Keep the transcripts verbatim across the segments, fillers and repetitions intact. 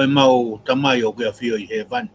mau tamai o ke afio I he van.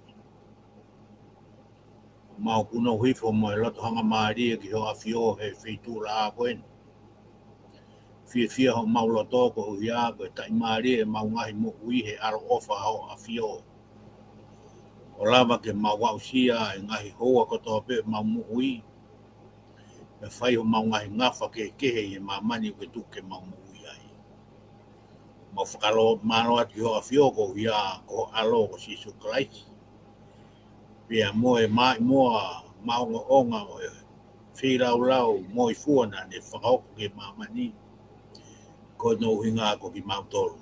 Mau kuno hifo mo e loto hanga maari ki ho afio he fitu la koen. Fia fia ho mau loto ko ia ko tai maari e mau ngahi mo ui he aro ofa ho afio. O lava ke mau wausia e ngahi hoa ko tope mau mo ui. E whai ho mau ngahi ngafa ke kehe e mamani ke tuke mau mo ui ai. Mau whakalo mano ati ho afio ko ia ko alo ko sisu Christ. Pia mo e mai moa maunga onga o e whirau lau mo I fuana ne whakahoko ke mamani ko no hinga ko ki mautoro.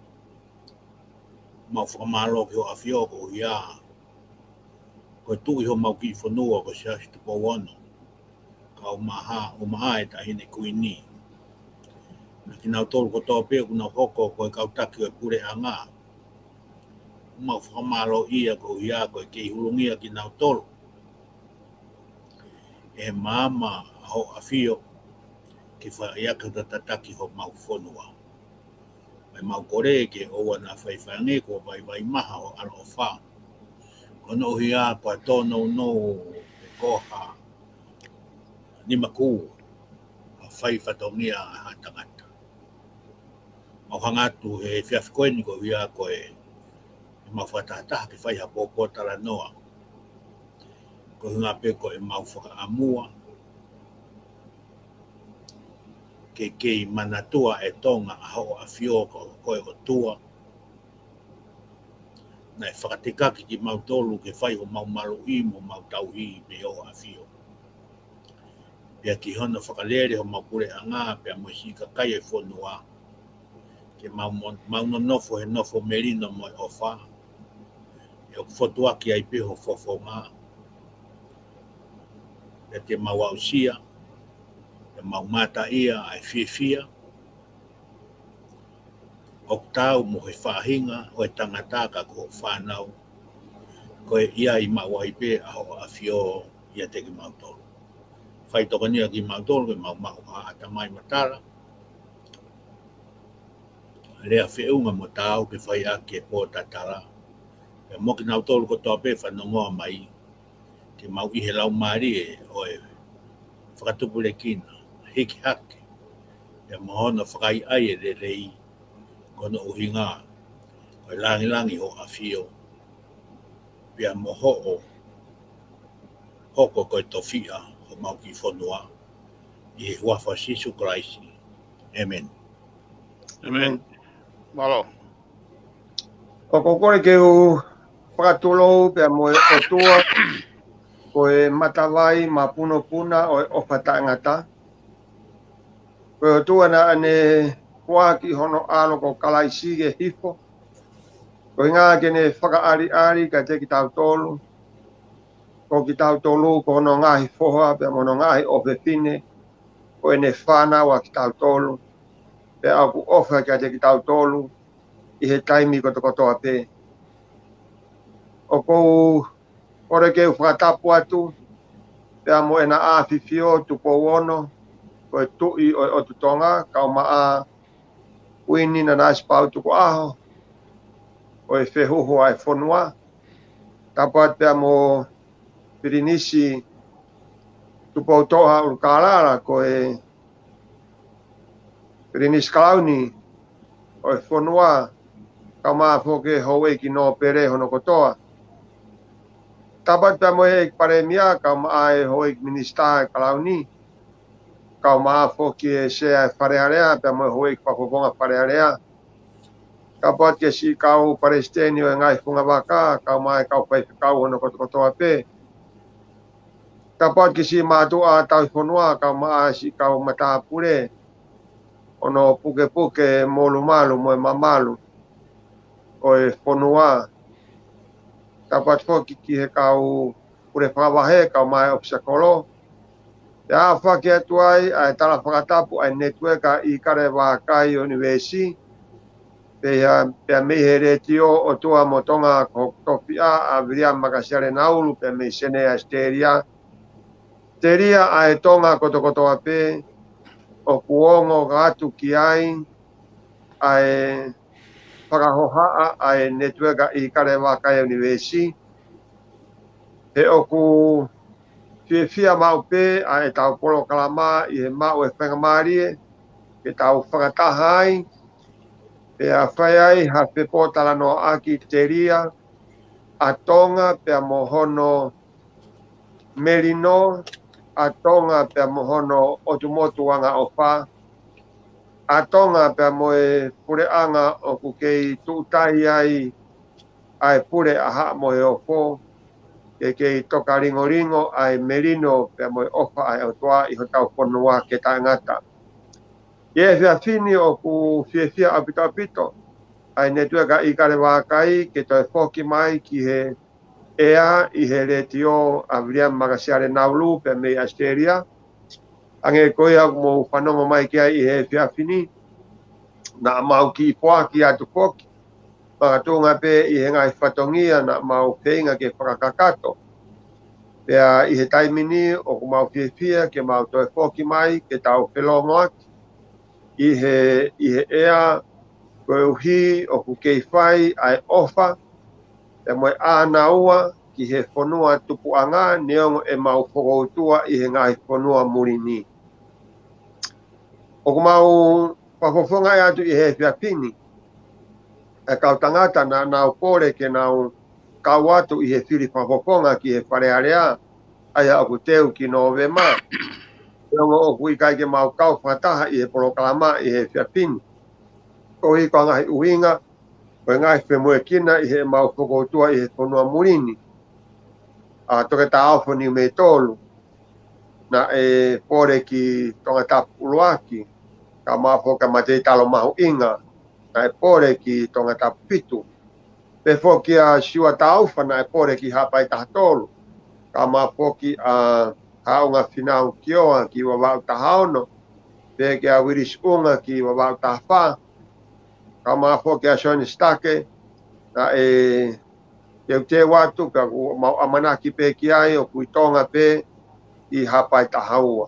Mau whakamalo ki ho afio ko ia ko tui ho mau ki whanua ko se asitu po wano ka o maha o maha e tahine kuini. Na ki nau tolu ko tōpea kuna hoko ko e kautaki o e pure anga. Mau whakamalo ia ko ia ko e kei hulungia ki nau tolu. E mama ho afio ki whaiaka tatataki ho mau whanua. Mai mau kore ke oua na whaiwhange ko vai vai maha o alo o wha. Ono hia ko a tono no e koha ni maku a whaiwhatongia a hatangata. Mau hangatu he whiawhikoeni ko hia ko e mau whatataha ki whaiha pōpō tala noa. Ko hunga pe ko e mau whakaamua. Ke kei manatua e tonga a ho a fio ko koe o tua. Na e whakatekaki ki mau tolu ke whai ho mau malu I mo mau tauhi me o a fio. Pea ki hona whakalere ho mau pure anga pea mo si ka kai e whonua. Ke mau, mau no nofo he nofo merino mo e ofa. E o whotua ki ai pe ho fofo ngā. Pea te mau ausia. Mau mata ia ai fia fia. O tau mo he whahinga o e tangataka ko whanau. Ko e ia I mau aipe a ho a fio ia te ki mau tolu. Whai toka nia ki mau tolu ke mau mau ha ata mai matara. Lea whiunga mo tau ke whai a ke pō tatara. Ke mo ki nau tolu ko toa pe whanongoa mai. Ke mau I he lau maari e o e whakatupule kina. Hiki hake. E mohona whakai ai e re rei. Kono uhinga. Koe langi langi ho a fio. Pia moho o. Hoko koe tofia. Ho mau ki whanua. I he huafa sisu Christ. Amen. Amen. Malo. O kokore ke u whakatolo pia mo e otua. Koe matawai ma puno puna o e ofata ngata. Koe tua na ane kua ki hono alo ko kalaisi ke hifo. Koe ngā kene whakaari ari ka te ki tau tolu. Ko ki tau tolu ko hono ngahi foha pe mono ngahi ofe fine. Koe ne whana wa ki tau tolu. Pe aku ofa ka te ki tau tolu. I he taimi ko toko toa pe. O kou ore ke whakatapu atu. Pe amo e na a fifio tupo wono. Koe tui o o tutonga, kau maa uini na nasi pau tuko aho. Koe whehuho ai whonua. Tapat pia mo pirinisi tupo toha urkarara koe pirinisi kalauni. Koe whonua, kau maa whoke howe ki no pere hono kotoa. Tapat pia mo he paremia, kau maa e howe ki minista kalauni. Kau maa foki e se ai wharearea, pia mo hoi ki whakokonga wharearea. Ka pot ke si kau paresteni o e ngai whunga waka, kau maa e kau pai kau hono kotokotoa pe. Ka pot ke si mātua tau whanua, kau maa si kau matapure. Ono puke puke molu malu mo e mamalu. O e whanua. Ka pot foki ki he kau pure whawahe, kau maa e opsakolo. Ya whaki atu ai, ai tala whakatapu ai networka I kare wākai universi. Pea, pea mehe retio o tua motonga ko tofia a viria makasiare naulu pea me sene a steria. Steria ai tonga kotokotoa pe o kuongo gatu ki ai ai whakahohaa ai netuega i kare wakai universi. He oku fia fia mau pe ai tau polo kalama i he mau e whangamarie ke tau whakatahai pe a whai ai ha pe pōtala no aki teria a tonga pe a mohono merino a tonga pe a mohono otumotu anga o wha a tonga pe a moe pure anga o kukei tūtai ai ai pure aha moe o fo ke kei toka ringo ringo ai merino pe a moe ofa ai o toa i ho tau ponua ke ta ngata. Ye fia fini o ku fia fia apito apito ai netuega i kare wakai ke toi foki mai ki he ea i he retio a William Magasiare Naulu pe mei Asteria. Ange koia mo whanongo mai ki ai i he fia fini na mau ki poa ki atu foki. Makatunga pe i he ngai whatongia na mau peinga ke whakakakato. Pea i he taimini o ku mau fia fia ke mau toi foki mai ke tau whelongo aki. I he, i he ea koe uhi o ku kei whai ai ofa e moe āna ua ki he whanua tupu anga neongo e mau whakoutua i he ngai whanua murini. O ku mau whafofonga e atu i he whiapini e kau tangata na nau pore ke nau kau atu i he whiri whafofonga ki he wharearea ai a ku teu ki no vema. Neongo o ku i kai ke mau kau whataha i he porokalama i he whiapini. Ko hi ko ngai uinga ko ngai whemue kina i he mau whakoutua i he whanua murini. A toke ta awhoni me tolu na e pore ki tonga tapu uluaki ka mafo ka matei talo mahu inga na e pore ki tonga tapu pitu. Pe foki a siwa ta awha na e pore ki hapai tahatolu ka mafo ki a haunga finau kioa ki wawau tahaono pe ki a wiris unga ki wawau tahawha ka mafo ki a shoni stake na e Keu te watu ka mau amanaki pe ki ai o kui tonga pe i hapai tahaua.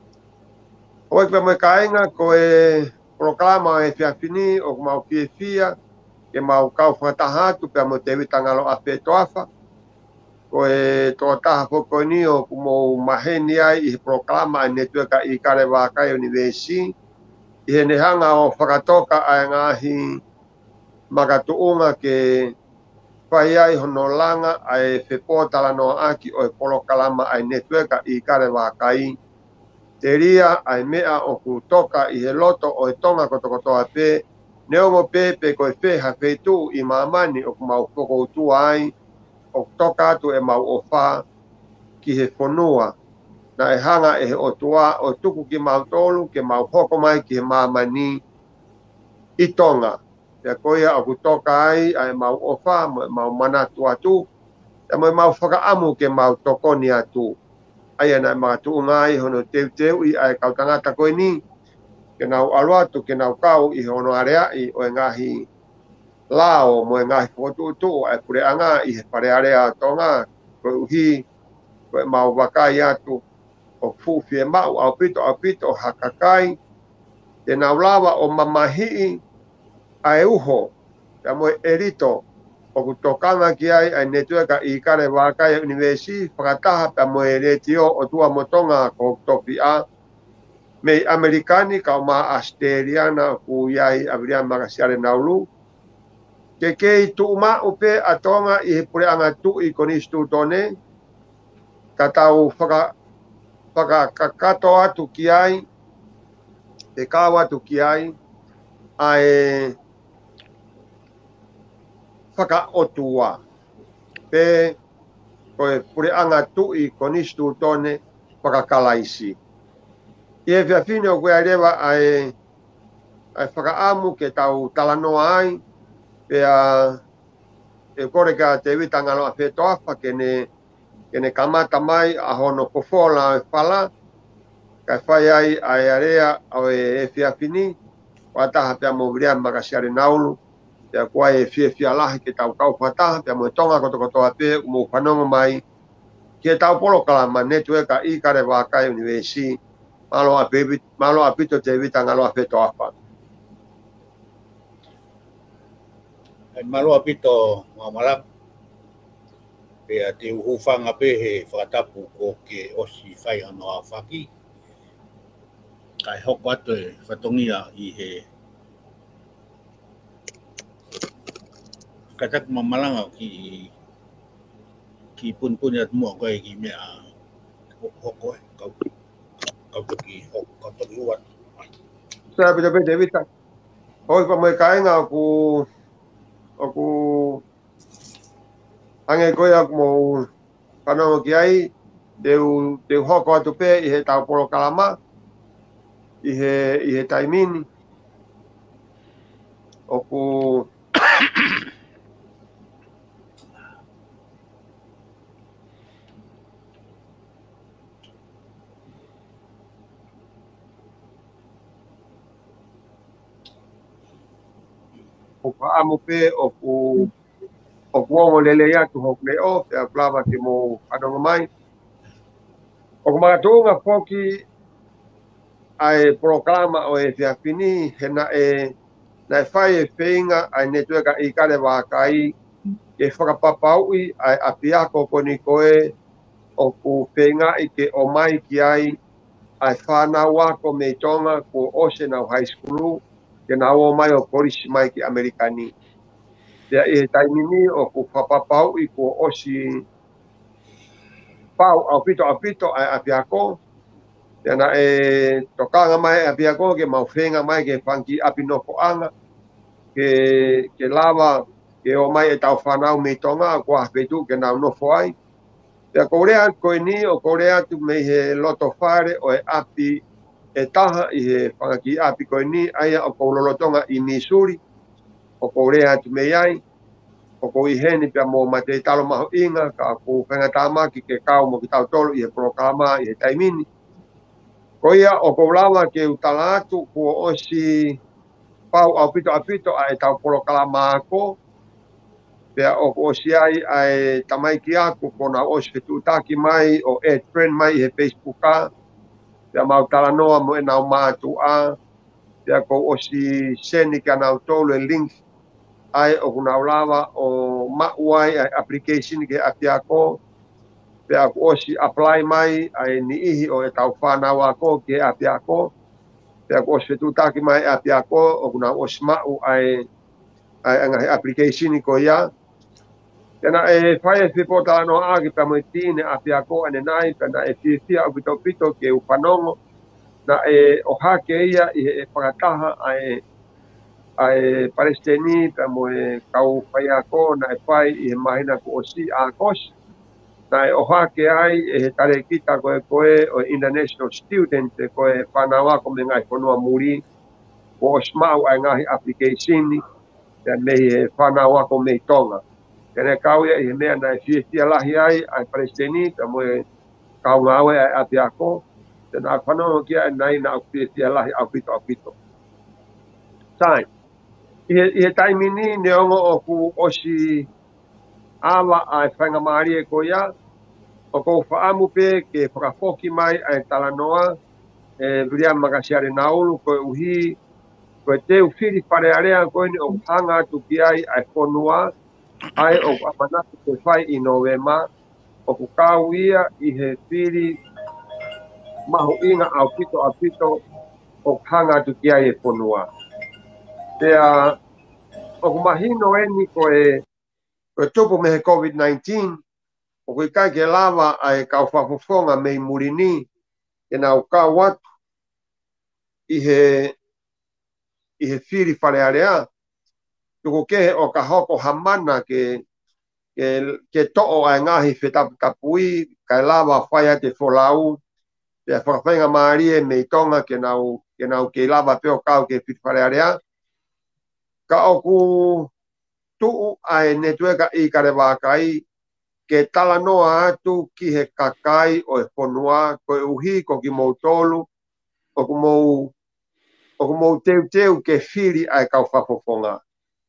Oe pe mai kainga ko e proklama e whiawhini o mau fie fia ke mau kau whatahatu pe mo te witangalo a pe toafa. Ko e toa taha poko ni o kumo maheni ai i proklama e netueka i kare wakai universi. I he nehanga o whakatoka ai ngahi magatuunga ke whai ai hono langa ai whepōtala no aki o e polokalama ai netueka i kare wakai. Te ria ai mea o ku toka i he loto o e tonga kotokotoa pe, neongo pe pe koe wheha whetu i mamani o ku mau whakoutua ai, o toka atu e mau o wha ki he whanua. Na e hanga e he o tua o tuku ki mau tolu ke mau hoko mai ki he mamani i tonga. Te koia o ku toka ai ai mau ofa, mau manatu atu, e mo mau whakaamu ke mau tokoni atu. Ai ana mga tuungai hono teu teu i ai kau tangata koe ni, ke nau aluatu ke nau kau i hono area i o e ngahi lao mo e ngahi whotu utu ai pure anga i he pare area tonga, koe uhi, koe mau wakai atu, o fufi e mau au pito au pito hakakai, te nau lawa o mamahii, ai uho, te moe erito, o ku tokanga ki ai ai netueka i kare wakai universi, whakataha pe moe retio o tua motonga ko topi a, mei Amerikani ka o maa Asteriana ku iai William Magasiare Naulu, ke kei tu uma upe atonga i he pure anga tu i konistu tone, ka tau whaka, whaka kakato atu ki ai, te kawa atu ki ai, ai whaka otua. Pe koe pure anga tu i konistu tone whaka kalaisi. I e whiawhine o koe arewa ai, ai whaka amu ke tau talanoa ai, pe a e kore ka te witangalo a whetoafa ke ne, ke ne kamata mai a hono pofola e whala, kai whai ai ai area o e e whiawhini, wataha pia mo William Magasiare Naulu, pia kua e fie fia lahi ke tau kau whataha, pia mo e tonga koto koto a pe, mo whanongo mai, ke tau polokalama netueka i kare wakai universi, malo a pe, malo a pito te witangalo a whetoafa. malo apito mamala pe ati ufanga pe he whakatapu ko ke osi whai anoa whaki. Kai hoko atu e whatongia i he katak mamalanga ki ki pun pun at mo ko ki mea hoko e kau kau ki hoko kau toki uat. Saya bisa pe David. Hoi pa mai kainga ku aku ange ko ya mo kano ki ai deu deu hoko atu pe i he tau polo kalama i he i he taimini oku o amo pe o ku o ku lele ya tu hok le o te plava ke mo ano mai o ku matunga foki ai programa o e fia fini hena e na fai e feinga ai netueka i kare wa kai ke whakapapau i ai apiako koni koe o ku feinga i ke o mai ki ai ai whanau ako me tonga ko Ocean High School ke na o mai o polisi mai ki Amerikani. Ia e taimini o ku whapapau i ko osi pau au pito au pito ai apiako. Ia na e tokanga mai apiako ke mau whenga mai ke whanki apinoko anga ke, ke lava ke o mai e tau whanau me tonga ko hapetu ke nau nofo ai. Ia korea koe ni o korea tu me he loto whare o e api e taha i he whangaki api koe ni aia o koulolotonga i Missouri o korea tu me ai o ko i heni pia mo mate talo maho inga ka ko whengatama ki ke kau mo ki tau tolu i he programa i he taimini. Ko ia o ko lawa ke utalatu ko osi pau au pito apito a e tau polo kalama ako pia o ko osi ai ai tamai ki aku ko na osi fetu taki mai o e trend mai i he Facebook ka pia mau talanoa mo e nau mātu a pia ko osi seni ka nau tolu e link ai o kuna lawa o mauai ai application ke apiako pe aku osi apply mai ai ni ihi o e tau whanau ako ke apiako pe aku osi tu taki mai apiako o kuna osi mau ai ai ngai application ko ia kena e fai e pota no agi pe mo tine apiako ane nai pe na e fia o pito pito ke u panongo na e o hake ia i e pakataha ai ai palestini pe mo e kau fai ako na e fai i mahina ko osi a kos na e o hake ai e tare kita ko e koe o international student ko e panawa ko me ngai konua muri ko osmau ai ngai application ni te me e panawa ko me tonga kene kau ia i mea na e fia fia lahi ai ai palestini pe mo e kau ngawe ai apiako te na whanau kia e nai na au fia fia lahi au pito au pito sai I he taimini ne ongo o ku osi awa ai whanga maari e ko ia, o ko whaamu pe ke whakafoki mai ai talanoa, e viria magasiare naulu ko uhi, ko te uwhiri whare area ko ni o hanga tu ki ai ai whonua, ai o amanatu ko whai i Novema, o ku kau ia i he whiri mahu inga au pito au pito, o hanga tu ki ai e whonua. Pea, o ku mahino e ni ko e, ko e tupu me he COVID nineteen, o ku i kai ke lava ai kau whafofonga me i murini, e nau kau watu, i he, i he whiri whare area, tuku kehe o ka hoko hamana ke, ke, ke to'o ai ngahi whetapu tapui, kai lava whaia te wholau, te whakawhainga maari e me i tonga ke nau, ke nau ke lava peo kau ke whiri whare area, ka oku tuu ai netueka i kare wakai ke tala noa atu ki he kakai o e whonua ko e uhi ko ki mou tolu o ku mou o ku mou teu teu ke whiri ai kau whafofonga.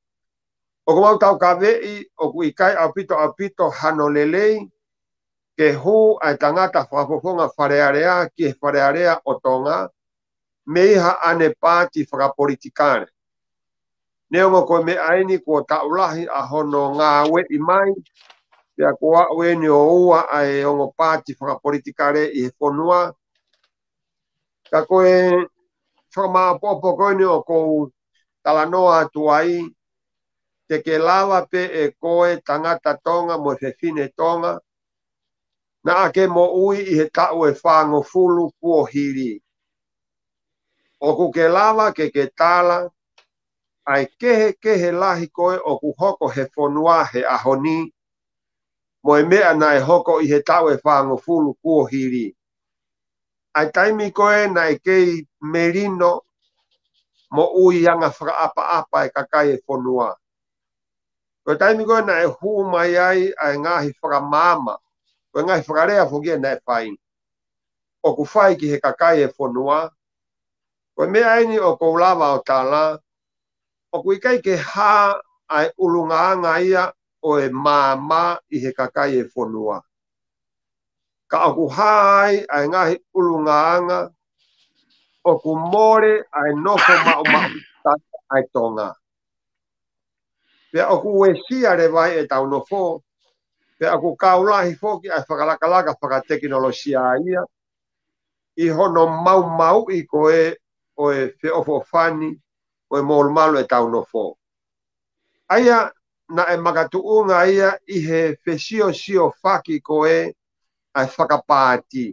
O ku mau tau ka vei o ku i kai au pito au pito hano lelei ke hu ai tangata whafofonga wharearea ki he wharearea o tonga me iha ane pāti whakapolitikane. Neo ko me aini ko taulahi a hono ngā we i mai. Pea ko a we ni o ua ai ongo pāti whakapolitikare i he whanua. Ka koe whakamapopo koe ni o kou talanoa atu ai. Te ke lawa pe e koe tangata tonga mo he fine tonga. Na ake mo ui i he tau e whango fulu kuo hiri. O ku ke lawa ke ke tala. Ai kehe kehe lahi koe o ku hoko he whanua he ahoni. Mo e mea na e hoko i he tau e whango fulu kuo hiri. Ai taimi koe na e kei merino mo ui anga whakaapa apa e kakai e whanua. Koe taimi koe na e huu mai ai ai ngahi whakamama. Koe ngahi whakarea whokia na e whai. O ku whai ki he kakai e whanua. Koe mea ini o kou lawa o tāla. O kui kai ke hā ai ulungaanga ia o e māma i he kakai e whanua. Ka o ku hā ai ai ngahi ulungaanga o ku more ai nofo mao mao ai tonga. Pea o ku e siare vai e tau nofo. Pea o ku kaulahi foki ai whakalakalaka whakateknolosia ia. I hono mau mau i koe o e whiofo whani. O e mōlu malu e tau no fō. Aia na e makatuunga ia i he whesio sio whaki ko e ai whakapāti.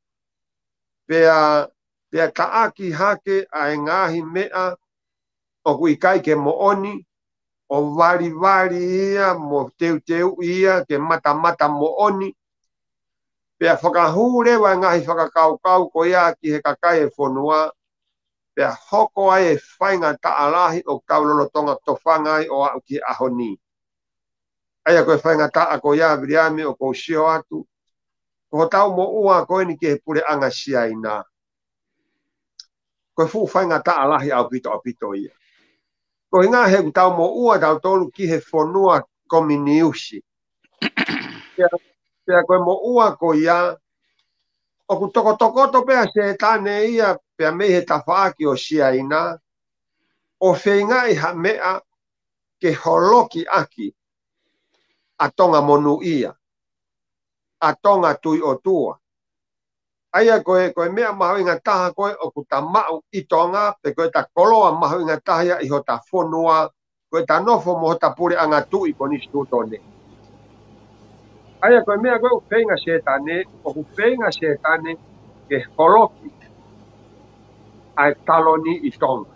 Pea, pea kaaki hake ai ngahi mea o kui kai ke mooni o vari vari ia mo teu teu ia ke mata mata mooni. Pea whakahurewa ngahi whakakau kau ko ia ki he kakai e whanua. Pea hoko ai e whainga taalahi o kaulolotonga tofanga ai o au ki ahoni. Aia koe whainga taa ko ia viriami o kou sio atu. Ko tau mo ua koe ni ki he pure anga siaina. Koe fu whainga taalahi au pito au pito ia. Ko hinga he tau mo ua tau tolu ki he whanua kominiusi. Pea, pea koe mo ua ko ia. O ku toko toko to pea se tane ia pea mei he tawhaaki o siaina. O whenga i ha mea ke holoki aki a tonga monu ia. A tonga tui o tua. Aia koe, koe mea mahu inga taha koe o ku ta mau i tonga pe koe ta koloa mahu inga taha i ho ta whonua koe ta nofo mo ho ta pure anga tui ko nistu tone. Aia koe mea koe u whenga se tane, o ku whenga se tane ke holoki ai taloni i tonga.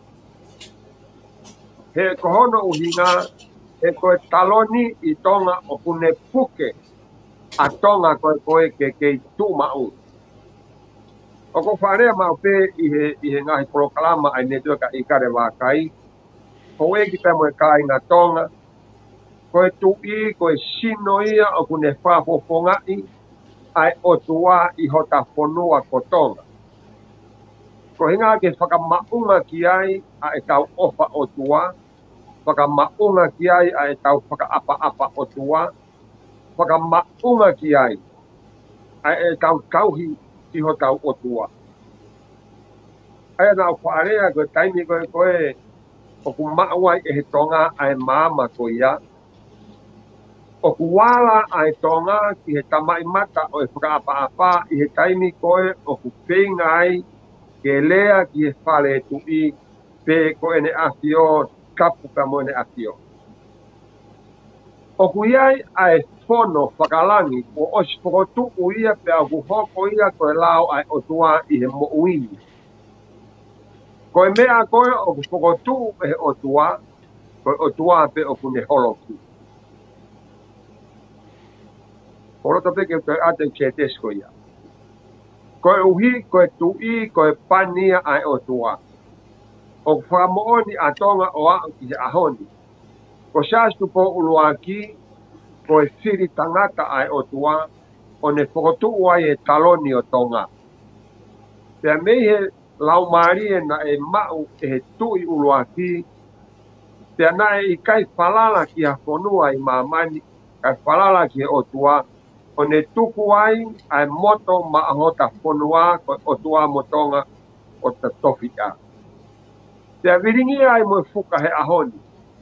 He kohono uhinga, he koe taloni i tonga o kune puke a tonga koe koe ke kei tu mau. O ko whanea mau pe i he, i he ngahi proklama ai netua ka ikare wakai. Ko e ki tamo e kai ngā tonga. Koe tu i, koe sino ia o kune whapoponga i ai o tua i hota whanua ko tonga. Ko hinga ke whakamaunga ki ai a e tau ofa o tua. Whakamaunga ki ai a e tau whakaapa apa o tua. Whakamaunga ki ai a e tau tauhi ki ho tau o tua. Aia nā whaarea koe taimi koe koe o ku mauai e he tonga a e māma ko ia. O ku wala a e tonga ki he tamai mata o e whakaapa apa i he taimi koe o ku whenga ai ke lea ki he whale tu i pe ko ene afio kapu ka mo ene afio. O ku iai a e whono whakalangi o osi whakotu u ia pe au ku hoko ia koe lao ai o tua i he mo uini. Koe mea koe o ku whakotu e he o tua, koe o tua pe o ku ne holoki. Horota pe ke koe ate ke tesko ia. Koe uhi, koe tui, koe pania ai o tua. O whamooni a tonga o au ki he ahoni. Ko saastu po uluaki, koe whiri tangata ai o tua, o ne whakotu ai e taloni o tonga. Pea mei he laumarie na e mau e he tui uluaki, pea na e i kai whalala ki ha whanua i mamani, kai whalala ki he o tua, o ne tuku ai ai moto ma ahota whanua koe o tua mo tonga o ta tofi a. Pea viringi ai mo fuka he ahoni.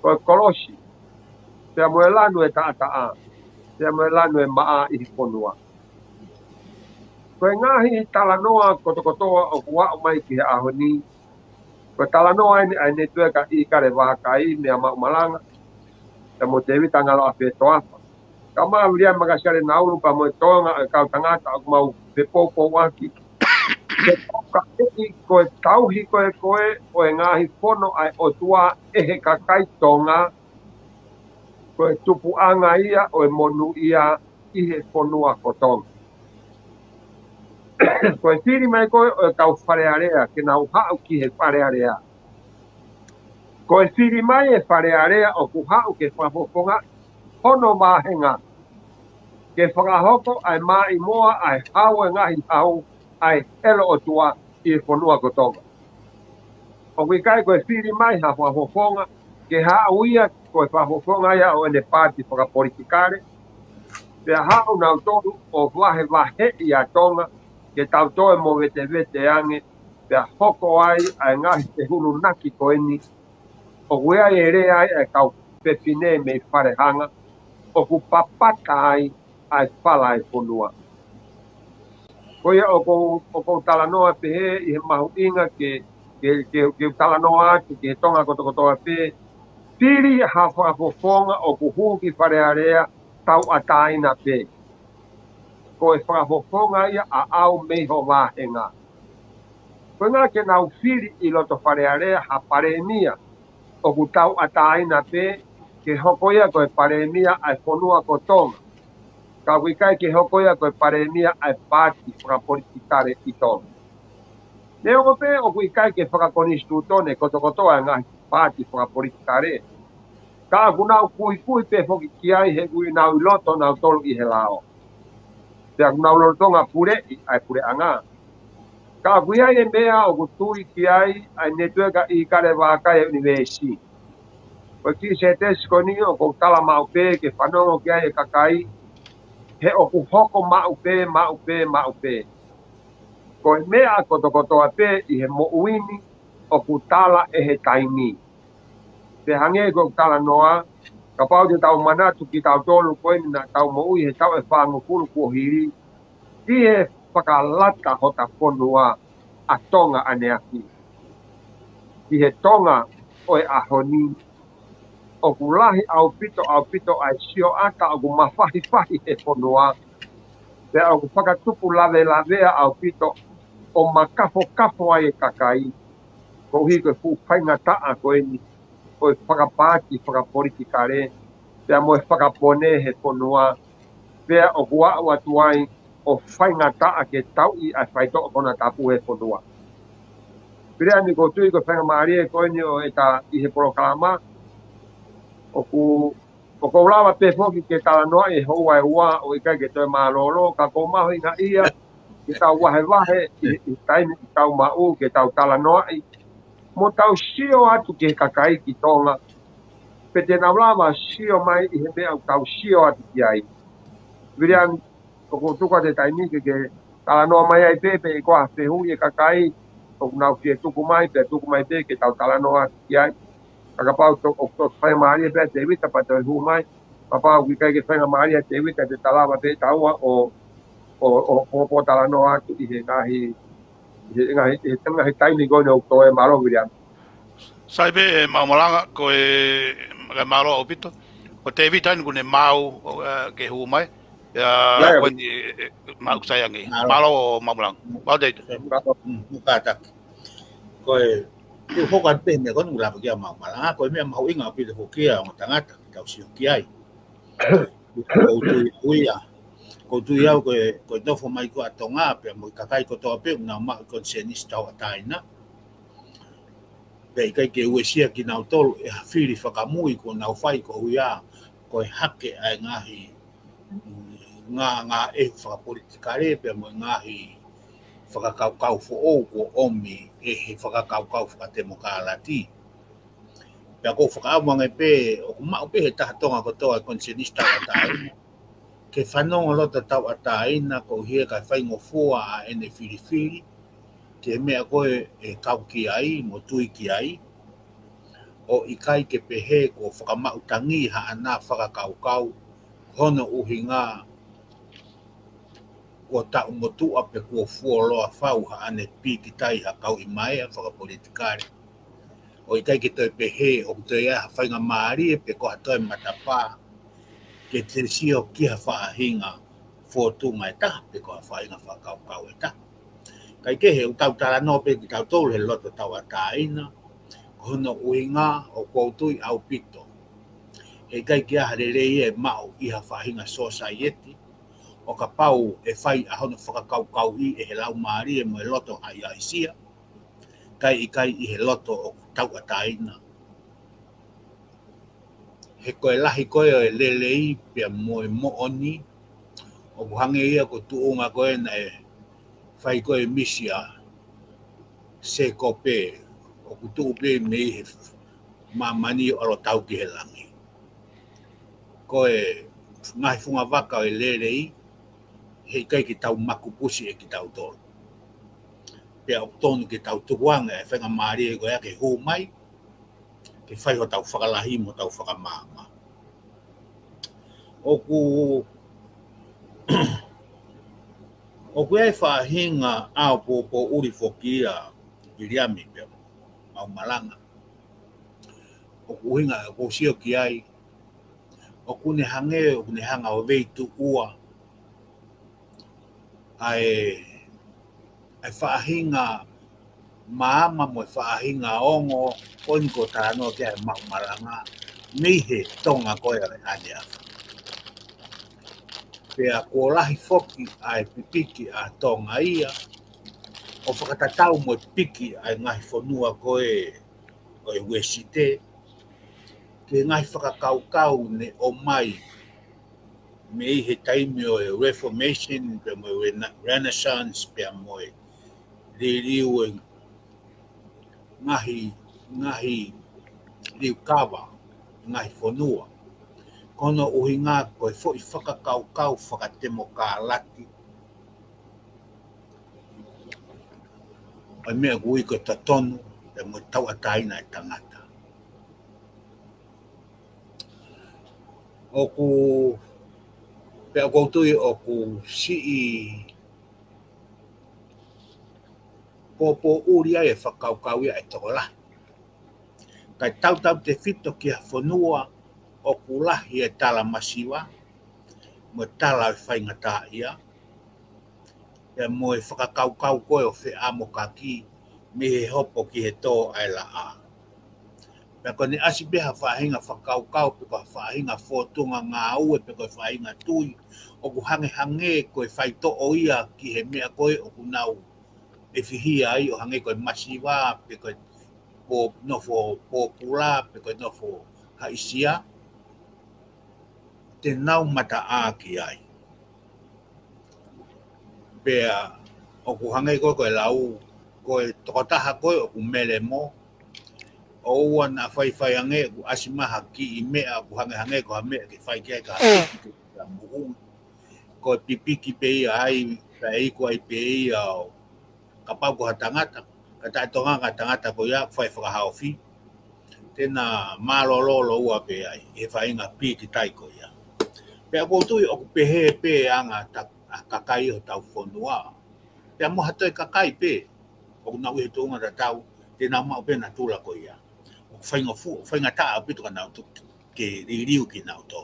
ko kolosi pe mo lanu e ta ta pe mo lanu e maa I fonua ko ngahi talanoa kotokotoa o wa mai ki ahoni ko talanoa ni ai ne tu ka I ka re wa kai me ama malanga te mo te vita ngalo ape toa kama ulia magasare naulu pa mo tonga ka tangata o mau pe popo waki ka eki ko tauhi ko e koe o e ngahi fono ai o tua ehe ka kai tonga ko e tupu anga ia o e monu ia I he fonua ko tonga ko e tiri mai koe o e kau wharearea ke nau hau ki he wharearea ko e tiri mai e wharearea o ku hau ke whapoponga hono mahenga ke whakahoko ai mai moa ai hau e ngahi hau ai elo o tua I fonua ko tonga. O kui kai ko e whiri mai ha whahofonga ke hau ia ko e whahofonga ia o ene pāti whakapolitikare pe hau nau tolu o wahe wahe ia tonga ke tau toe mo vete vete ange pe hoko ai ai ngahi te hulu naki ko eni o wea e rea ai ai kau pepine me wharehanga o ku papata ai ai whala e fonua. Ko ia o ko o ko talanoa pe he I he mahu inga ke ke ke ke talanoa ke ke tonga ko to to pe tiri ha fa fonga o ku hu ki wharearea tau ataina pe ko e fa fonga ia a au me ho wahenga ko nga ke nau firi I loto wharearea ha paremia o ku tau ataina pe ke hoko ia ko e paremia ai fonua ko tonga ka wikai ke hoko ia ko e paremia ai pati whakapolitikare I tonga. Ne o pe o wikai ke whakakonistu tone koto kotoa ngai pati whakapolitikare. Ka kunau kui kui pe hoki ki ai he kui nau loto nau tolu I he lao. Te kunau lotonga pure ai pure anga. Ka kui ai e mea o kutui ki ai ai netueka I kare waka e universi. Ko ki se tesko ni o ko tala mau pe ke whanongo ki ai e kakai he o ku hoko mau pe, mau pe, mau pe. Ko e mea koto kotoa pe I he mo uini o ku tala e he taimi. Te hange ko tala noa, ka pau te tau manatu ki tau tolu koe ni na tau mo ui he tau e whangu kuru kua hiri. Ki he whakalata hota konua a tonga ane aki. Ki he tonga o e ahoni. O ku lahi au pito au pito ai sio ata o ku mawhahi whahi e konua. Te au ku whakatupu lave lavea au pito o makafo kafo ai e kakai. Ko hi koe fu whainga taa koe ni. O e whakapāti whakapolitikare. Te mo e whakapone he konua. Te o kua au atuai o whainga taa ke tau I ai whaito o kona tapu he konua. Pirea ni ko tui ko whainga maari e koe ni o e ta I he porokalama. O ku o ko lawa pe foki ke tala noa e hoa e ua o ika ke toi malolo ka ko maho inga ia ke tau wahe wahe I taimi I tau mau ke tau tala noa I mo tau sio atu ke kakai ki tonga pe te nau lawa sio mai I he mea tau sio atu ki ai virian o ko tuka te taimi ke ke tala noa mai ai pepe I koa pehu e kakai o nau ki e tuku mai pe tuku mai pe ke tau tala noa ki ai Aka pau to o to whainga maari pe te wita pa te hu mai. Papa ki kai ke whainga maari te wita te talawa te taua o o o o po tala noa tu I he ngahi I ngahi I tanga he taimi gone o to e maro wiriam. Sai pe maumalanga ko e maro o pito. O te wita ni kune mau ke hu mai. Ya ko ni mau sayangi. Maro o maumalanga. Mau de. Mukata. Ko e Ko hokan pe me kon ula kia mau mala ko me mau inga pi ko kia o tangata tau si ki ai ko tu uia ko tu ia ko ko to fo mai ko atonga pe mo kakai ko to pe na ma konsenista o taina pe kai ke uesia ki na tol e fili whakamui ko na fai ko uia ko e hake ai ngahi nga nga e whakapolitikare pe mo ngahi whakakaukau fo o ko omi e he whakakaukau whakatemo ka alati. Pea ko whakaamuanga pe, o kumau pe he tahatonga ko toa konsenista o taina. Ke whanonga lota tau a taina ko hia kai whaingo fua a ene whiriwhiri. Ke mea koe e kau ki ai, mo tui ki ai. o i kai ke pehe ko whakamautangi ha ana whakakaukau hono uhinga ko ta umotu a pe ko fuoloa whau ha ane piki tai ha kau i mai a whakapolitikari. O i kai ke toi pehe o te ia ha whainga maari e pe ko hatoi matapa ke te sio ki ha whaahinga fōtu mai ta pe ko ha whainga whakaukau e ta. Kai ke he utau tala no pe ki tau tolu he loto tau a taina hono uhinga o koutui au pito. He kai ki aha rerei e mau i ha whahinga society o ka pau e whai a hono whakakaukau i e he lau maari e mo e loto hai a isia. Kai i kai i he loto o tau a taina. He koe lahi koe o e lelei pia mo e mo oni o kuhange ia ko tuunga koe na e whai koe misia se kope o kutu pe me he mamani o lo tau ki he langi. Koe ngai funga waka o e lelei he kai ki tau makupusi e ki tau tolu. Pea o tonu ki tau tukuanga e whenga maari e koe ke hū mai ke whai ho tau whakalahi mo tau whakamama. Oku Oku e whahinga ao po po uri whokia i riami pia au malanga. Oku hinga o sio ki ai. Oku ne hange o ne hanga o veitu ua. Ai ai whahinga maama mo whahinga ongo koin ko tāno kia mau malanga. Mihe tonga koe ai ane afa. Pea ko lahi foki ai pipiki a tonga ia. O whakatatau mo piki ai ngahi whanua koe o e wesite. Ke ngahi whakakaukau ne o mai me i he taimi o e Reformation, pe mo e Renaissance, pea mo e ririu e ngahi, ngahi riu kawa, ngahi whanua. Kono uhi ngā koe fo i whakakaukau whakatemo ka lati. Ai mea gui ko ta tonu, e mo tau ataina e tangata. Oku, pea koutui oku si i popo uri ai e whakaukau ia e tokola. Kai tau tau te whito ki a whanua o kulahi e tala masiwa, mo tala e whaingata ia, e mo e whakakaukau koe o whi amo kaki, me he hopo ki he tō ai la a. Pea kone asi beha whahinga whakaukau, pe koe whahinga whotunga ngā ue, pe koe whahinga tui, o ku hange hange koe whaito o ia ki he mea koe o ku nau e whihia ai o hange koe masiwa, pe koe po nofo popula, pe koe nofo haisia, te nau mata a ki ai. Pea, o ku hangai koe koe lau, koe tokotaha koe o ku mele mo, o ua na whai whai ange, ku asimaha ki i mea, ku hangai hangai ko ha mea ki whai kia ka hapiki ka muhu. Koe pipiki pe ia ai, ka eiko ai pe ia o ka pau ko ha tangata, ka tae tonga ka tangata ko ia, whai whakahao whi. Tēnā mālololo ua pe ai, e whai inga piki tai ko ia. Pea koutui o ku pehe pe anga ta kakai o tau whanua. Pea moha toi kakai pe, o ku nau he tūnga ta tau, tēnā mau pe na tūla ko ia. O ku whainga fu, whainga taa o pito ka nau tu ke ririu ki nau tō.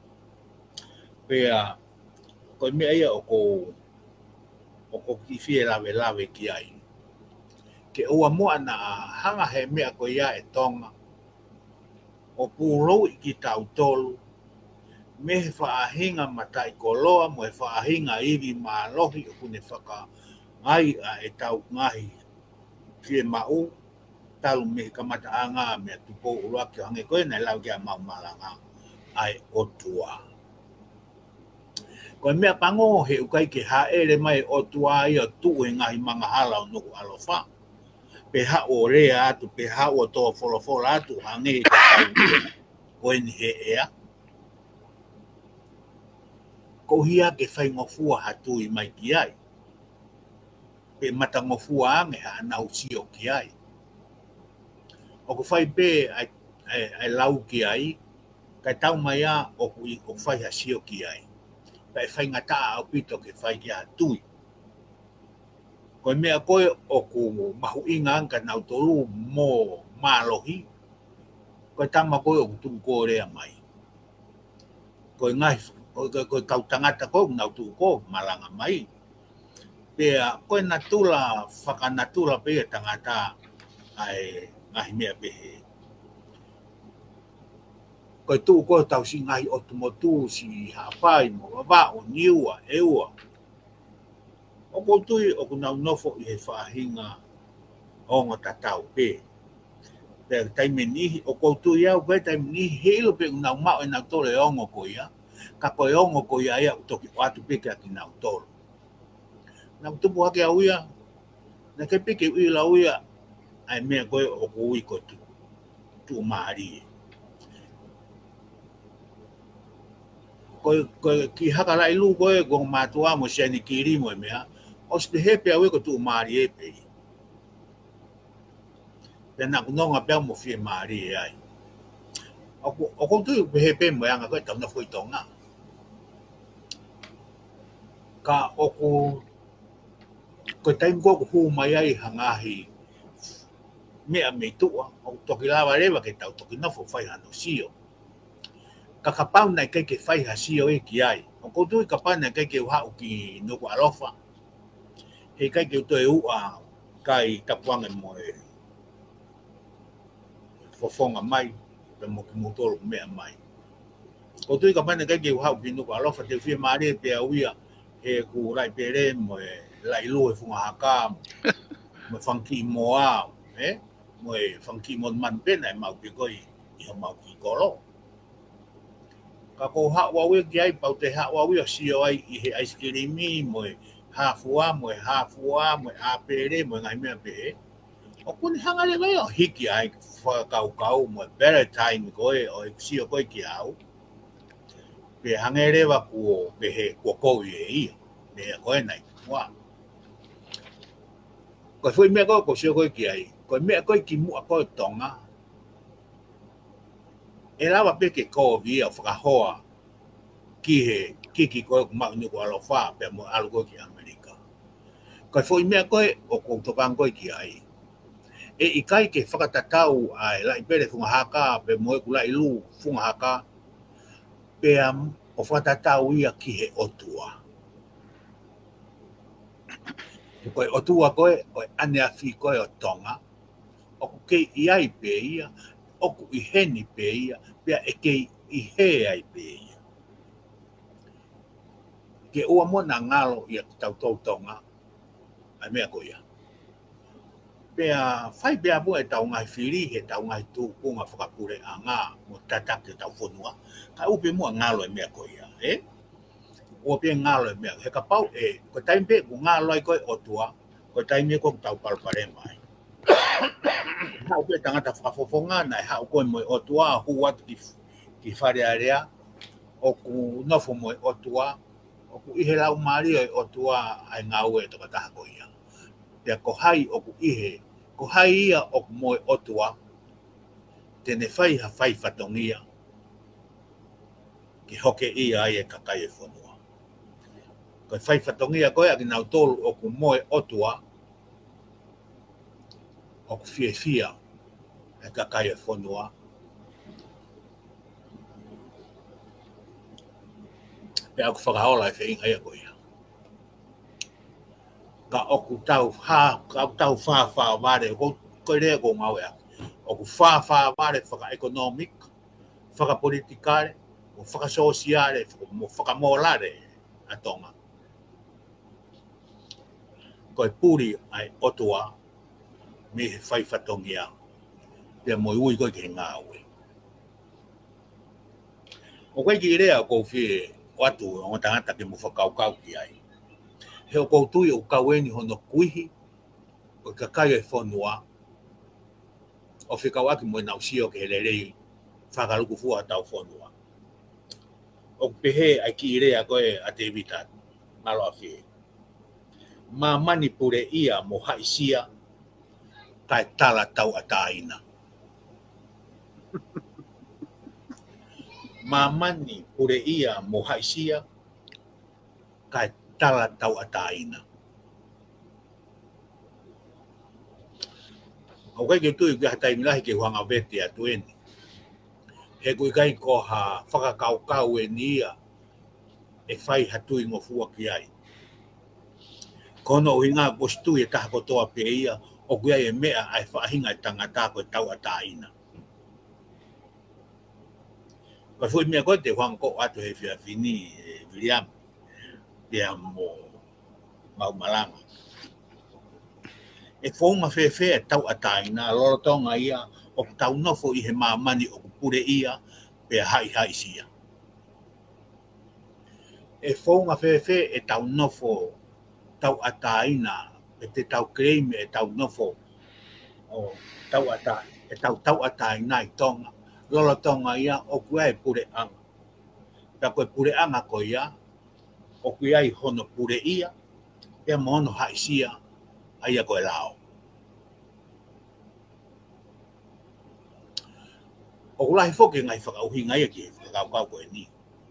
Pea, koe mea ia o ko, o ko ki fie lawe lawe ki ai. Ke ua mua na hanga he mea ko ia e tonga, o pūrou i ki tau tolu, me he whaahinga matai koloa, mo he whaahinga iwi mālohi o kune whaka ngai a e tau ngahi ki e mau, talu me he kamata a ngā mea tupo urua ki o hange koe nei lau kia mau malanga ai o tua. Koe mea pango he ukai ke haere mai o tua i o tuu e ngahi mga hala o nuku alofa. Pe ha o rea atu, pe ha o toa wholofola atu, hange i ka tau koe ni he ea. Ko hia ke whai ngofua hatu i mai ki ai. Pe mata ngofua ange ha anau sio ki ai. O ko whai pe ai ai ai lau ki ai kai tau mai a o ku i o fai hasio ki ai kai fai ngata au pito ke fai ki a tui ko mea koe o ku mahu inga ka nau tolu mo malohi ko tama koe o tu ko rea mai ko ngai ko ko kau tangata ko nau tu ko malanga mai pea ko natula faka natula pe tangata ai ngai mea pe ko tu ko tau si ngai o tu motu si hapai mo va o niua eua o ko tu o ko nau nofo i he whahinga o ngā tatau pe. Pea taimeni o ko tu ia o pe taimeni helo pe nau mao e nau tole o ngō ko ia. Ka ko e o ngō ko ia ia utoki o atu pe kia ki nau tolo. Nau tupu hake au ia, na ke peke ui la uia, ai mea koe o ko ui ko tu, tu maari e. Koe, koe ki haka lai lu koe ko matua mo siani kiri mo e mea, o ste he pea ue ko tu maari e pei. Pea na kunonga pea mo fie maari e ai. O ko tu he pe mo anga koe tau na fui tonga. Ka o ko ko taim ko hu mai ai hangahi mea me tua o toki lava rewa ke tau toki nofo fai hano sio. Ka kapau nai kai ke fai ha sio e ki ai. O ko tui kapau nai kai ke uhau ki nuku alofa. He kai ke uto e ua kai tapuanga mo e fofonga mai pe mo ki mutoro mea mai. Ko tui kapau nai kai ke uhau ki nuku alofa te fia maare pe a uia he ku rai pere mo e lai lu e funga haka mo funky mo a eh mo e funky mo man pena e mau ki koi i ha mau ki kolo ka ko ha wa we ki ai pau te ha wa we si o ai i he ice cream mo e ha fua mo e ha fua mo a pere mo ngai me pe o kun hanga le o hiki ai fa kau kau mo better time ko e o si o koi ki au pe hangere wa ku pe he ko ko e i me ko e nai wa ko foi mea ko ko sio ko ki ai ko mea ko ki mu ko tonga e lava pe ke ko vi o fa hoa ki he ki ki ko ma ni ko alo fa pe mo algo ki Amerika ko foi mea ko o ko to kan ko ki ai e i kai ke fa ta tau ai la i pere funga haka pe mo ku la ilu funga haka pe am o fa ta tau ia ki he otua koe o tua koe o ane a fi koe o tonga o ku kei i ai pe ia o ku i heni pe ia pea e kei i he ai pe ia ke ua mo na ngalo ia tau tau tonga ai mea ko ia pea fai pea mo e tau ngai whiri he tau ngai tu kunga whakapure a ngā mo tatak te tau whonua ka upe mo a ngalo e mea ko ia eh o pe ngalo me he ka pau e ko taim pe ku ngalo ai ko o tua ko taim me ko tau pal pare mai ha o pe tanga ta fa fofonga na ha ko mo o tua hu wat ki ki fare area o ku no fo mo o tua o ku i he lau mari o tua ai ngau e to ka ta ko ia pe ko hai o ku i he ko hai ia o mo o tua te ne fai ha fai fatongia ki hoke ia ai e ka kai e fono ko fai fatongia ko ia ki nau tolu o ku moe otua o ku fie fia e ka kai e whonua pe aku whakahola e whiinga ia ko ia ka o ku tau ha ka tau wha wha ware ko ko rea ko ngau ea o ku wha wha ware whaka economic whaka politikare o whaka sosiare mo whaka molare a tonga ko puri ai otua me fai fatongia pe mo ui ko ke ngawe o ko ki rea ko fi watu o tangata ke mo fakau kau ki ai he ko tu o kaweni hono kuihi o ka kai e fonua o fi kawaki mo na usio ke lele fakalu ku fu ata fonua o pehe ai ki rea ko e atevita malo afi ma manipure ia mo haisia kai tala tau ataina mamani pure ia mo haisia kai tala tau ataina. O kai ke tui ke hatai milahi ke huanga vete a tueni. He kui kai ko ha whakakau kau e nia e whai hatui ngofua ki ai. Kono uhi ngā postu e taha kotoa pe ia o kui ai e mea ai whaahinga e tangata ko e tau ataina. Kai fui mea koe te huanga ko atu he whia whini e William pia mo Maumalanga. E whaunga whewhe e tau ataina loro tonga ia o tau nofo i he mamani o pure ia pe hai hai sia. E whaunga whewhe e tau nofo tau ataina e te tau kreime e tau nofo o tau atai e tau tau ataina i tonga loro tonga ia o kua e pure anga. Ta koe pure anga ko ia o kua i hono pure ia e mono hai sia aia koe lao. O kulahi foke ngai whakauhi ngai aki e whakaukau koe ni.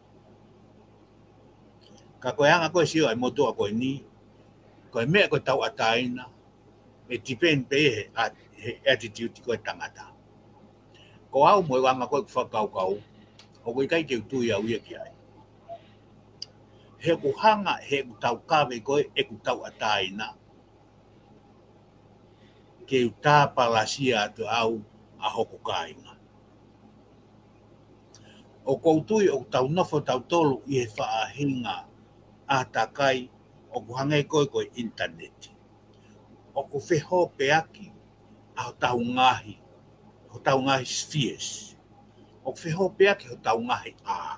Ka koe anga koe sio ai motoa koe ni, koe mea koe tau ataina, e tipen pe he attitude koe tangata. Ko au moe wanga koe whakaukau, o koe kai keu tui au ia ki ai. He ku hanga he ku tau kawe koe e ku tau ataina, keu tā palasia atu au a hoku kāinga. O koutui o tau nofo tau tolu i he whaahinga a takai o ku hangai koe koe internet. O ku wheho peaki a ho tau ngahi, ho tau ngahi spheres. O ku wheho peaki ho tau ngahi a.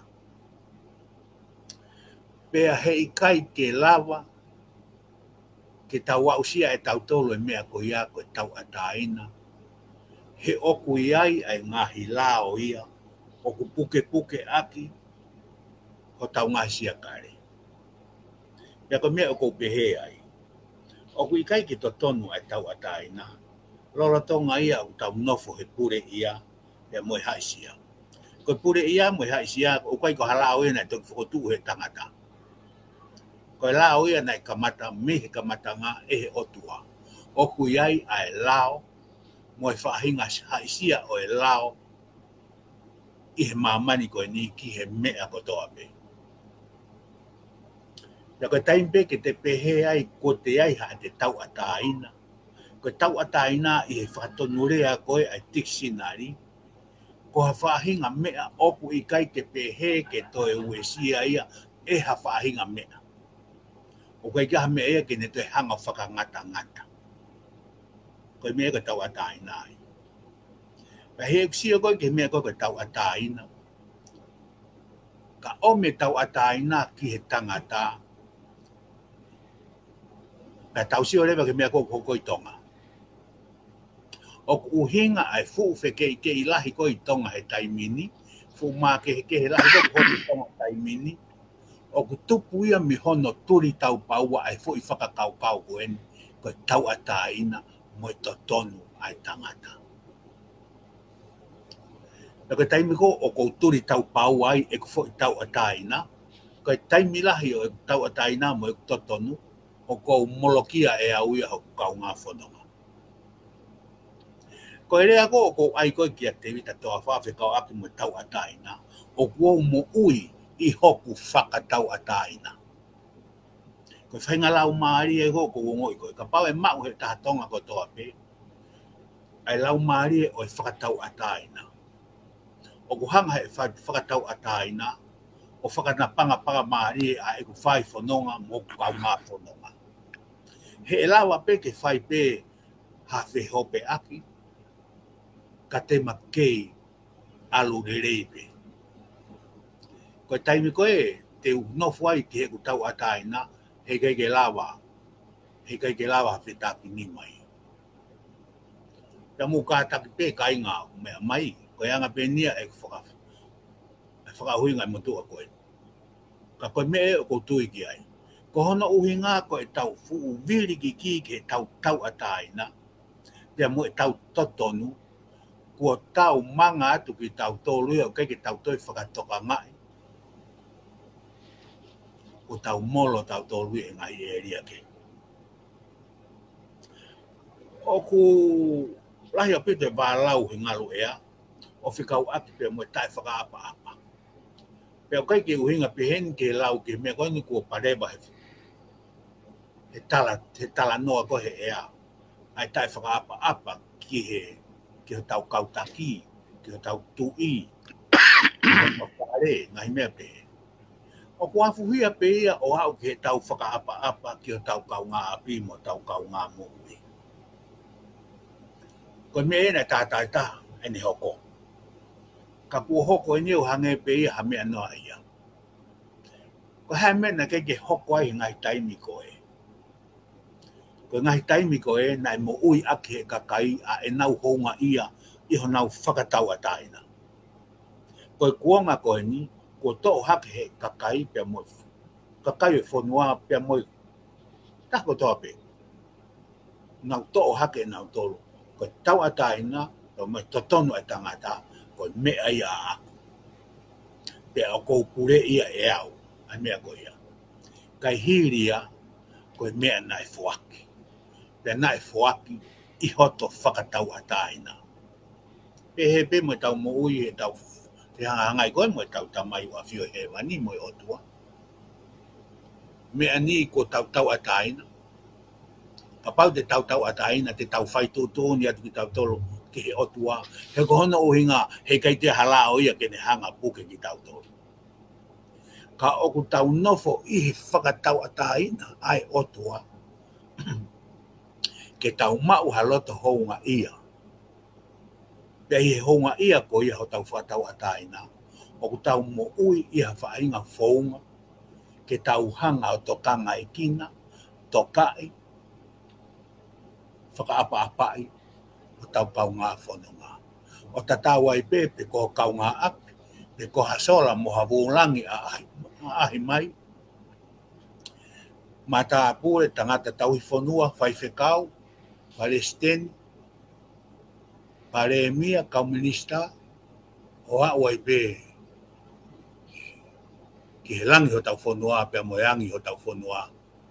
Pea hei kai ke lava, ke tau wausia e tau tolu e mea ko ia ko e tau ataina. He oku iai ai ngahi lao ia, o ku puke puke aki, ho tau ngahi sia kare. Pea ko mea o kou pehe ai. O ku ikai ki to tonu ai tau ataina. Lora tonga ia o tau nofo he pure ia, pea moe hai sia. Ko pure ia moe hai sia, o kai ko halao ia nai toki whokotu he tangata. Ko e lao ia nai kamata, me he kamata ngā e he otua. O ku iai ai lao, moe whaahinga hai sia o e lao, i he mamani koe ni ki he mea kotoa pe. Ja koe taimpe ke te pehe ai ko te ai ha te tau ataina. Koe tau ataina i he whatonurea koe ai dictionary. Ko ha whaahinga mea oku i kai te pehe ke toe uesia ia e ha whaahinga mea. O koe kia mea ia ke ne toe hanga whakangata ngata. Koe mea koe tau ataina ai. Ka he sia koe ke mea koe koe tau ataina. Ka ome tau ataina ki he tangata. Ka tau sio lewa ke mea koe koe koe tonga. O ku uhinga ai fu fe ke ke ilahi koe tonga he taimini. Fu maa ke he ke he lahi koe koe tonga taimini. O ku tupu ia mi hono turi tau paua ai fu i whakakau kau koen. Koe tau ataina mo e totonu ai tangata. Na koe taimi ko o kou turi tau pau ai e ku fo i tau ataina. Koe taimi lahi o e tau ataina mo e totonu. O kou molokia e au ia hoku kau ngā whanonga. Koe rea ko o kou ai koe kia te wita toa whawhi kau aki mo e tau ataina. O kuo mo ui i hoku whaka tau ataina. Koe whainga lau maari e ho kou ngoi koe. Ka pau e mau he taha tonga ko toa pe. Ai lau maari e o e whakatau ataina. O ku hanga he whakatau ataina, o whakana panga panga maari a e ku whai whanonga mo ku kau ngā whanonga. He e lawa pe ke whai pe ha whehope aki, ka te makei alu re reipe. Koe taimi koe, te unofu ai ki he ku tau ataina, he kai ke lawa, he kai ke lawa whetaki ni mai. Ta mu ka taki pe kai ngā mea mai, koe anga penia e whaka whakahui ngai motua koe. Ka koe me e o koutu iki ai. Ko hono uhi ngā koe tau fuu viri ki ki ke tau tau ataina. Pea mo e tau totonu. kua tau manga atu ki tau tolu o kai ki tau toi whakatoka ngai. Ko tau molo tau tolu e ngai e ria ke. O ku lahi a pite wālau he ngalu ea, o whikau aki pe mo tai whakaapa apa. Pe o kai ki uhinga pe hen ke lau ke mea koini kua pareba he. He tala, he tala noa ko he ea. Ai tai whakaapa apa ki he, ki he tau kautaki, ki he tau tui, ki he tau whare, ngai mea pe. O kua fuhia pe ia o hau ki he tau whakaapa apa, ki he tau kau ngā api mo tau kau ngā mui. Ko me ena tātai tā, ene hoko. Ka kua hoko e niu hange pe ia ha mea noa ia. Ko hae mena ke ke hoko ai ngai taimi ko e. Ko ngai taimi ko e nai mo ui aki he kakai a e nau honga ia iho nau whakatau a taina. Ko e kuonga ko e ni, ko tō hake he kakai pia mo. Kakai e whanua pia mo. Tako tō pe. Nau tō hake nau tōru. Ko tau a taina, o mai totonu e tangata, ko mea ia aku. Pea o kou pure ia e au, a mea ko ia. Kai hiria, ko mea nai fuaki. Pea nai fuaki, i hoto whakatau a taina. Pe he pe mo tau mo ui e tau, te hanga hangai koe mo tau tamai wa fio he wani mo e otua. Mea ni ko tau tau a taina. Papau te tau tau ataina, te tau whai tōtō ni atu ki tau tolo ki he otua. He kohona o hinga, he kai te hala o ia ke ne hanga puke ki tau tolo. Ka oku tau nofo i he whakatau ataina ai otua. Ke tau mau haloto hounga ia. Pea i he hounga ia ko ia ho tau whakatau ataina. Oku tau mo ui i ha whainga whaunga. Ke tau hanga o tokanga e kina, tokai, whakaapa-apai o tau pau ngā whanonga. O ta tau ai pe, pe ko kau ngā api, pe ko hasola mo havūlangi a ahi, a ahi mai. Mā tā apure tangata tau i whanua, whai whekau, Palestine, Paremia, kau minista, o a ai pe, ki he langi ho tau whanua, pe a moeangi ho tau whanua.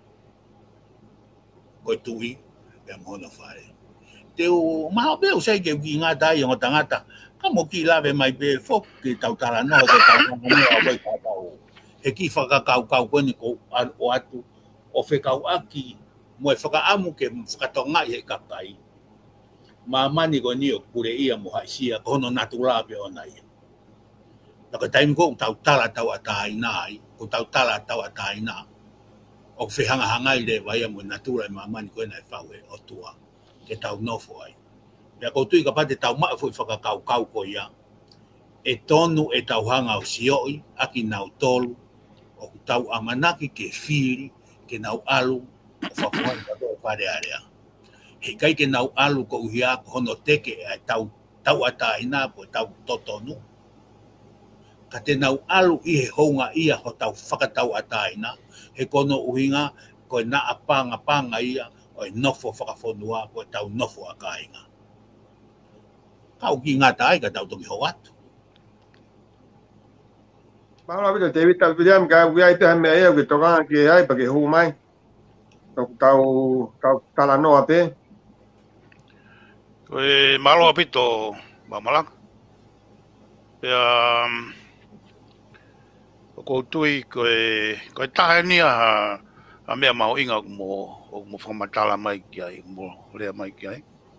Koe tui, pia mohono whare. Te o maho pe o sei ke ki ngā tai o tangata, ka mo ki lawe mai pe fok ki tau tara no, te tau tangata o wai tātau. He ki whakakau kau koni ko o atu, o whekau aki, mo e whakaamu ke whakatonga i he kakai. Mā mani ko ni o kure ia mo haisia, kono natu la pe o nai. Naka taimi ko tau tala tau a tāina ai, ko tau tala tau a tāina. O whihanga hangai le vai mo natura i mamani koe nai whau e o tua, ke tau nofo ai. Mea koutu i ka pate tau maa fui whakakau kau ko ia, e tonu e tau hanga o sioi, aki nau tolu, o tau amanaki ke whiri, ke nau alu, o whakuan kato o whare area. He kai ke nau alu ko uhia ko hono teke e tau, tau ataina po tau totonu. Ka te nau alu i he hounga ia ho tau whakatau ataina, he kono uhinga koe na apanga panga ia o e nofo whakawhonua koe tau nofo a kāinga. Kau ki ngā tai ka tau toki ho atu. Mahalo pito, te vita pidam ka uia ite hame ai au ki tokanga ki ai pa ki hu mai. Tau tau tala noa pe. Koe mahalo pito, mamalanga. Pea ko tui koe koe tahe nia ha a mea mau inga mo mo whamatala mai ki ai, mo rea mai ki ai.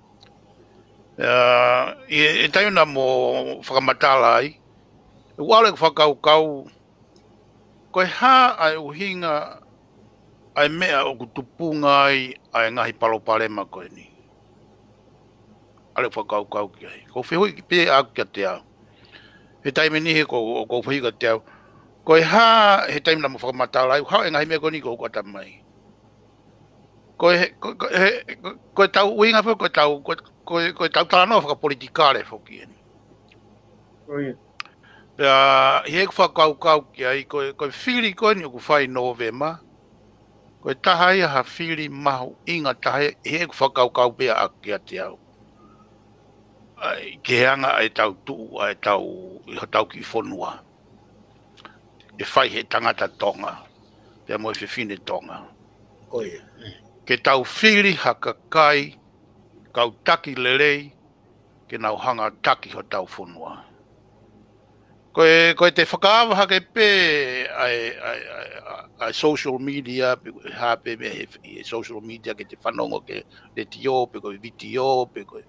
Uh, e, e taiuna mo whakamatala ai, e wale whakau kau, koe ha ai uhinga ai mea o kutupunga ai ai ngahi palopalema koe ni. Ale whakau kau ki ai. Ko whihui ki pe aku kia te au. He taime nihe ko ko whihui ka te au. Koe ha he taime na mo whakamatala ai, hao e ngahi mea koe ni ko kua tamai. Koe, koe, koe, koe tau uinga fo, koe tau, koe, koe, koe tau tala noa whakapolitikare whoki eni. Oi. Pea, he ku whakau kau ki ai, koe, koe whiri koe ni o ku whai Novema, koe taha ia ha whiri mahu inga tahe, he ku whakau kau pea aki a te au. ke anga ai tau tu ai tau i tau ki fonua e fai he tangata tonga pe mo fe fine tonga Oi. ke tau fili hakakai kau taki lelei ke nau hanga taki ho tau fonua koe koe te whakaawa hake pe ai ai ai social media ha pe me social media ke te whanongo ke le tio pe koe video pe koe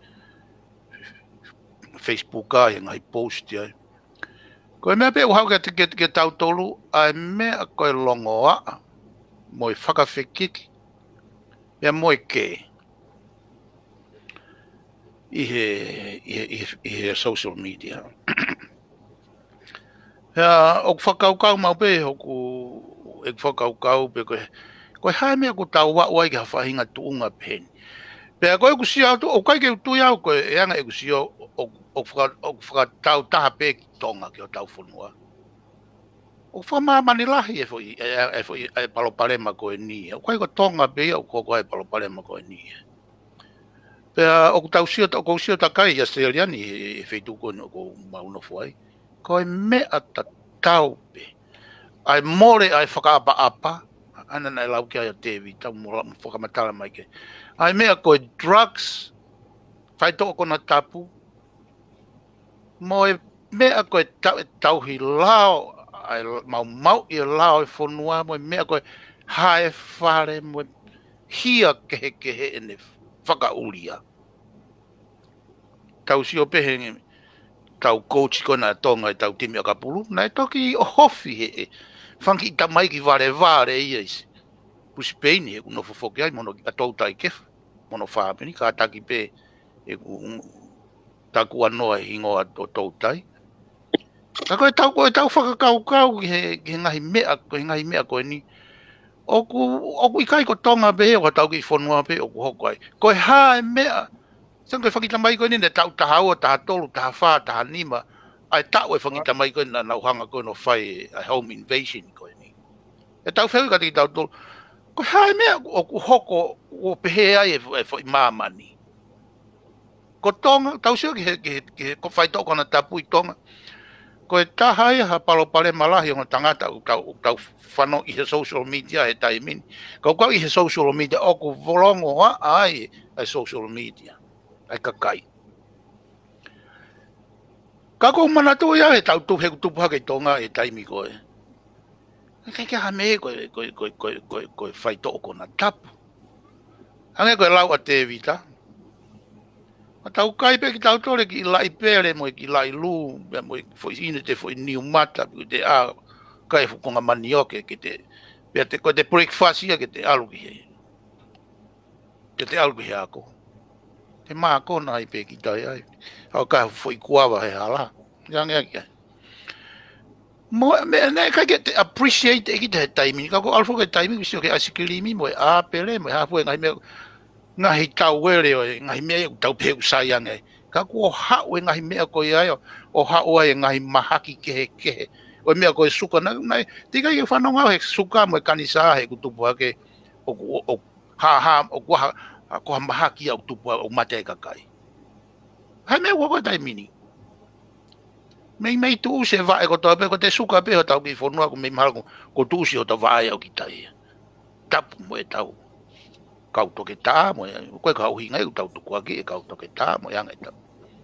Facebook ai ngai post ai koe mea pe uhau ke ke ke tau tolu ai mea koe longoa moi whakawhekiki mea moi ke i he i he social media ya o whakaukau mau pe hoku e whakaukau pe koe koe hae mea ko tau wa wai ka whahinga tuunga pen pe koe ku sia o kai ke tu ya koe e anga e ku sia o o whaka o whaka tau taha pe ki tonga ki o tau whunua o whama manilahi e foi e foi e palopalema koe ni o kai ko tonga pe o ko koe palopalema koe ni pe o ku tau sia o ku sia takai ya se aliani e feitu ko no ko mau no foi koe mea ta tau pe ai more ai whakaapa apa ana nei lau ki ai o tevi tau mo whakamatala mai ke ai mea koe drugs whai toko kona tapu mo e mea koe tau e tauhi lao ai mau mau i lao e whonua mo e mea koe hae whare mo e hia kehe kehe e ne whakauria tau si o pehe tau coach kona tonga e tau timi a kapulu nai toki o hofi he e whanki i tamai ki vare vare i eisi pusi peini e kuno fofoki ai mono a tau tai kefu mono whaapeni ka taki pe e ku taku anoa e hingoa o tau tai ka koe tau koe tau whakakau kau ki he, he ngahi mea koe ngahi mea koe ni oku oku i kai ko tonga pe o tau ki whonua pe oku hoko ai koe hae mea sang koe whakita mai koe ni ne tau taha ua, taha tolu, taha wha, taha nima ai tau e whakita mai koe na nauhanga koe no whai a home invasion koe ni e tau whau ka te tau tolu koe hae mea oku hoko o pehe ai e whai mamani ko tonga tau sio ki he ki ko whai toko na tapu i tonga koe taha ia ha palo pale malahi o tangata u tau tau whano i he social media he taimini kau kau i he social media oku volongo wa ai ai social media ai kakai kako mana tu ya e tau tu he tu pa ke tonga e taimi koe ke ke ha me koe koe koe koe koe koe fai to ko na tapu anga koe lau a te vita a tau kai pe ki tau tore ki lai pere mo ki lai lu mo foi ine te foi niu mata te a kai fu konga manioke ki te pe te koe te breakfast ia ki te alu ki he ke te alu ki he ako te maa kona ai pe ki tai ai. Hau ka foi kuawa he hala. Yang ya. Mo me ne ka ke appreciate e ki te taimi. Ka ko alfo ke taimi ki sio ke asikilimi mo a pele mo ha foi ngai me ngai tau wele o ngai me tau pe usaiang e. Ka ko ha o ngai me ko ia o ha o ai ngai mahaki ke ke. O me ko suka na nai ti ka ke fanonga he suka mo kanisa he ku tupu ke o o ha ha o ko ko mahaki au tupu o mate kakai hai me wo ko tai mini me me tu se va e ko to pe ko te suka pe o tau ki fonua ko me mal ko ko tu si o to vai o ki tai tap mo e tau kau to ke ta mo ko ka u hinga u tau tu ko ki kau to ke ta mo yang e tau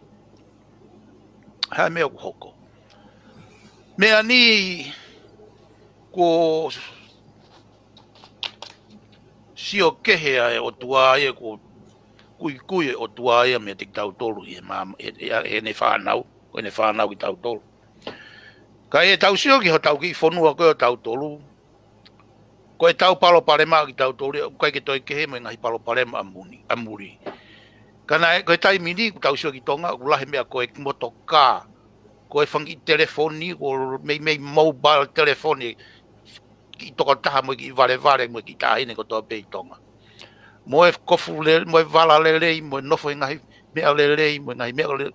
hai me ko hoko me ani ko si o kehe ai o tua ai ko kui kui o tua ai me te tau tolu e ma e ne whanau ko ne whanau ki tau tolu ka e tau sio ki ho tau ki fonua ko tau tolu ko e tau palo palema ki tau tolu ko ke toi kehe me ngai palo palema amuni amuri kana ko tai mini tau sio ki tonga u lahe mea ko e motoka ko e fangi telefoni ko me me mobile telefoni ki toko taha mo ki vale vale mo ki taha ine ko toa pei tonga. Mo e kofu le, mo e vala le lei, mo e nofo i ngai mea le lei, mo e ngai mea le...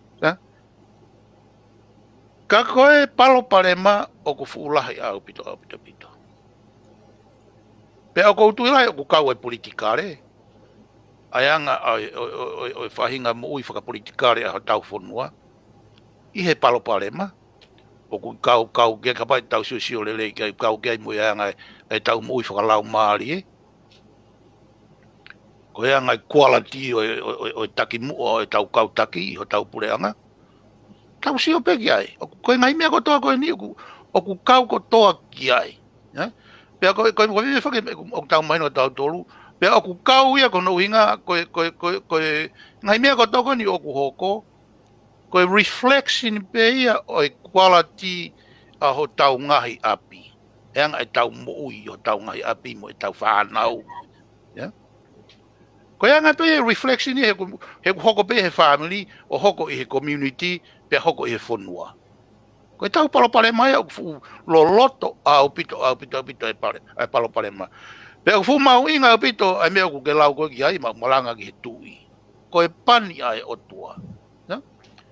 Ka koe palo palema o ku fuulahi au pito au pito pito. Pe o koutu ilai o ku kau e politikare. Ayanga ai o fahinga mo ui whakapolitikare a tau whonua. I he palo palema. O ku kau kau ke kapai tau siu siu lele ke kau ke mo ayanga e tau mo ui whakalau maari e. Ko ayanga quality o o taki mu o tau kau taki o tau pureanga. Tau siu pe ki ai. O ko ngai mea ko toa ko ni o ku kau ko toa ki ai. Ya. Pe ko ko ko vi fa ke o tau mai no tau tolu. Pe o ku kau ia ko no hinga ko ko ko ko ngai mea ko toko ni o ku hoko ko reflection pe ia o quality a ho tau ngahi api yang ai tau mo ui o tau ngahi api mo tau whanau ya ko yang pe reflection he he hoko pe he family o hoko i he community pe hoko i he whonua ko tau palo pale mai o lo loto au pito au pito pito e pale ai palo pale mai. Pero fu mau inga pito ai me ku ke lau ko ki ai ma malanga ki tui. Ko e pani ai o tua. Ya?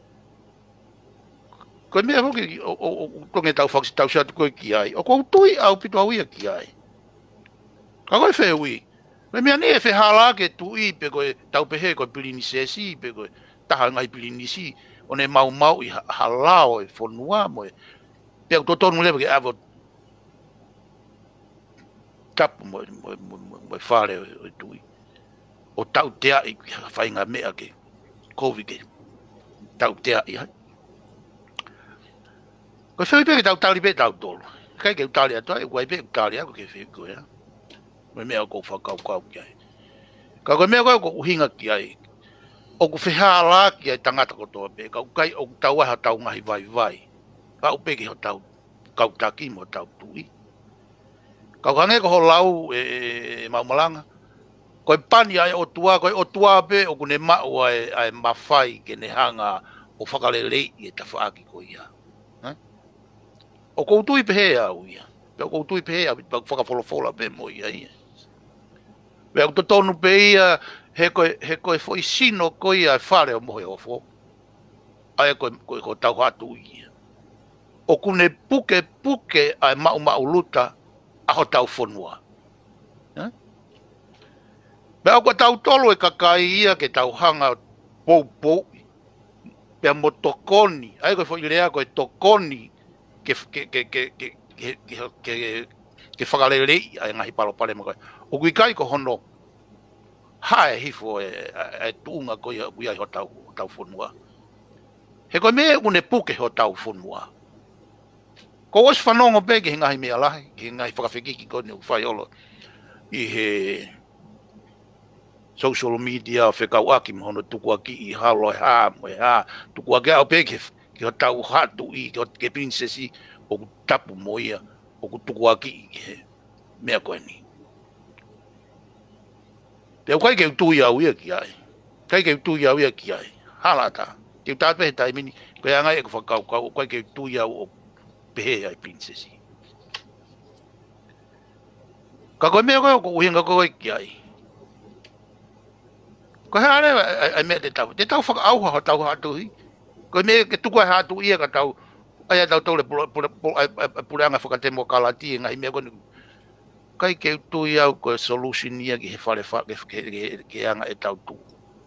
Ko me ho ki o o ko nge tau fax tau sa ko ki ai. O ko tui au pito au ia ki ai. Ka ko fe wi. Me me ne fe hala ke tui pe ko tau pe he ko pilini sesi pe ko ta ngai pilini si o ne mau mau i halao e fonua mo. Pe to tonu le ke avo tap mo mo mo fare o tui o tau tea i whainga mea ke covid ke tau tea i hai ko whai pe ke tau tali pe tau tolu kai ke utali atua e guai pe utali ako ke whi ko ya me mea ko whakau kau ki ai ka ko mea ko uhinga ki ai o ku whihala ki ai tangata ko toa pe ka kai o tau aha tau ngahi vai vai ka upe ke ho tau kau taki mo tau tui. Kau kange ko lau e maumalanga. Ko pani ai o tua ko o tua pe o kune ma o ai ai mafai ke ne hanga o whakalele i e tawhaaki ko ia. O koutui pe hea o ia. Pe o koutui pe hea pa whakawholofola pe mo ia ia. Pe o tonu pe ia he koe he koe foi sino ko ia whare o mohe o fo. Ai ko ko ko tau hatu ia. O kune puke puke ai mau mau luta aho tau whonua. Pea ko tau tolo e kakai ia ke tau hanga pou pou. Pea mo tokoni. Ai koe fwoi lea koe tokoni ke ke ke ke ke ke ke ke whakalelei ai ngahi palo pale ma koe. O kui kai ko hono hae hifo e e tuunga koe ia ho tau tau whonua. He koe me une puke ho tau whonua. Ko os whanongo pe ki ngahi mea lahi, ki ngahi whakawhikiki ko ni uwhai olo i he social media whekau aki mohono tuku aki i halo e haa mo e haa tuku aki au pe ki ki ho tau hatu i ke princesi o ku tapu mo ia o ku tuku aki i he mea koe ni. Te au kai ke utui au ia ki ai, kai ke utui au ia ki ai, halata, te utat pehe taimini, koe angai e ku whakau kau, kai ke utui au o pehe ai princesi. Ka koe mea koe o ko uhinga koe ki ai. Koe hare ai mea te tau. Te tau whaka auha ho tau hatu hi. Koe mea ke tuku ai hatu ia ka tau. Ai a tau tau le pureanga whakatemo kalati e ngai mea koe. Kai ke utui au koe solution ia ki he whare whake ke anga e tau tu.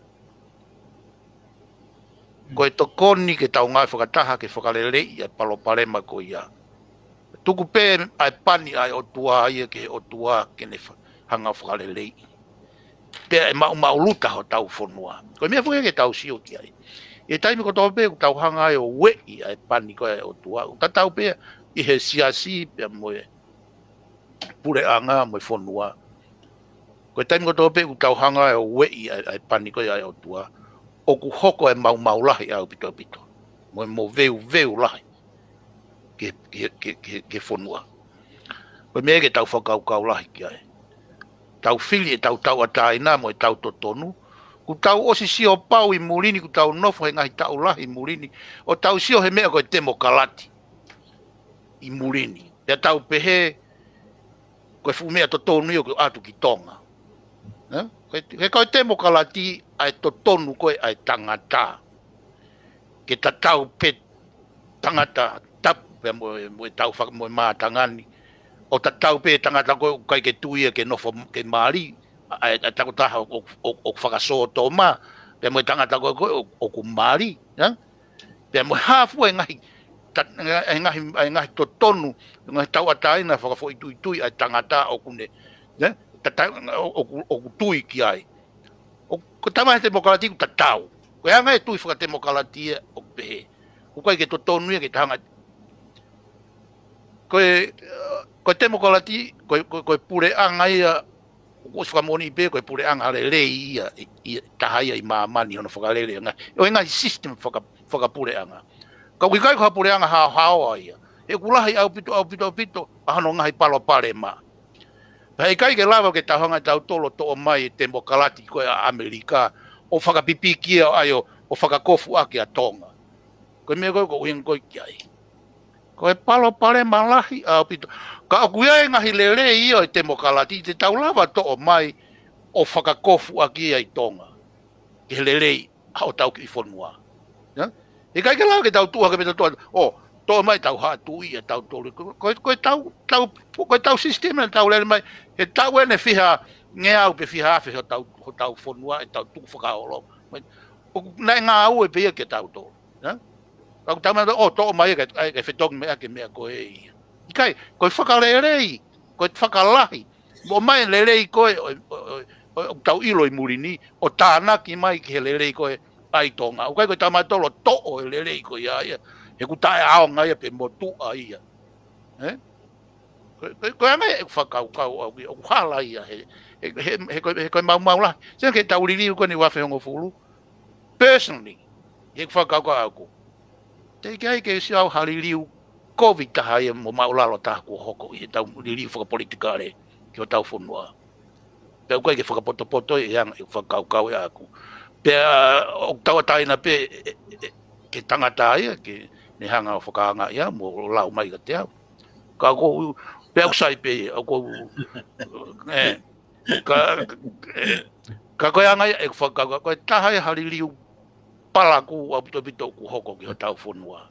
Koe tokoni ke tau ngai whakataha ke whakalelei ai palo parema ko ia. Tuku pe ai pani ai o tua ia ke o tua ke ne hanga whakalelei. Pe ai mau mau luta ho tau whonua. Koe mea whuke ke tau sio ki ai. E taimi ko tau pe tau hanga ai o wei ai pani koe o tua. Ta tau pe i he siasi pe moe pure anga moe whonua. Koe taimi ko tau pe tau hanga ai o wei ai pani koe ai o tua. O ku hoko e mau mau lahi au pito pito. Mo mo veu veu lahi. Ke ke ke ke whonua. Koe mea ke tau whakau kau lahi ki ai. Tau fili e tau tau ataina mo e tau totonu. Ku tau osi sio pau i mulini, ku tau nofo he ngahi tau lahi i mulini. O tau sio he mea koe temo kalati i mulini. Te tau pehe koe fu mea totonu i o koe atu ki tonga. He koe temo kalati ai totonu koe ai tangata. Ke ta tau pe tangata tapu pe mo e tau whaka mo e maa tangani. O ta tau pe tangata koe kai ke tuia ke nofo ke maari ai ta ko ta o o whakaso tō ma pe mo tangata ko ko o kumari ya pe mo hafu ngai ngai ngai to tonu ngai tau atai na whakafo i tui tui ai tangata o kune ya ta o tui ki ai o ko tama te mokalati ku tatau ko ya ngai tui whakate mokalati o pe ko kai ke to tonu ke tanga ko ko te mokalati ko ko pure angai o ska moni be ko pure anga le le ia i tahai i mamani ono whakalele nga o nga system whaka whaka pure anga ka wi kai ko pure anga ha ha ia e kulahi au pito au pito pito ano ngai palo pale ma pai kai ke lava ke tahanga tau tolo to mai te mokalati ko Amerika o whaka pipi kia ayo o whaka kofu ake a tonga ko me ko ko hin ko kiai ko e palo pale malahi au pito ka kuia ngahi lele io te mokalati te taulava to o mai o whakakofu aki ai tonga ke lele au tau ki fonua ya e kai ke la ke tau tua ke me to o to mai tau ha tu ia tau to ko ko tau tau ko tau sistema tau le mai e tau ene fiha nge au pe fiha fe tau tau fonua e tau tu whakaolo o na nga au e pe ke tau to ya ka tau mai o to mai ke ke fetong me ke me ko e kai ko whakalelei ko whakalahi mo mai lelei ko o tau ilo i murini o tāna ki mai ki lelei ko ai tonga o kai ko tama tolo to o lelei ko ia ia e ku tae ao ngai pe mo tu ai ia eh ko ko ngai whakau kau o hala ia he he ko he ko mau mau la se ke tau lili ko ni wa fe ngo fulu personally e whakau kau te kai ke si au haliliu COVID tahai mo maulalo ta ko hoko i tau lili whaka politika re ki o tau whonua. Pea koe ke whakapoto-poto i hanga i whakau-kau e aku. Pea o tau ataina pe ke tangata ia, ke ne hanga o whakahanga ia, mo lau mai ka te au. Ka ko, pea usai pe, o ko, eh, ka, ka koe anga ia e whakau, koe tahai hariliu palaku au pito-pito ku hoko ki o tau whonua.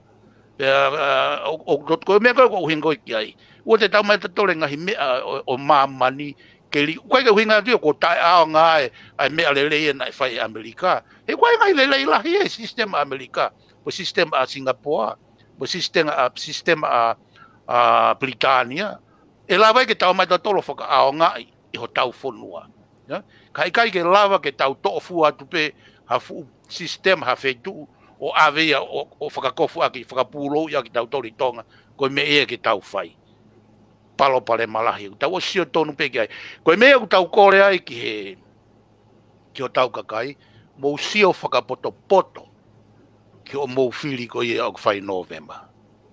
O ko me ko hingo ki ai o te tau mai te tole ngahi mea o mamani ke li ko ke hinga dio ko tai a nga ai mea le le na fai Amerika e ko ngai le le la hi sistema Amerika o sistema a Singapore o sistema a sistema a a Britania e la vai ke tau mai te tolo foka a nga i ho tau fonua ya kai kai ke lava ke tau to fu atu pe ha fu sistema ha fetu o avea o o whakakofu aki whakapulo ia ki tau tori tonga koe me ea ki tau whai palo pale malahi tau o sio tonu peki ai koe me ea ku tau kore ai ki he ki o tau kakai mou sio whakapoto poto ki o mou whiri koe ea au whai November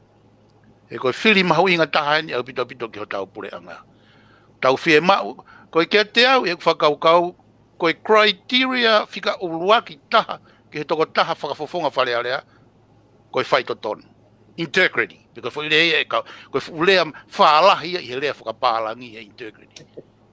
e koe whiri mahu inga tahani au pito pito ki o tau pure anga tau whie mau koe kia te au e whakaukau koe criteria whika uruaki taha ke he toko taha whakafofonga whare area, koe whai to tonu. Integrity. Because for lea, koe lea whaalahi i he lea whakapālangi e integrity.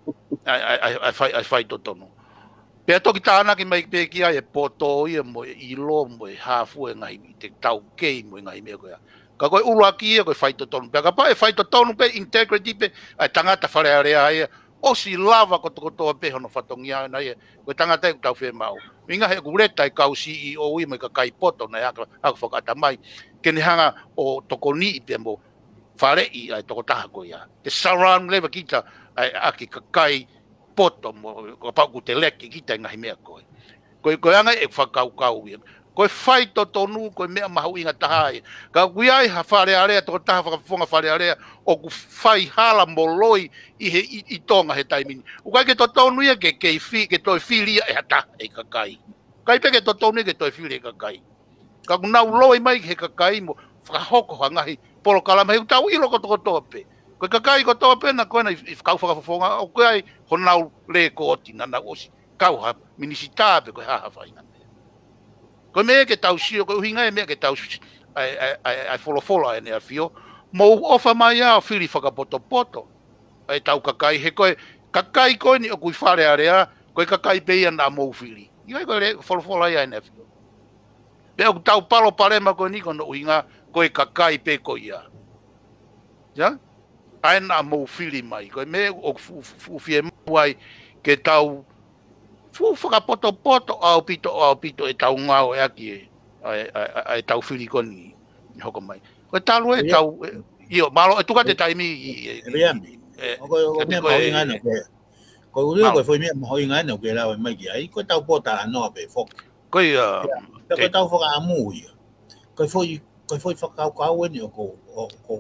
Ai whai to tonu. Pea toki tāna ki mai pe kia e poto ia mo e ilo mo e hafu e ngai te tau kei mo e ngai mea koea. Ka koe uruaki ia koe whai to tonu. Pea ka pa e whai to tonu pe integrity pe ai tangata whare area ia. O si lava ko to to pe hono fatongia na ia ko tangata ku tau fe mau minga he kureta i kau C E O i me ka kai poto na ya ka whakata mai ke ni hanga o tokoni i pe mo whare i ai toko taha ko ia te surround level kita ai aki ka kai poto mo ko pa ku te leki kita ngahi mea koe koe koe anga e whakau kau ia koe whai to tonu koe mea mahu inga tahai ka kuiai ha whare area toko taha whakafonga whare area o ku whai hala moloi i he i tonga he taimini o kai ke to tonu ia ke ke fi ke toi filia e hata e kakai kai pe ke to tonu ke toi filia e kakai ka kunau loi mai he kakai mo whakahoko hangahi polo kalama he tau ilo ko toko tope koe kakai ko tope na koe na i kau whakafonga o koe ai honau le ko oti nana osi kau ha minisitape koe haha whainga ko me ke tau sio ko hinga e me ke tau ai ai ai follow follow ene afio mo ofa mai a fili faka poto poto ai tau kakai he ko kakai ko ni o ku fare area ko kakai pe ana mo fili i ko le follow follow ai ene afio be o tau palo pare ma ko ni ko no hinga ko kakai pe ko ia ya ai na mo fili mai ko me o fu fie mai ke tau fu whakapoto poto au pito au pito e tau ngau e aki e tau whirikoni hoko mai. Ko talu e tau io malo e tuka te taimi e o ko me mo inga no ke ko uri ko foi me mo inga no ke la mai ki ai ko tau pota no pe fok ko ia ko tau foka amu ia ko foi ko foi whakau kau e ni o ko ko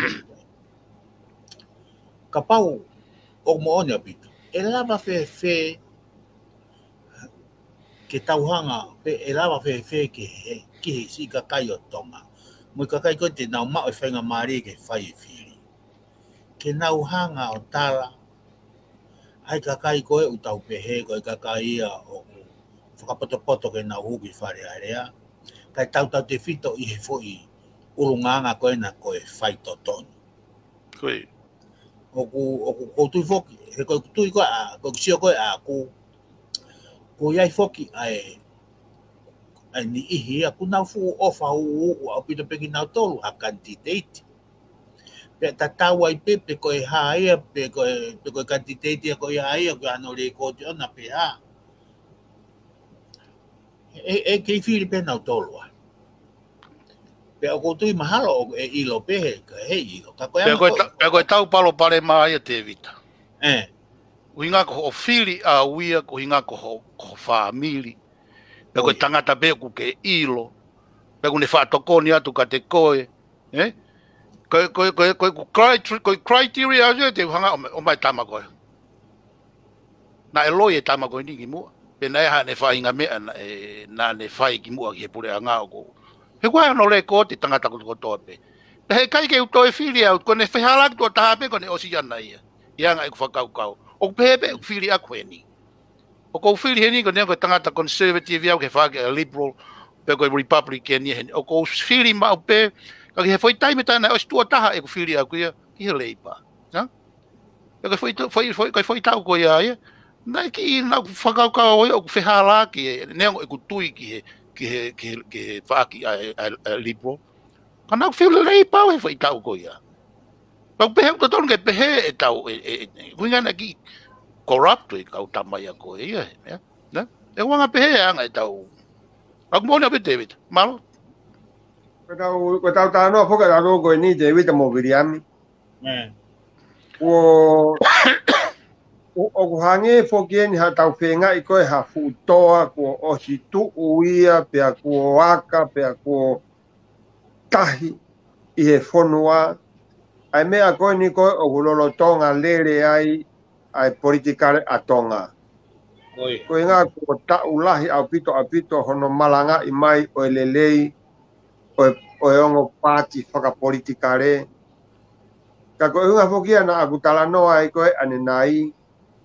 ka pau o mo ona pito e lava fe fe ke tauhanga pe e lava fe fe ke ki si ka kai o tonga mo ka kai ko te nau ma o whainga mari ke whai e whiri ke nau hanga o tala ai ka kai koe u tau pehe koe ka kai ia o whakapoto ke nau huki whare area kai tau tau te whito i he fui urunganga koe na koe whai to tonu koe oku oku o tui foki he koe tui koe a koe sio koe a ku ko iai foki ai ai ni ihi a ku nau fu ofa u u au pito peki nau tolu a candidate pe ta tau ai pepe koe haia pe koe pe koe candidate koe haia koe ano le ko te ona pe ha e e kei fili pe nau tolu a pe o ko tui mahalo e ilo pe he he ilo ka koe pe koe pe koe tau palo pare mai te vita eh uinga ko fili a uia ko inga ko ko family pe ko tangata be ku ke ilo pe ku ne fa tokoni atu ka te koe eh ko ko ko ko ko criteria je te hanga o mai tama ko na elo ye tama ko ni mu pe na ha ne fa inga me na ne fa ki mu ke pure anga ko he kwa no le ko te tangata ko to pe he kai ke to fili a ko ne fa hala to ta pe ko ne osiana ia ia ngai ku fa kau kau o pepe fili a kweni o ko fili heni ko ne ko tangata conservative ya ke fa ke liberal pe ko republican ni o ko fili ma pe ka ke foi time tana o stu taha e ko fili a ku ia ki leipa ha e ko foi foi foi ko foi tau ko ia ia na ki na fa ka ka o ko fe hala ki ne o ku tui ki ki ki ki fa ki a liberal kana fili leipa o foi tau ko ia pa pe ko ton ke pe e tau e winga na ki corrupt e kau tamai ko e ia na e wanga pe e anga e tau ak mo na be David malo ko tau ko tau ta no foka da ko ni David mo giriami eh o o ko hange foki ha tau fenga i ko ha futoa ko o si tu uia pe ko aka pe ko tahi i he fonua ai mea koe ni koe o kulolo tonga lere ai ai politikare a tonga. Koe. Koe ngā ko ta ulahi au pito au pito hono malanga i mai o lelei o o ongo party whaka politikare. Ka koe hunga fokia na aku talanoa ai koe ane nai.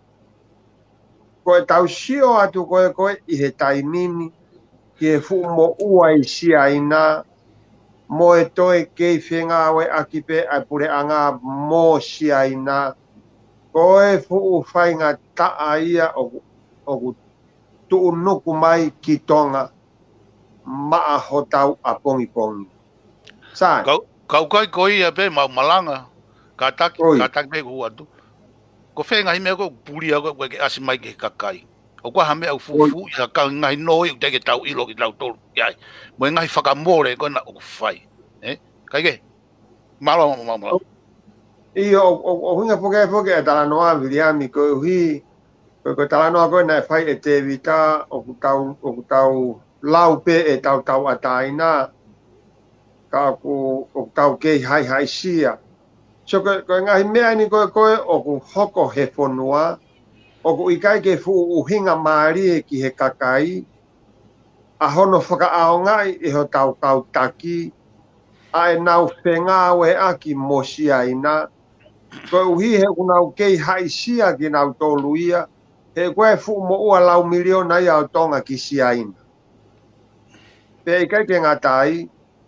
Koe tau sio atu koe koe i he taimini ki he fu mo ua i sia ina mo e toi kei whenga we akipe ai pure anga mo sia ina koe fu whainga taa ia o o tu nuku mai ki tonga maa hotau a pongi pongi sai kau kau kai koi a pe mau malanga ka tak ka tak be ku atu ko whenga hi me ko puri a ko ke asi mai ke kakai o ko hame au fu fu ia ka ngai no i te ke tau ilo ki tau tolu ia mo ngai whakamore ko na o whai eh kai ke malo malo i o o hunga poke poke a talanoa viriami ko hi ko ko talanoa ko na whai e te vita o tau o tau lau pe e tau tau ataina ka ku o tau ke hai hai sia so ko ko ngai mea ni ko ko o ku hoko he fonua o ku ikai ke fu u hinga mari ki he kakai a hono whaka aongai e ho tau tau taki ai nau whenga we aki mosia ina ko uhi he unau kei hai sia ki nau toluia he koe fu mo ua lau miliona ia o tonga ki sia ina pe ikai ke ngatai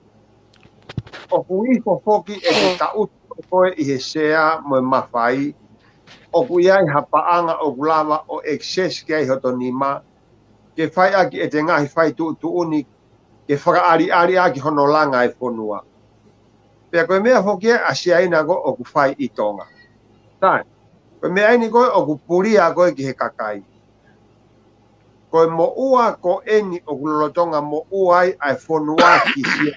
o kui fo foki e te tau koe i he sea mo mawhai o ku iai hapaanga o gulama o excess ke ai hotonima ke whai aki e te ngahi whai tu tu uni ke whaka ari ari aki hono langa e whonua. Pea koe mea hokia a siaina ko o ku whai i tonga. Tai, Koe me ai ni koe o ku puria koe ki he kakai. Koe mo ua ko eni o ku lolotonga mo ua ai ai whonua ki sia.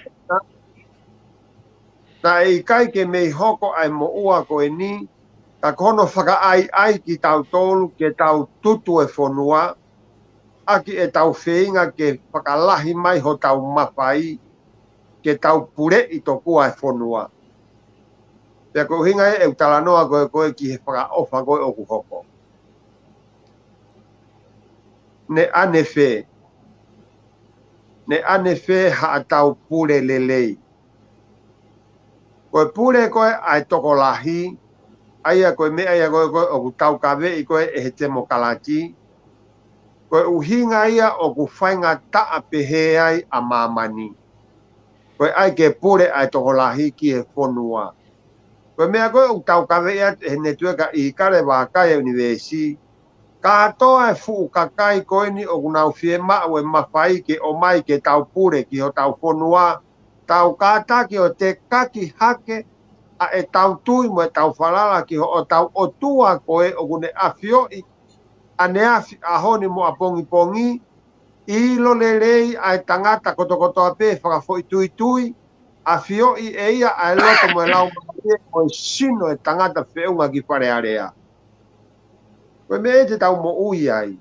Na e kai ke mei hoko ai mo ua ko eni, ka kono whaka ai ai ki tau tolu ke tau tutu e whonua, aki e tau wheinga ke whakalahi mai ho tau mawhai, ke tau pure i to kua e whonua. Pea ko hinga e e talanoa koe koe ki he whaka ofa koe o ku hoko. Ne ane whe. Ne ane whe ha tau pure lelei. Koe pure koe ai toko lahi, aia koe mea ia koe koe o ku tau kawe i koe e he te mo kalati, koe uhinga ia o ku whainga taa pehe ai a mamani. Koe ai ke pure ai toko lahi ki he whonua. Koe mea koe o tau kawe ia he netueka i kare wākai universi, ka toa e fuu kakai koe ni o kunau fie maa e mawhai ke o mai ke tau pure ki ho tau whonua, tau kātaki o te kaki hake a e tau tui mo e tau whalala ki ho o tau o tua koe o kune awhioi a ne awhi a honi mo a pongi pongi i lo lelei a e tangata koto koto a pe whakafo i tui tui a whioi e ia a e loto mo e lau mo e sino e tangata whiunga ki whare area. Koe me e te tau mo ui ai.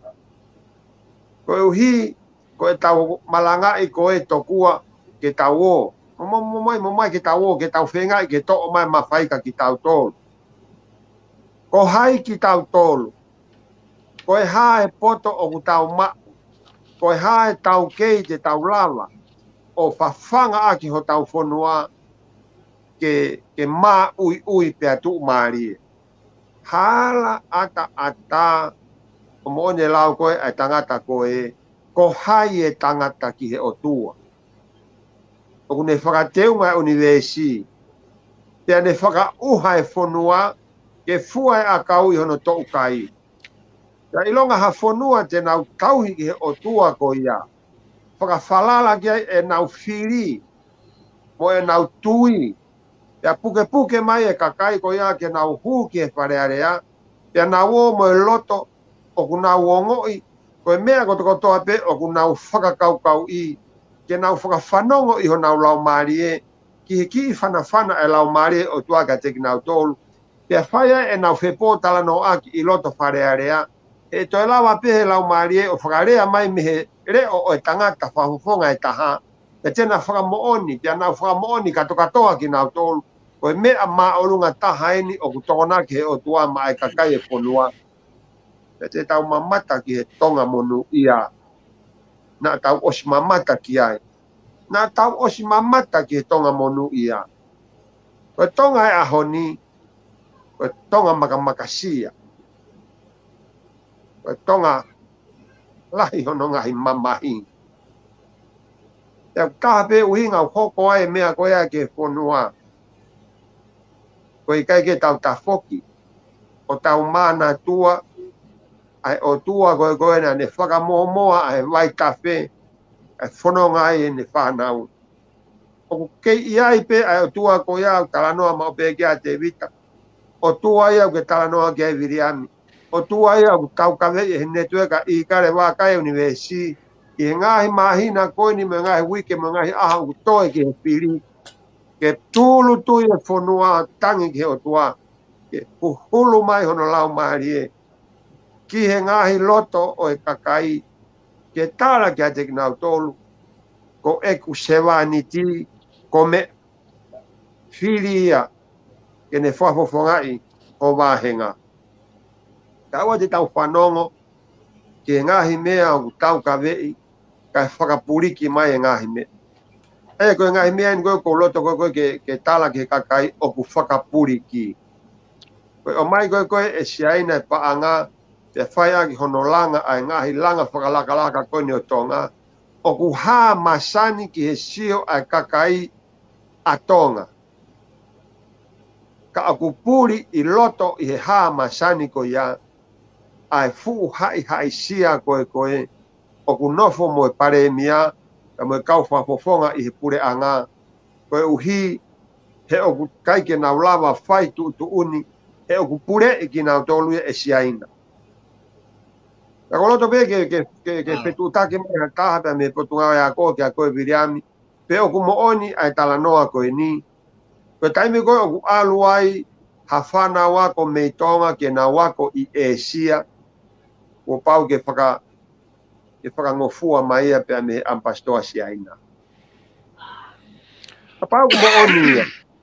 Koe uhi, koe tau malangai koe tokua ke tau o. Mo mo mai mo mai ke tau o ke tau whengai ke to o mai mawhaika ki tau tolu. Ko hai ki tau tolu. Koe hae poto o ku tau ma. Koe hae tau kei te tau lava. O whawhanga aki ho tau whonua ke, ke mā ui ui pia tu maari. Hala ata ata o moone lau koe ai tangata koe. Ko hai e tangata ki he o tua. O kune whakateu mai universi, pia ne whakauha e whonua, ke fuai a kau i hono tau kai. Ia ilonga ha whonua te nau tauhi ki he o tua ko ia. Whakawhalala ki ai e nau whiri, mo e nau tui. Ia puke puke mai e kakai ko ia ke nau hu ki e wharearea, pia nau o mo e loto, o ku nau o ngoi, ko e mea koto kotoa pe, o ku nau whakakau kau i, ke nau whakawhanongo i ho nau lau maari e, ki he ki whana whana e lau maari e o tuaka te ki nau tolu. Pea whaia e nau whepo tala no aki i loto wharearea, e toi lawa pehe lau maari e o whakarea mai mehe reo o e tangata whahufonga e taha, e tena whakamooni, pea nau whakamooni kato katoa ki nau tolu, ko e mea maa orunga taha eni o kutokona ki he o tua ma e kakai e ponua. Pea te tau mamata ki he tonga monu ia. Na tau osi mamata ki ai. Na tau osi mamata ki he tonga monu ia. Koe tonga e ahoni, koe tonga makamakasiya. Koe tonga lahi hono ngahi mamahi. Ia kahape uhinga hoko ai mea koe a ke whonua. Koe kai ke tau tafoki. O tau mana tua. Ai o tua koe koe na ne whakamomoa ai vai tafe. Ai whanonga ai e ne whanau. O kei iai pe ai o tua koe au talanoa mao pe kia te vita. O tua ia ke talanoa kia viriami. O tua ia ku tau kawe e hene tueka i kare wakai universi. I ngahi mahina koe ni me ngahi wike me ngahi aha ku toe ki he piri. Ke tulu tui e whanua tangi ki he o tua. Ke hulu mai hono lau maari e. Ki he ngahi loto o e kakai, ke tala kia te kinau tolu, ko eku sewani ti, ko me whiria, ke ne whafofongai o wāhenga. Taua te tau whanongo, ke ngahi mea o tau kawei, kai whakapuriki mai e ngahi mea. E koe ngahi mea ni koe ko loto koe koe ke, ke tala ke kakai o ku whakapuriki. Koe o mai koe koe e siaina e paanga, te whai aki hono langa ai ngahi langa whakalakalaka koe ni o tonga, o ku hā masani ki he sio ai kakai a tonga. Ka aku puri i loto i he hā masani ko ia, ai fuu hai hai sia koe koe, o ku nofo mo e pare mia, ka mo e kau whafofonga i he pure anga, koe uhi, he o ku kaike nau lava whai tu tu uni, e o kupure e kina tolu e siaina la koloto pe ke ke ke ke petuta ke me ta pe me potunga ya ko ke ko viriami pe o kumo oni ai tala noa ko ni pe taimi ko o aluai hafana wa ko me tonga ke na wa ko i esia o pau ke faka ke faka ngofua mai pe me ampastoa siaina pau kumo oni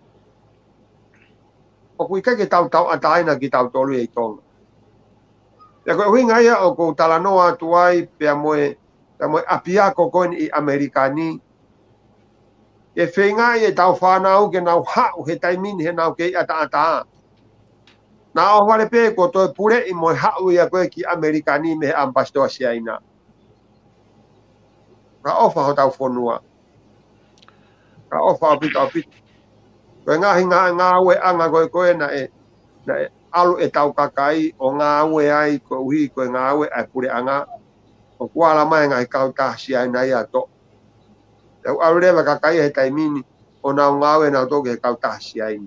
o kui ka ke tau tau ataina ki tau tolu e tonga ya ko hinga ia o ko talanoa tuai pe moe pe moe apia ko kon i amerikani e fenga e tau fana o ke nau ha o he taimin he nau ke ata ata na o vale pe ko to pure i moe ha o ia ko ki amerikani me ambasto asiaina ka ofa ho tau fonua ka ofa pita pita ko nga hinga nga we anga ko ko na e na e alu e tau kakai o ngā aue ai ko uhi ko ngā aue ai pure anga o kuala mai ngai kau tahsi ai nai ato e alu rewa kakai he taimini o nā ngā aue nā toke he kau tahsi ai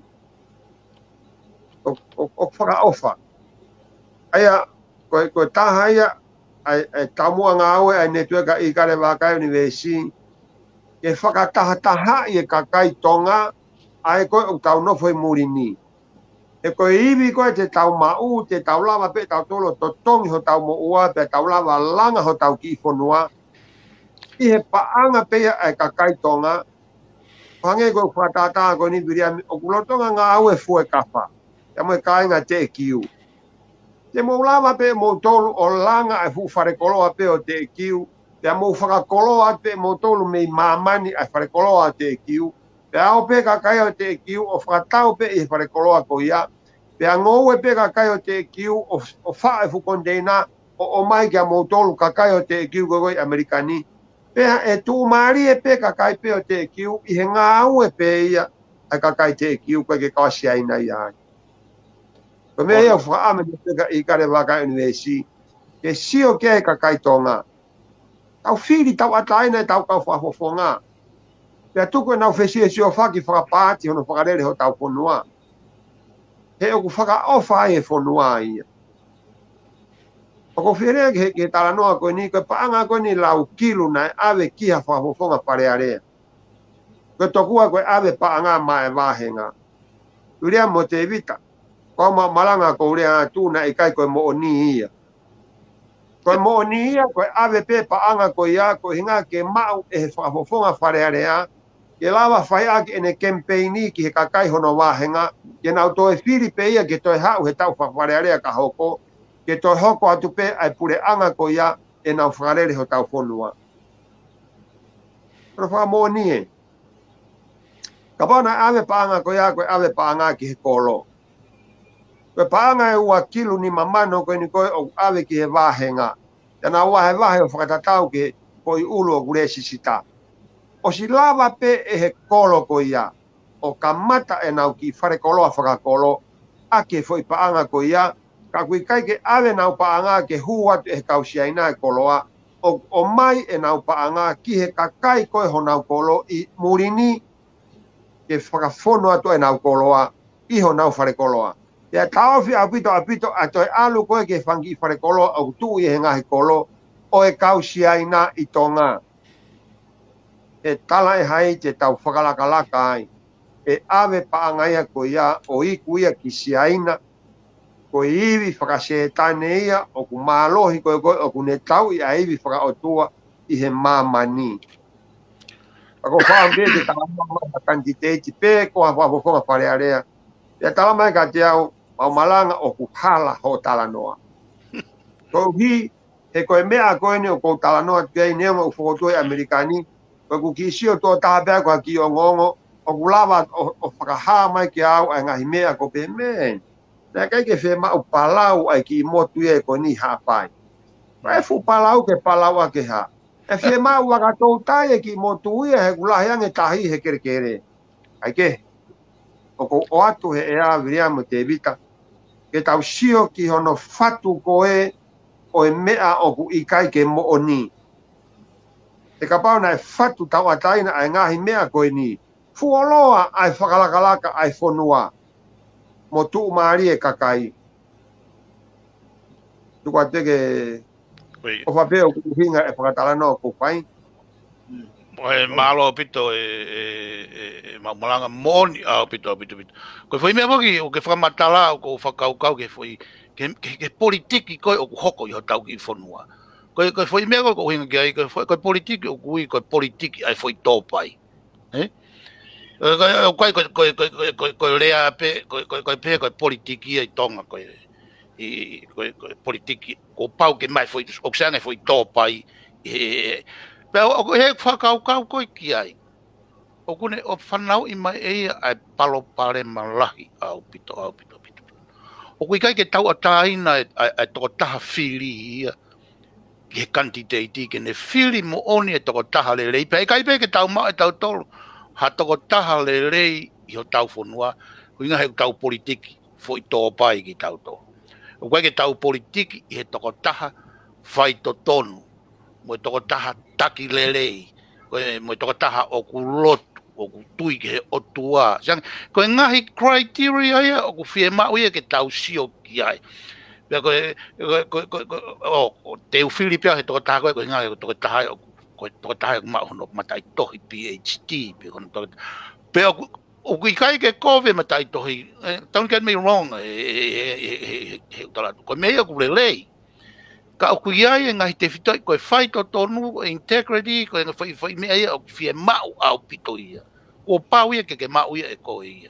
o, o, o whaka ofa aia ko, ko taha ia ai, ai tamua ngā aue ai netueka i kare wakai univesi e whaka taha taha i e kakai tonga ai koe o tau nofo i murini e ko iwi ko te tau mau te tau lava pe tau tolo to tongi ho tau mo ua pe tau lava langa ho tau ki fonua i he paanga pe ai kakai tonga pange ko fatata ko ni viria o kulotonga nga au e fu e kafa ya mo kai nga te kiu te mo lava pe mo tolo o langa e fu fare koloa pe o te kiu te mo faka koloa pe mo tolo me mamani ai fare koloa te kiu pe au pe kakai o te kiu o fatau pe i fare koloa ko ia pe ngou e pe kakai o te kiu o o fa e fu kondena o o mai ke mo tolu kakai o te kiu go i amerikani pe e tu mari e pe kakai pe o te kiu i he ngau e pe ia ai kakai te kiu ko ke kasi ai na ia ko me ia fa ame pe ka i kare waka university ke sio ke kakai tonga tau fili tau ataina tau ka fa fofonga pe tu ko na ofesi e sio fa ki fa pati ono fa rere ho tau fonua he o whaka ofa e whanua ia. O ko whirea ke ke taranoa koe ni, koe paanga koe ni lau kilu nai awe kia whahofonga parearea. Koe tokua koe awe paanga mai wahenga. Urea mo te vita, koe ma malanga ko urea tūna i kai koe mo o ni ia. Koe mo o ni ia, koe awe pe paanga koe ia, koe hinga ke mau e whahofonga parearea, ke lawa whai aki ene campaigni ki he kakai hono wahenga, ke nau toe whiri pe ia ke toe hau he tau whaparearea ka hoko, ke toe hoko atu pe ai pure anga ko ia e nau whakarere ho tau whonua. Pero whaka mō ni e. Ka pāna awe paanga ko ia koe awe paanga ki he kolo. Koe paanga e ua kilu ni mamano koe ni koe o awe ki he wahenga. Te nā wahe wahe o whakatatau ke koi ulu o kure sisita. O si lava pe e he kolo ko ia. O ka mata e nau ki whare koloa whakakolo, a ke foi paanga ko ia, ka kui kai ke awe nau paanga ke huat e kausiaina e koloa, o, o mai e nau paanga ki he kakai koe ho nau kolo i murini ke whakafono atu e nau koloa, i ho nau whare koloa. Te tau whi apito apito a toi alu koe ke whangi whare koloa au tu i he ngahi kolo, o e kausiaina i tonga. E tala e hai te tau whakalakalaka ai. E awe paangaia ko ia o iku ia ki siaina ko iwi whakasetane ia o ku mālohi koe koe o ku ne tau i a iwi whakaotua i he māmani. Ako whaampe te talamama kantiteti pe ko a whapofonga wharearea. Te talamai ka te au au malanga o ku hala ho talanoa. Ko hi he koe mea koe ni o kou talanoa tuei neoma u whakotoi Amerikani ko ku kisio tō tāpea ko a ki o ngongo o kulawa o, o whakaha mai ki au ai ngahi mea ko pe men. Nā kai ke whe mau palau ai ki motu e ko ni hapai. Pai fu palau ke palau a ke ha. E whe mau wakatou tai e ki motu ia he kulahi ange tahi he kere kere. Ai ke. O ko o atu he ea viria mo te vita. Ke tau sio ki hono fatu ko e o e mea o ku ikai ke mo o ni. E ka pau na e fatu tau ataina ai ngahi mea ko e ni. Fuoloa ai whakalakalaka ai whonua. mo tu mari e kakai tu kwa te ke o fa pe o hinga e pakatala no ko pai e malo pito e e malanga moni a pito pito pito ko foi me mogi o que fa matala o fa kau kau que foi que que politiki ko o hoko yo tau ki fonua ko ko foi me ko hinga que ko foi ko politiki o kui ko politiki ai foi topai eh ko ko ko ko ko lea pe ko ko pe ko politiki ai tonga ko e ko politiki ko pau que mai foi o xanga foi topai e pero o he whakau kau koi ki ai. O kune o whanau i mai e ai palo pare malahi au pito au pito pito. O kui kai ke tau a tāina ai toko taha whiri ia. Ki he kantiteiti ke ne whiri mo oni e toko taha le rei. Pei kai pe ke tau maa e tau tolu. Ha toko taha le rei i ho tau whanua. Kui ngā he tau politiki fo i tō pai ki tau tō. O kui ke tau politiki i he toko taha whai to tonu. Mo toko taha taki lelei, mo toko taha o ku lotu, o ku tui ke he o tua. Sang, ko e ngahi criteria ia, o ku fie mau ia ke tau sio ki ai. Pea ko e, o te uwhiri pia he toko taha koe, ko e ngahi toko taha, ko e toko taha ma hono matai tohi PhD, pea kono toko pea o ku ikai ke kove matai tohi, don't get me wrong, he utalatu, ko mea ku lelei. Ka o kuiai e ngahi te whitoi, koe whai to tonu, integrity, koe whai whai mea ia, o whie mau au pito ia. O pau ia ke ke mau ia e koe ia.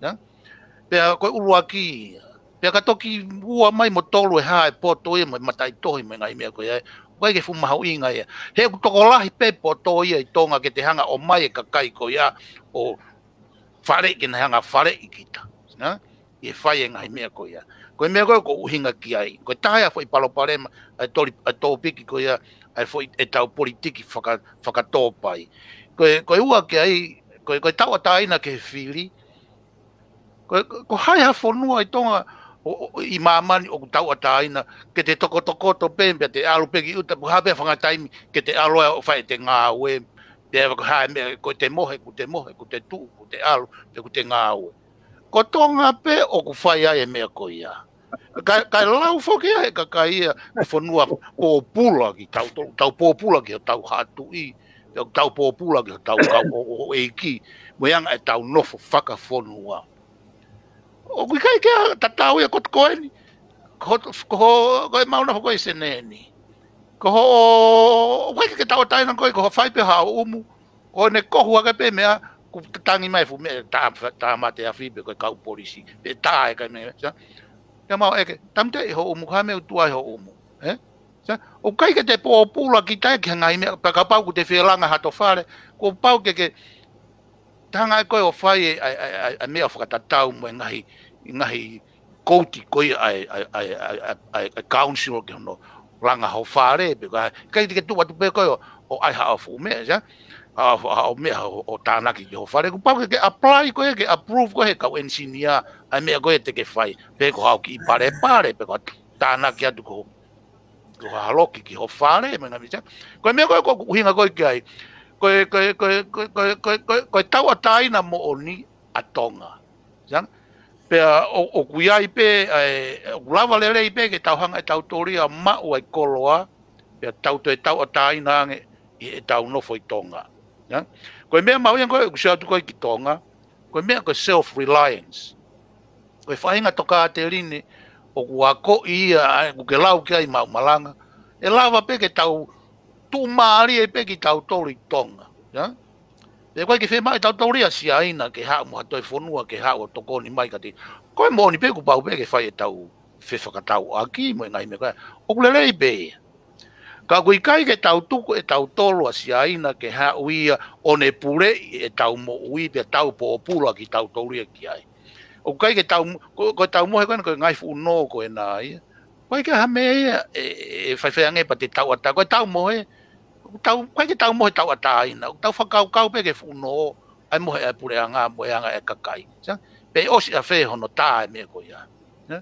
Pea koe urua ki ia. Pea ka toki ua mai mo tolu e hae poto ia, mo matai tohi me ngai mea koe ia. Koe ke fumahau inga ia. He ku toko lahi pe poto ia i tonga ke te hanga o mai e kakai koe ia, o whare ke na hanga whare i kita. I e whai e ngai mea koe ia. Koe mea koe ko uhinga ki ai. Koe taia foi palo parema, ai tori ai tō piki koe ia, ai foi e tau politiki whaka, whakatōpai. Koe, koe ua ki ai, koe, koe tau ataina ke whiri. Koe, ko hai ha whanua i tonga o, o, i mamani o tau ataina, ke te toko toko to pēmpea te alu peki uta, pu hapea whangataimi, ke te aloa o whai te ngā ue. Pea ko hai mea, ko te mohe, ko te mohe, ko te tu, ko te alu, pe ko te ngā ue. Ko tonga pe o ku whai ai e mea koe ia. Kai kai lau foki ai ka kai ia fonua popula ki tau tau popula ki tau hatu i tau popula ki tau ka o eki moyang e tau nofo faka fonua o ki kai ke tatau ia ko ko ni ko ko ko mau na ko seneni ko ho ko ke tau tai na ko ko fai pe ha umu ko ne ko hua ka pe mea ku tangi mai fu me ta ta mate a fi pe ko ka polisi pe ta ka me ya mau eke tamte ho umu kame utua ho umu eh sa o kai ke te popula ki tai ke ngai me pa ka pau ku te felanga hato fare ko pau ke ke tanga ko o fai ai ai ai me of ka tau mo ngai ngai koti ko ai ai ai ai ai council ke no langa ho fare pe kai ke tu watu pe ko o ai ha fu me ja a o me o tana ki ho fare ku pau ke apply ko ke approve ko he ka engineer ai me ko te ke fai pe ko hau ki pare pare pe ko tana ki atu ko ko haloki ki ho fare me na misa ko me ko ko hinga ko ki ai ko ko ko ko ko ko tau atai na mo oni atonga ja pe o o kuiai pe o lava lele pe ke tau hanga tau toria ma o ai koloa pe tau te tau atai na e tau no foi tonga ja ko me mau yang ko sa tu ko ki tonga ko me ko self reliance ko fainga toka te line o kua ko ia ku ke lau ki ai mau malanga e lava pe ke tau tu mari e pe ki tau tori tonga ja e ko ki fe mai tau tori asia ina ke ha mo to fonua ke ha o toko ni mai ka ti ko mo ni pe ku pau pe ke fai tau fe fa tau aki mo ngai me ka o ku le be ka kui kai ke tau tuku e tau tolo asia ina ke ha uia o ne pure e tau mo ui pe tau po pula ki tau tori ki ai o kai ke tau ko tau mo he ko ngai fu no ko na ia ko ke ha me e fai fai nge pa te tau ata ko tau mo he tau ko ke tau mo tau ata ina tau fa kau kau pe ke fu no ai mo he pure anga mo anga e kakai sa pe o si a fe hono ta me ko ia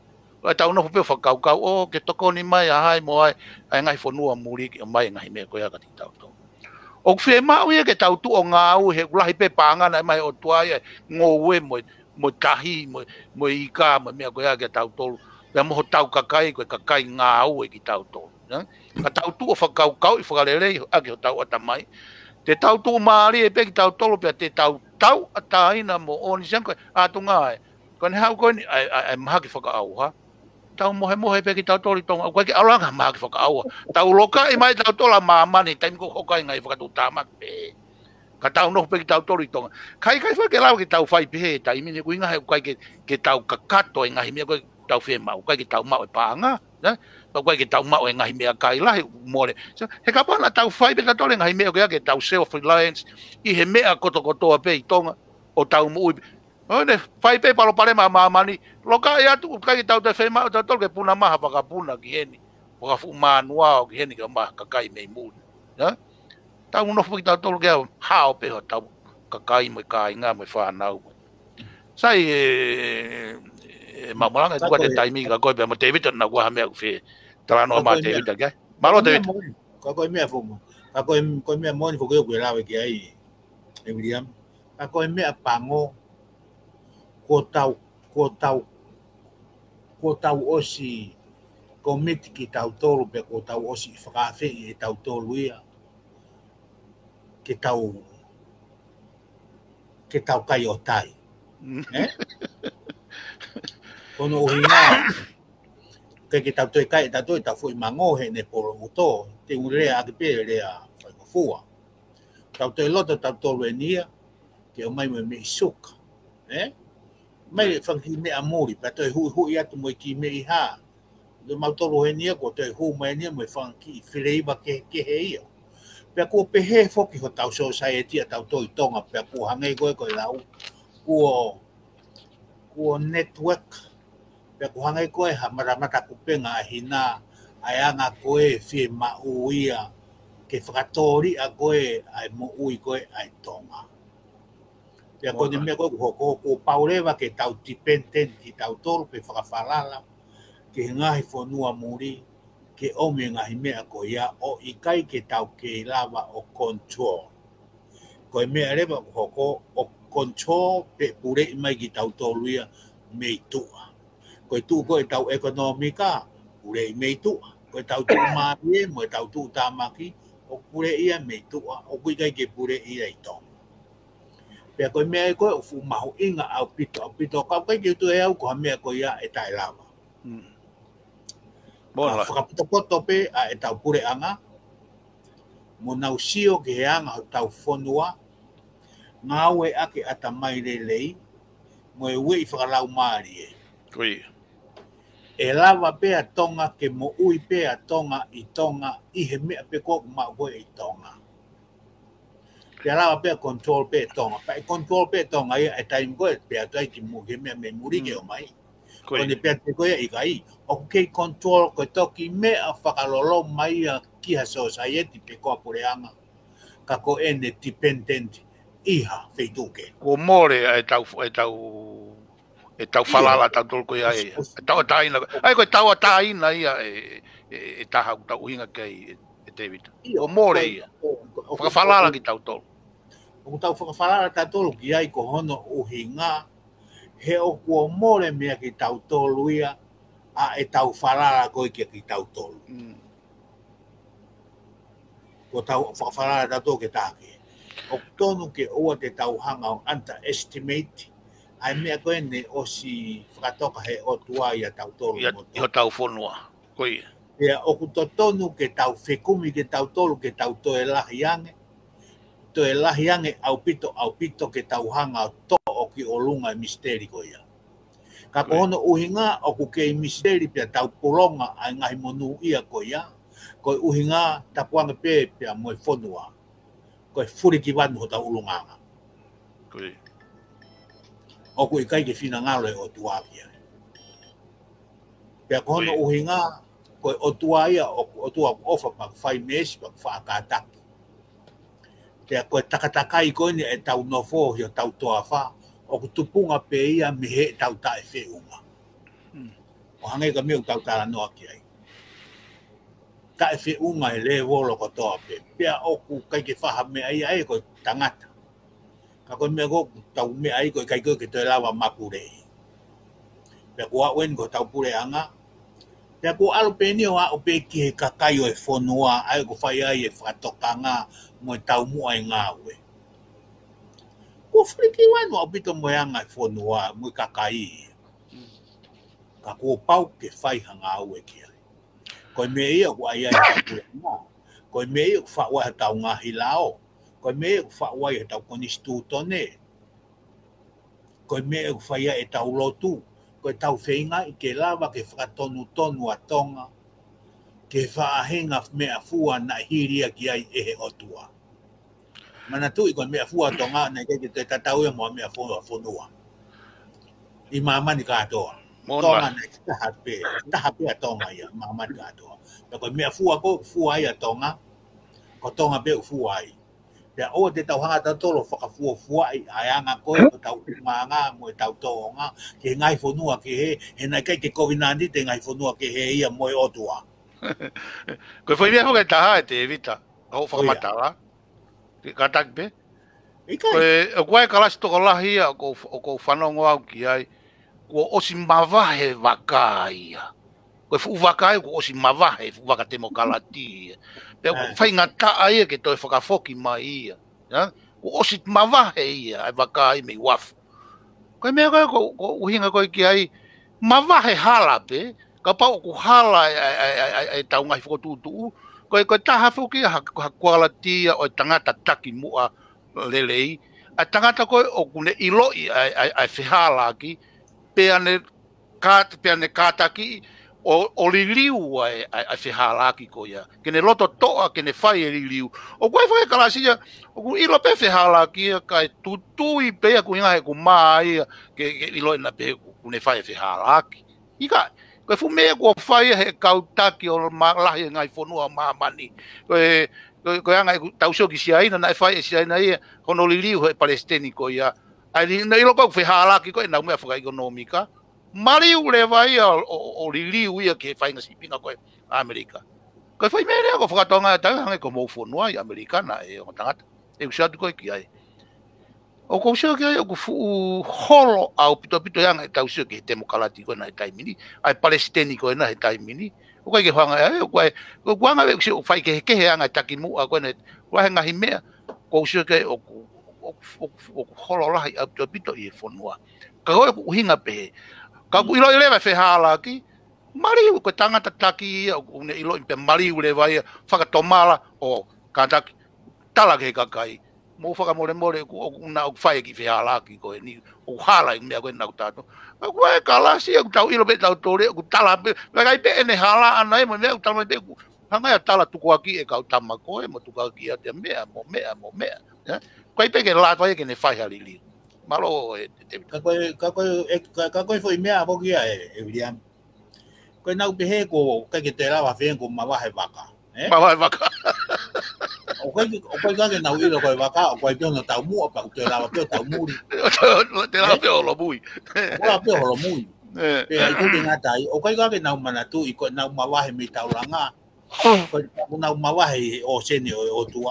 o tau no pe fa kau kau o ke toko ni mai ai mo ai ai ngai fo no muri ki mai ngai me ko ia ka ti tau to o fe ma o ke tau tu o nga u he lahi pe panga na mai o tua ia ngo we mo mo tahi mo mo ika mo me ko ya ke tau tolu pe mo tau kakai ko kakai ngau e ki tau tolu na ka tau tu fa kau kau i fa lele a ki tau ata mai te tau tu mari e pe ki tau tolu pe te tau tau ata ina mo oni san ko a tu ngai ko ne hau ko ni ai ma ki fa ka au ha tau mo he mo he pe ki tau tolu tonga ko ki alanga ma ki fa ka au tau loka i mai tau tola ma mani tai ko ko kai ngai fa ka tu tama pe ka tau no pe ki tau tori tonga kai kai fa ke lau ki tau fai pe tai mini ku inga he kai ke ke tau ka kato inga hi me ko tau fe mau kai ki tau mau e panga na pa kai ki tau mau inga hi me kai la mo le he ka pa na tau fai pe ka tole inga hi me ko ke tau self reliance i he me a koto koto pe tonga o tau mu o ne fai pe palo pare ma ma mani loka ya tu kai ki tau te fe mau tau tol ke puna ma pa ka puna ki heni o ka fu manua o ki heni ka ma ka kai me mu na tau no fui tau tolu ke hao pe ho tau kakai mo kai nga mo fa nau sai e ma mo nga tu ka te taimi ka ko pe mo te vita na wa me fe tra no ma te vita ke ma lo te ka ko me fo mo ka ko ko me mo ni fo ke ku la we ke ai e William ka ko me pango ko tau ko tau ko tau osi komiti ki tau tolu pe ko tau osi fa fe e tau tolu ia ke tau ke tau kai o tai eh kono hinga ke ke tau toi kai ta toi ta foi mango he ne por uto te ure a ke pe le a fa fua tau toi loto tau tolu enia ke o mai me suka eh mai fa ki me amori pa toi hu hu ia tu mo ki me ha le mau tolu enia ko toi hu mai ne mo fa ki freiba ke ke he ia pe ko pe he fo ki ho tau society tau toi tonga pe ko hangai ko ko lau ko ko network pe ko hangai ko ha mara mata ku penga hina ayanga ko e fi ma uia ke fratori a ko e ai mo ui ko ai tonga pe ko ni me ko ko ko paureva ke tau dependent ki tau tolu pe fa falala ke ngai fo nua muri ke o me ngahi mea ko ia o i kai ke tau ke lava o control. Ko e mea rewa hoko o control pe pure i mai ki tau toluia mei tua. Ko e tu ko e tau ekonomika pure i mei tua. Ko e tau tu marie mo e tau tu tamaki o pure ia mei tua o kui kai ke pure ia i tong. Pea ko e mea ko e fu mahu inga au pito au pito kau kai ke tu e au ko ha mea ko ia e tai lava. Hmm. Bola. Whakaputopoto pe a e tau pure anga. Mo nau sio ke he anga ho tau whonua. Ngā ue ake ata mai le lei. Mo e ue i whakalau maari e. Kui. E lava pe a tonga ke mo ui pe a tonga i tonga i he mea pe kōku ma ue i tonga. Pe a lava pe a control pe tonga. Pa e control pe tonga ia e taim koe pe a tai ki mu he mea me muri ke o mai. Ko ne pe te koe i kai o ke control ko toki me a whakalolo mai a ki ha society pe ko apureanga ka ko ene dependent iha feituke ko more e tau e tau e tau falala tau tolko ia e tau taina ai ko tau taina ia e e taha tau hinga kai e David o more ia o falala ki tau tol o tau falala tau tol ki ai ko hono o hinga he o kua more mea ki tau tolu ia, a e tau wharara koe ki ki tau tolu. Mm. Ko tau wharara tato ke tāke. O tonu ke ua te tau hanga o underestimate, ai mea koe ne o si whakatoka he o tua ia tau tolu. Ia, ia tau whonua, koe. Ia o kuto tonu ke tau whekumi ke tau tolu ke tau toe lahi ange. Toe lahi ange au pito au pito ke tau hanga o to o ki o lunga e misteri ko ia. Ka kohono uhinga o ku kei misteri pia tau polonga ai ngahi monu ia ko ia. Ko uhinga tapuanga pe pia moe whonua. Ko e furi ki wanu ho tau ulunganga. Koe. O ku i kai ke whina ngalo e o tua pia. Pia kohono uhinga ko e o tua ia o tua ofa pa whai mesi pa whaakataki. Pea koe takatakai koe ni e tau nofo hi o tau toa wha, o ku tupunga pe ia me he tau tae whiunga. Hmm. O hangai ka meu tau tala noa ki ai. Tae whiunga e le wolo ko toa pe. Pea o ku kai ke whaha me ai ai koe tangata. ka ko me ko tau me ai ko kai ko ke te lava mapure pe ko wen ko tau pure anga pe ko alo pe ni wa o pe ki ka kai o e fonua ai ko fai ai e fatokanga mo tau mo ai nga we ko friki wa no bito mo anga fonua mo ka kai ka ko pau ke fai hanga we ki ko me ia ko ai ai ko me ia fa wa tau nga hilao ko me fa wa ia tau konistuto ne ko me fa ia e tau lotu ko tau feinga i ke lava ke whakatonu tonu a tonga ke whaahenga mea fua na hiria ki ai ehe otua. Mana tu i kon mea fua tonga na ke te tatau e mua mea fua whonua. I mamani katoa. Tonga na ki tahape, tahape a tonga ia, mamani katoa. Na ko mea fua ko fua ia tonga, ko tonga pe fua ai. Pea o te tau hanga tatolo whakafua fua i ayanga koe ko tau umanga mo e tau tonga ke ngai whonua ke he he nai kai ke COVID nineteen te ngai whonua ke he ia mo e otua. Koe whai mea hoka taha e te evita o whakamatara ke katak pe koe o koe kalasi toko lahi ia o ko whanongo au ki ai ko osi mawahe waka ia koe fu waka ai ko osi mawahe fu waka te mo kalati ia pe fai ngata ai ke toi whakafoki mai ia ya o osi mawahe ia ai waka ai me wafu koe mea koe ko uhinga koe ki ai mawahe hala pe ka pau ko hala ai tau ngai whakotutu koe koe taha whoki ha kualati o tangata taki mua lelei a tangata koe o kune iloi ai whihala ki pea ne kātaki o, o liliu ai ai whihala ki ko ia. Kene loto toa, kene whai e liliu. O koe whai kalasia, o ku ilo pe whihala ki ia, kai tutui pea ku inga he ku maa ia, ke, ke ilo ina pe kune whai e whihala ki. Ika, koe fu mea kua whai he kautaki o lahi ngai whonua maamani. Koe, koe, koe anga e tausio ki siaina, na e whai e siaina ia, kono liliu he palestini ko ia. Ai na ilo kau whihala ki koe, nau mea whakai ekonomika. Mariu le vai o, o, o liliu ia ke whainga sipinga koe Amerika. Koe whai mea rea ko whakatonga e tau hange ko mou whonua i Amerikana e o tangata. E usiatu koe ki ai. O ko usiatu ki ai o ku fuu holo au pito pito yanga e tau sio ke he demokalati koe na he taimini. Ai palestini koe na he taimini. O koe ke whanga e o koe. Ko kuanga e usio whai ke he kehe anga e taki mua koe na wahe ngahi mea. Ko usiatu ki ai o ku o ku holo lahi au pito pito i e whonua. Ka koe ku uhinga pehe. Ka ku ilo ilewa whihala ki, mariu ko tangata taki ia, o ne ilo impe mariu lewa ia, whakatomala o kātaki, tala ke kakai. Mō whakamore more ku o una o whae ki whihala ki koe ni, o hala i mea koe nau tātou. Ka koe kalasi, o tau ilo pe tau tore, o tala pe, kai pe ene hala ana e mo mea, o tala pe ku, hanga ia tala tukua ki e kau tama koe, mo tukua ki a te mea, mo mea, mo mea. Kai pe ke lātua e ke ne whae halili. Malo e te ka koe ka koe ka koe foi mea boki e e William koe nau pehe ko ka ke te rawa fe ko mawahe waka eh mawahe waka o koe o koe ka ke nau ilo koe waka o koe pe no tau mu pa te rawa pe tau muri te rawa pe o lo mui o rawa pe o lo mui pe ai ku ke ngatai o koe ka ke nau manatu i koe nau mawahe mi tau langa koe nau mawahe o sene o tua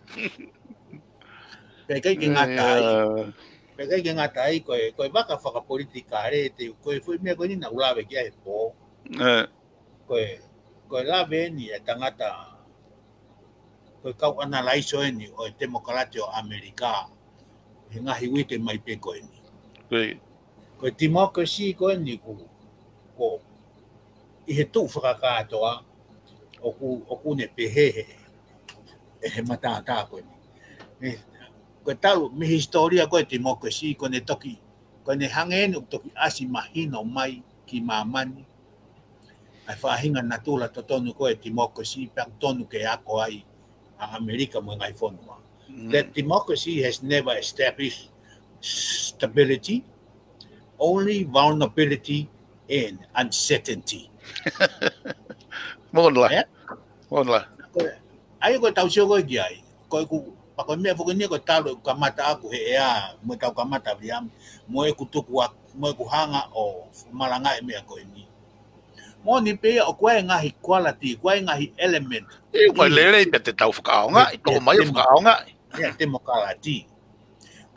pe kai ke ngatai Pekai ke ngatai koe koe waka whakapolitika re te koe fui mea koe ni na ulawe kia he po. Koe koe lawe ni e tangata koe kau analaiso e ni o e demokalati o Amerika. He ngahi wite mai pe koe ni. Koe democracy koe ni ku ko i he tu whakakatoa o ku o ku ne pehehe e he matata koe ni. Ko tau me historia ko democracy ko ne toki ko ne hangen toki asi mahino mai ki mamani ai fa hinga natula to tonu ko democracy pang tonu ke ako ai a America mo ngai fonua that democracy has never established stability, only vulnerability and uncertainty. Monla monla ai ko tau sio ko giai ko ku Ako mea fuku ni ko talo kamata aku he ea mo tau kamata viam mo e kutuku mo e kuhanga o malanga e mea ko ni mo ni pe o koe ngahi quality koe ngahi element e ko lele pe te tau fuka nga i to mai fuka nga ya demokalati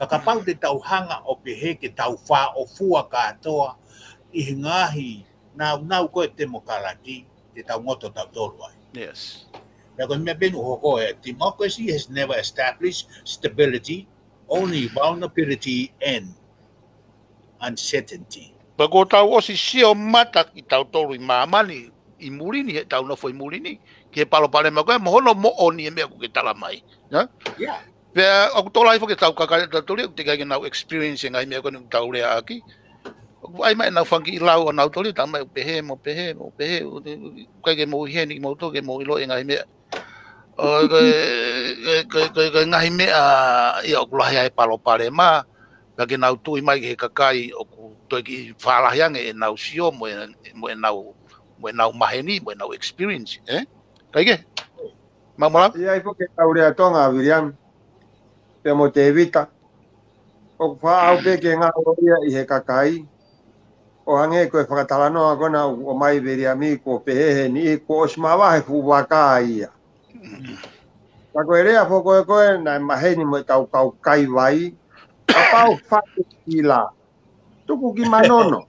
Kakapau te tau hanga o pehe ke tau wha o fua katoa I hingahi nau nau koe te mokalati te tau ngoto tau tolu ai. Yes. Now, democracy has never established stability, only vulnerability and uncertainty. Pako tau osi sio mata ki tau tolu I mamani I mulini he tau nofo I mulini ke palo pale makoe mohono mo oni e mea ku ke tala mai. Yeah. Pea aku tola ifo ke tau kakare tau tolu te kai nau experience ngai mea koe tau rea aki. Ai mai nau fangi lau nau tolu ta mai pehe mo pehe mo pehe kai ke mo heni mo to ke mo ilo ngai mea. O ke ke ke ngai mea ia ku lahi ai palo pale ma ka ke nau tui mai ke kakai o ku to ki fala yang e nau sio mo mo nau mo nau maheni mo nau experience eh kai ke mamala ia ifo ke tau rea tonga William pe mo te evita o fa au pe ke ngā ia I he kakai o hange ko e whakatalanoa kona o mai veri ami ko pehehe ni ko osmawa he fuwaka ia. Ka koe rea fo koe koe na maheni mo tau kau kai wai a pau whake kila tuku ki manono.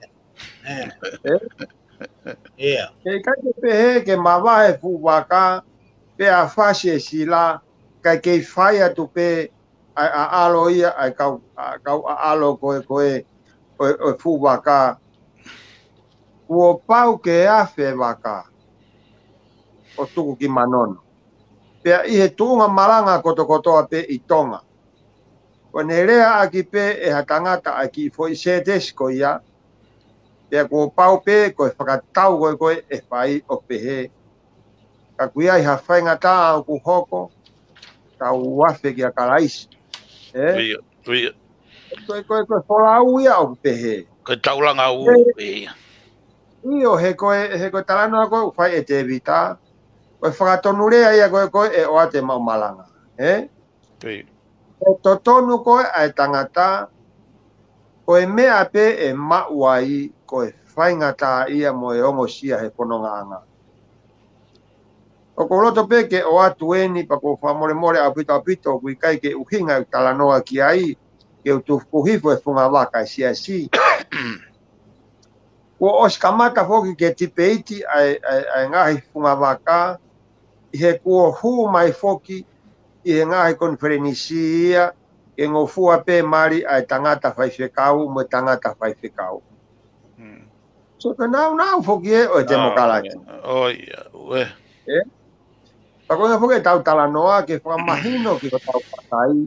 Yeah. Ke kai ke pehe ke mawa he fuwaka pe a whase sila kai kei whaia tu pe a alo ia ai kau a alo koe koe o fuwaka Ua pau ke afe waka o tuku ki manono. Pea I he tuunga malanga koto kotoa pe I tonga. Wa ne rea aki pe e hatangata aki fo I setes ko ia. Pea kua pau pe ko e whakatau koe koe e whai o pehe. Ka kuia I hawhai ngata au ku hoko. Ka uafe ki a karaisi. Tuia, tuia. Koe koe koe whola au ia o pehe. Koe taulanga u. Io he koe he koe talanoa koe whai e te vita. Koe whakatonu rea ia koe koe e oa te mau malanga. Eh? Tui. E totonu koe ai tangata. Koe mea pe e mauai koe whaingata ia mo e ongo sia he pononga anga. O ko loto pe ke o atu eni pa ko whamore more a pito a pito kui kai ke uhinga u talanoa ki ai. Ke u tu kuhifo e funga waka sia si. Ko os kamata foki ke tipeiti ai ai ai ngahi funga waka I he kua hu mai foki I he ngahi konferenisia e ngofua pe mari ai tangata whai whekau mo tangata whai whekau. So ka nau nau foki e o te mokalaki. Oh ia, ue. Eh? Pako nga foki tau talanoa ke whakamahino ki ko tau patai.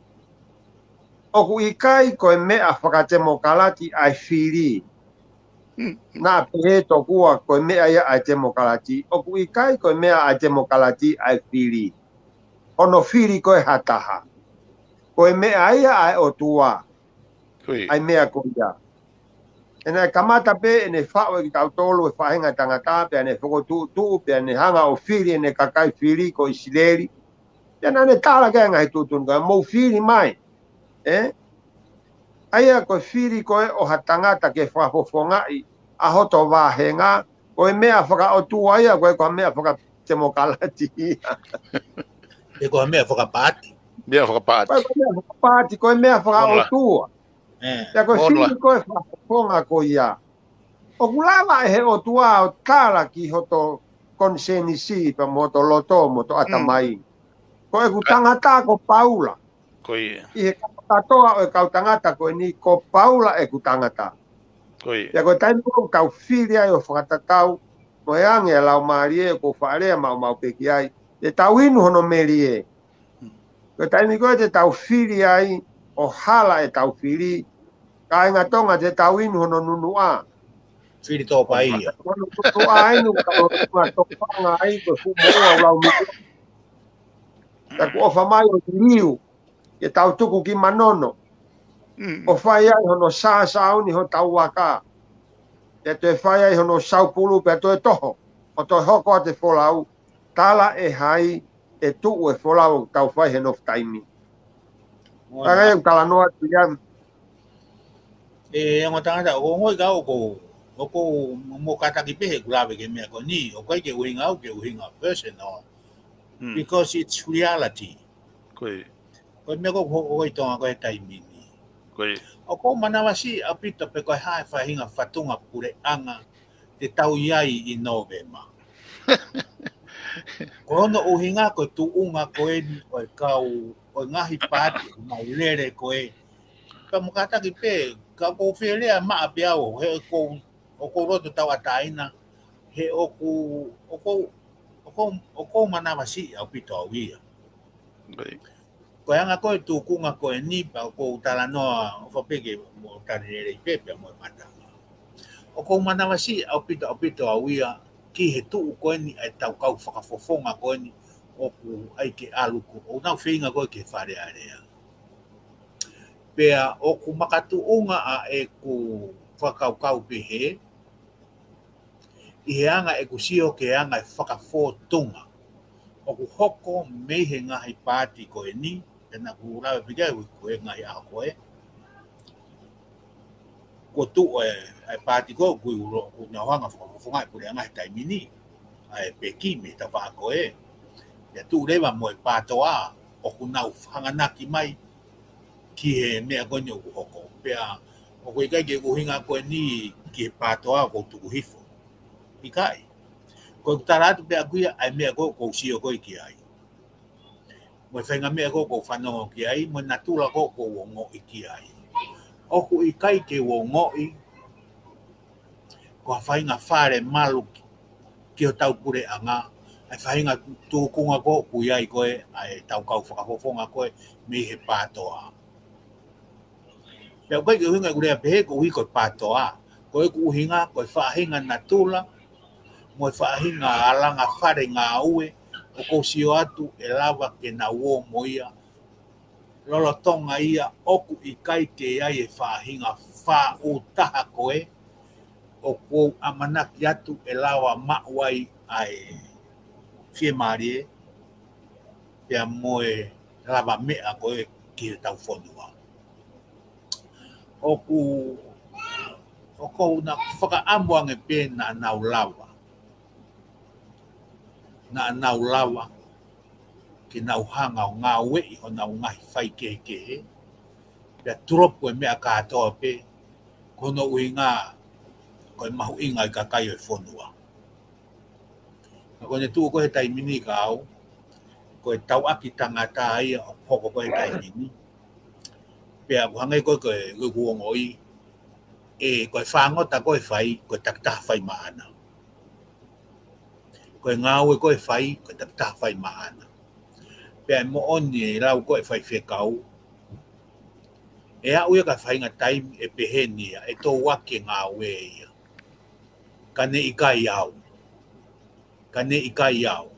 Oku ikai ko e mea whakate mokalati ai whiri. Nā pehe tokua koe mea ia ai te mokalati. Oku I kai koe mea ai te mokalati ai whiri. Ono whiri koe hataha. Koe mea ia ai o tua. Ai mea koe ia. E nei kamata pe e ne whao e tau tolu e whahenga tangata pe ne whoko tuu tuu pe ne hanga o whiri e ne kakai whiri ko I sileri. Pe na ne tāla kia ngai tutun koe mou whiri mai. Eh? Aia koe whiri koe o hatangata ke whafofongai. A hoto wahenga, koe mea whaka o tua ia, koe koe mea whaka te mokalati ia. E koe mea whakapāti. Mea whakapāti. Koe mea whakapāti, koe mea whaka o tua. Ia koe whiri koe whafonga ko ia. O kulawa e he o tua o tāla ki hoto konsenisi, pa moto loto, moto atamai. Koe ku tangata ko paula. Koe ia. I he katoa o e kau tangata koe ni ko paula e ku tangata. Koe. Ia koe taimi kong kau whiri ai o whakatatau, mo e ange a lau maari e ko whaarea mau mau peki ai. Te tau inu hono meri e. Koe taimi koe te tau whiri ai, o hala e tau whiri, ka inga tonga te tau inu hono nunu a. Whiri tō pai ia. Hono nunu a inu ka o runga tōpanga ai koe fumoa o lau miku. Ta ku ofa mai o liu, e tau tuku ki manono. O whai ai hono sā sauni ho tau waka. E te whai ai hono saupulu pe to e toho. O to hoko a te wholau. Tala e hai e tuu e wholau tau whai he nof taimi. Taka e kala noa tu iam. E ngā tangata, o ngoi ka o ko, o ko mo kataki pehe kurawe ke mea ko ni, o kai ke uhinga au ke uhinga person o. Because it's reality. Koe. Koe mea ko hoi tonga koe taimini. Koe. O ko mana wasi apita pe ko hai fahinga fatunga pure anga te tau iai I Novema. Ko no uhinga ko tu unga ko e o kau o ngahi pati mai lere ko e. Pa mukata ki pe ka ko fele ma apia o he ko o ko roto tau ataina he o ku o ko o ko o ko mana wasi apita o ia. Ko anga ko tu kunga ko e ni pa ko tala no fo pege mo tare pepe mo mata. O ko mana wasi apita apita o ia ki he tu ko ni ai tau kau whakafofonga ko ni o ku ai ke aluku o nau whinga ko ke whare area. Pea o ku makatu unga a e ku whakau kau pehe I he anga e ku sio ke anga e whakafotunga o ku hoko mehe ngahi pāti ko e ni e na ku rawe pigai ko e ngahi a ko e ko tu e ai pāti ko ku uro ku ngawanga whakafofonga e kure ngahi taimini ai peki me ta wha ko e ya tu rewa mo e pātoa o ku nau whanganaki mai ki he mea konyo ku hoko pea o ku ikai ke uhinga ko e ni ki he pātoa ko tuku hifo ikai ko taratu pe akuia ai mea ko ko sio ko ki ai mo whenga mea ko ko whanongo ki ai mo natula ko ko wongo I ki ai o ku ikai ke wongo I ko whainga whare malu ki o tau pure anga ai whainga tūkunga ko ku iai koe ai tau kau whakafofonga koe me he pātoa pea koe ki uhinga kurea pehe ko ui koe pātoa koe ku uhinga koe whahinga natula mo e whaahinga alanga whare ngā ue o ko sio atu e lawa ke na uo moia lolo tonga ia oku I kai te ai e whaahinga wha utaha koe o ko amanaki atu e lawa mauai ai fie marie pea moe lawa mea koe ki tau whonua o ku o ko na whakaamuange pe na nau lawa na nau lawa ki nau hanga o ngā wei o nau ngahi whai ke ke pia turopu e mea kātoa pe kono ui ngā koe mahu inga I kakai o e whonua kone tu ko he taimini ka au koe tau aki tangata ia o hoko ko he taimini pia kuhangai koe koe guongo I e koe whangota koe whai koe taktaha whai maana koe ngāue koe whai, koe taktaha whai maana. Pea mo oni e rau koe whai whekau. E au ia ka whainga taimi e pehenia, e tō wake ngāue ia. Ka ne I kai au. Ka ne I kai au.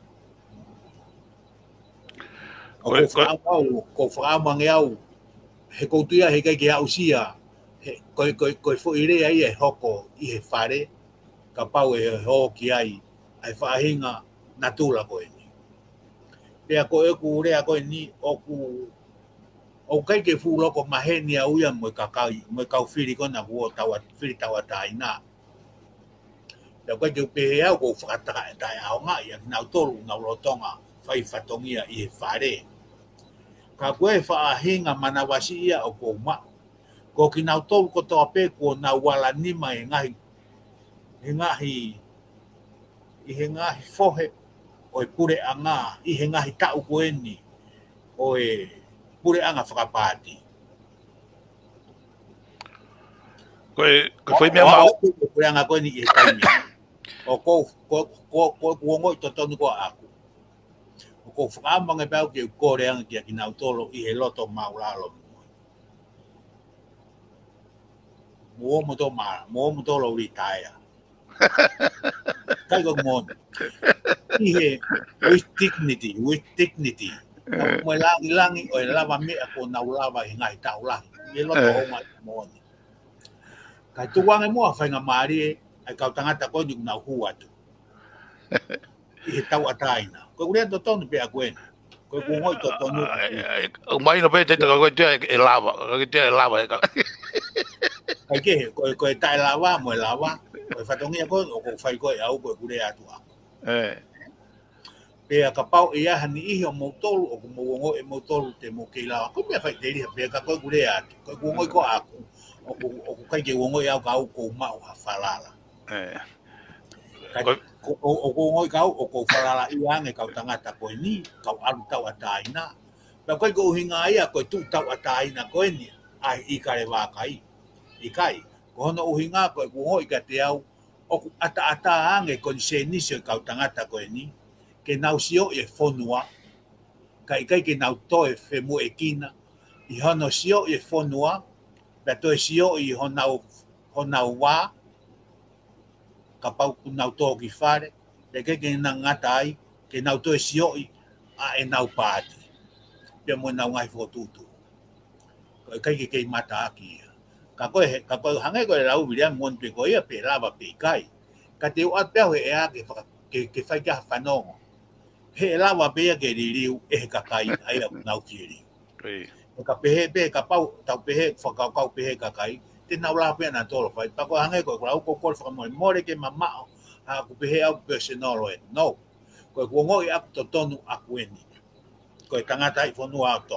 O ko whaamau, ko whaamange au, he koutuia he kai ke au sia, koe koe koe whoire ai e hoko I he whare, ka pau e hoki ai, ai whaahinga natula koe ni. Pea koe ku rea koe ni o ku o kai ke whuloko maheni a uia mo kakau mo kau whiri kona huo tawa whiri tawa taina. Pea koe ke upehe au ko whakataka e tai ao ngā ia nau tolu nau rotonga whai whatongia I he whare. Ka koe whaahinga manawasi ia o ko ma. Ko ki nau tolu ko toa pe ko nau wala nima e ngahi e ngahi I he ngahi fohe o e pure anga, I he ngahi tau koe ni o e pure anga whakapāti. Koe, koe whai mea mau. O pure anga koe ni I he taimi. O ko, ko, ko, ko, kuongo I totonu ko aku. O ko whakaamanga pēu ki u kore anga ki a ki nau tolo I he loto maulalo. Mua mo to mara, mua mo to lo retire. Kai ko mon. I he with dignity, with dignity. Mo langi langi o lava me ko na lava I ngai tau la. Me lo to ma mon. Kai tuanga mo fa nga mari ai ka tangata ko ni na hu atu. I he tau ataina. Ko ure to tonu pe akuen. Ko ko ngoi to tonu. O mai no pe te ko te e lava, ko te e lava. Kai ke ko ko tai lava mo lava. Ko fa tongia ko o ko fai ko au ko ure atu. Eh. pe ka pau e aha ni i o mo tolu o mo ngo e mo tolu te mo ke la ko me fai te ri pe ka ko gure a ko ngo ko a o o kai ke ngo ya ka ko ma o falala eh ko o ko ngo ka o ko falala i anga ka tangata ko ni ka alu tau ataina pe ko ko hinga ia ko tu tau ataina ko ni ai i ka le wa kai i kai ko no o hinga ko ngo i ka te au o ata ata anga ko se ni se ka tangata ko ni ke nau sio e fonua kai kai ke nau to e fe mo e kina i hono sio e fonua pe to sio i honau honau wa ka pau ku nau to ki fare pe ke ke na ngata ai ke nau to sio i a e nau pati pe mo nau ngai fotutu kai kai ke ke mata aki ka ko ka ko hanga ko la u bilia mon pe ko ia pe lava pe kai ka te o pe e a ke ke ke fai ka fanongo he lawa pe ke ririu e ka kai ai la nau kiri e ka pe pe ka pau tau pe fa ka ka pe ka kai te nau la pe na tolo fai pa ko hanga ko ko ko ko fa mo more ke mama ha ku pe au personal e no ko ko ngo i to tonu akueni ko tangata i fonu auto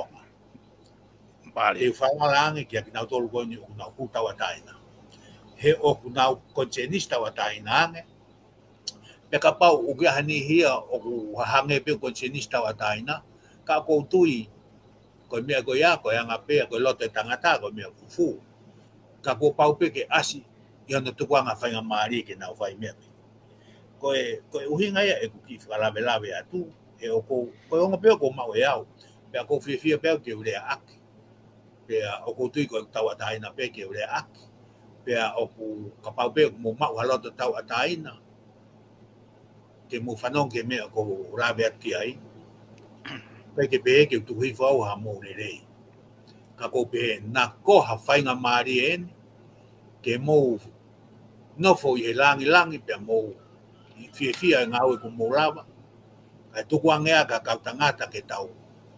vale e fa la nge ke na tolo ko ni na ku ta wa taina he o ku na konsenista wa taina nge pe ka pau o ke hani hia o ku hange pe konsenista wa taina ka ko tui ko me ko ya ko yang ape ko lote tangata ko me fufu ka ko pau pe ke asi ia no tu kwanga fa nga mari ke na fa me ko e ko u hinga ya e ku ki fa la vela ve atu e o ko ko ngo pe ko ma we au pe ko fi fi pe ke u le ak pe o ko tui ko tawa taina pe ke u le ak pe o ku ka pau pe mo ma wa lote tawa taina ke mo fanon ke me ko la ve ki ai pe ke pe ke tu hi fa ha mo le le ka ko pe na ko ha fa nga mari en ke mo no fo ye lang lang pe mo fi fi nga o ko mo lava ka tu kwa nga ka ka tangata ke tau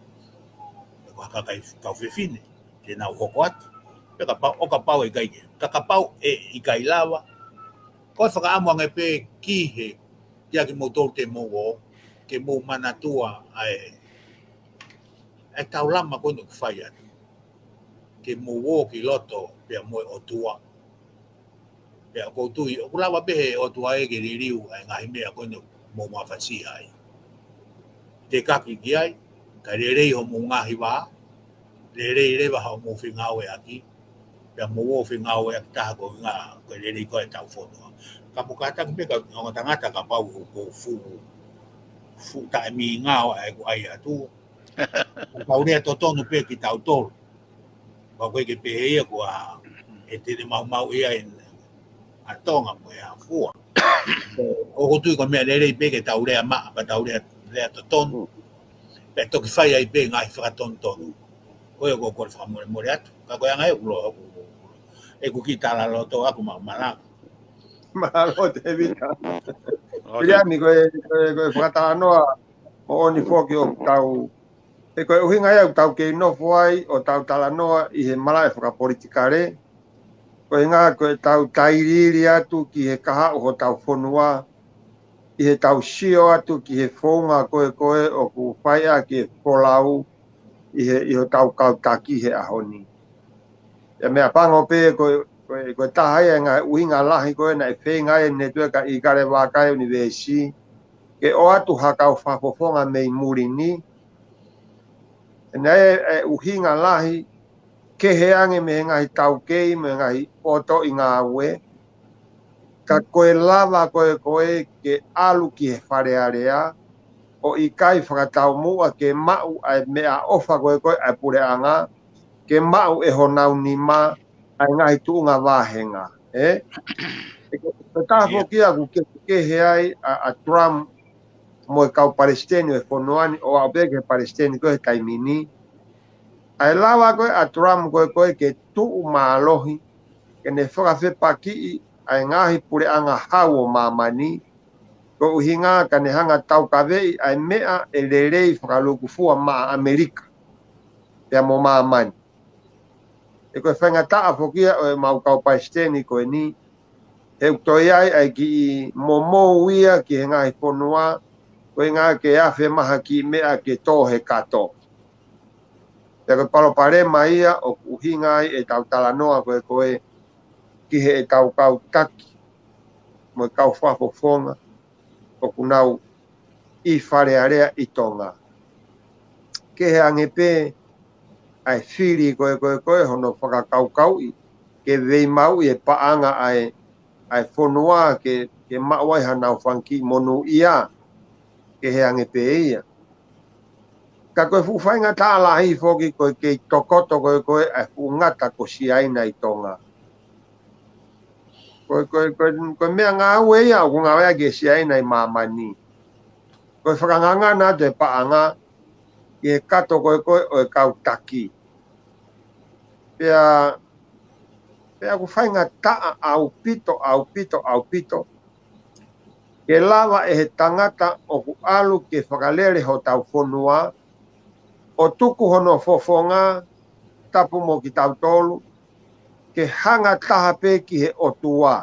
ko ka ka ka fi fine ke na ko kwat pe ka pa o ka pa e kai ka ka pa e i kai lava ko fa ka amo nga pe ki he ya ke mo to te mo wo ke mo manatua ai e tau lama ko no fai atu ke mo wo ki loto pe mo o tua pe ko tu o lava pe o tua e ke ririu ai ngai me ko no mo ma fasi ai te ka ki ai ka rere ho mo ngahi wa rere re ba ho mo finga we aki pe mo wo finga we ta ko nga ko rere ko ta fo ka mo ka ta pe ka ngo tangata ka pa ko fu fu ta mi nga ai ko ai atu ka ure to to no pe ki ta to ba ko ke pe ia ko a e te mau mau ia en a tonga mo ia fu o ko tu ko me le le pe ke ta ure ma ba ta ure le to to pe to ki fai ai pe ngai fa ton ton ko ko ko fa mo mo ria ka ko ngai ko e ku ki ta la lo to aku ma mala malo te vita ya mi ko ko fa ta no o ni fo ki o tau e ko uhinga ia tau ke no foi o tau tala noa i he mala e whaka politikare. Ko inga ko e tau tairiri atu ki he kaha o tau whonua. I he tau sio atu ki he whonga koe koe o ku whaia ki he wholau i he i ho tau kautaki he ahoni. E mea pango pe ko ko tahai e ngai uhinga lahi koe na e whenga e ne tue ka i kare wakai universi. Ke o atu hakau whapofonga mei muri ni. Nei e uhinga lahi ke he ange me ngai tau kei me ngai poto i ngā ue ka koe lava koe koe ke alu ki he wharearea o i kai whakatau mua ke mau ai mea ofa koe koe ai pure anga ke mau e honau ni ma ai ngai tuunga wāhenga e e tāwho kia ku ke, ke he ai a, a Trump mo e kau Palestini e whonoani o au beke Palestini koe taimini ai lawa koe a Trump koe koe ke tuu mālohi ke ne whakawhi paki ai ngahi pure anga hau o mamani ko uhinga ka ne hanga tau kawei ai mea e lerei whakaluku fua maa Amerika pia mo mamani e koe whenga taa whokia o e mau kau Palestini koe ni e utoi ai ai ki momo uia ki he ngahi whonua koe ngā ke awhi maha ki mea ke tō he kato. Te koe palo pare mai ia o uhinga ai e tau talanoa koe koe ki he e tau kau taki mo kau whapofonga o kunau I wharearea I tonga. Ke he angepe ai whiri koe koe koe hono whakakau kau I ke vei mau I e paanga ai ai whonua ke, ke mawai hanau whanki monu ia ke he angepe ia. Ka koe fuwhainga tā lahi whoki koe ke tokoto koe koe ai whungata ko siaina I tonga. Koe koe koe koe mea ngā ue ia o ngā wea ke siaina I mamani. Koe whakanganga nā te paanga ke kato koe koe o e kau taki. Pea Pea ku whainga taa au pito, au pito, au pito. Ke lawa e he tangata o ku alu ke whakalere ho tau whonua. O tuku hono fofonga, tapu mo ki tau tolu. Ke hanga taha pe ki he otua.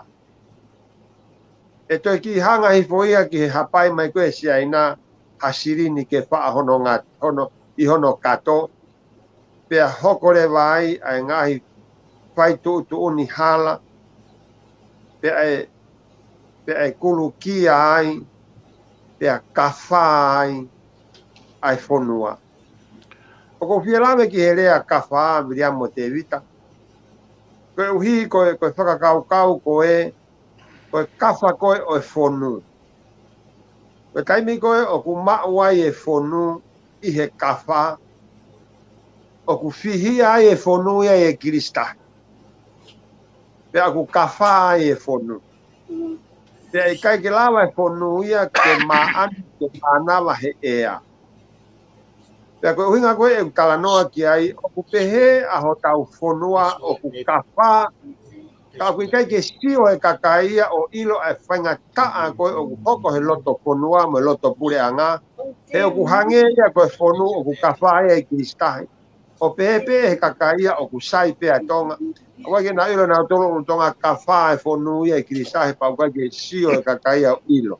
E toi ki hanga hifoia ki he hapai mai koe siaina hasirini ke wha hono ngā, hono, I hono kato. Pea hokore vai ai ngahi whai tu tu uni hala, pe ai, pe ai kulu kia ai, pe a kawha ai, ai whonua. O ko whialawe ki he rea kawha viria mo te vita. Koe uhi koe, koe whakakau kau koe, koe kawha koe o e whonu. Koe taimi koe o ku mauai e whonu I he kawha, o ku whihi ai e whonu ia e kirista. Pe aku kawha ai e whonu. Pe ai kai ke lawa e whonu ia ke maani ke mānawa he ea. Pe aku uhinga koe e talanoa ki ai, o ku pehe a ho tau whonua o ku kawha. Ka aku kai ke sio e kakaia o ilo e whainga taa koe o ku hoko he loto whonua mo loto pure anga. He o ku hange ia koe whonu o ku kawha ia e kiristahi. O pehe pehe he kakaia o ku sai pea tonga. Awa ke na ilo na tolo tonga kawha e whonu ia e kiristahi pau kai ke sio e kakaia o ilo.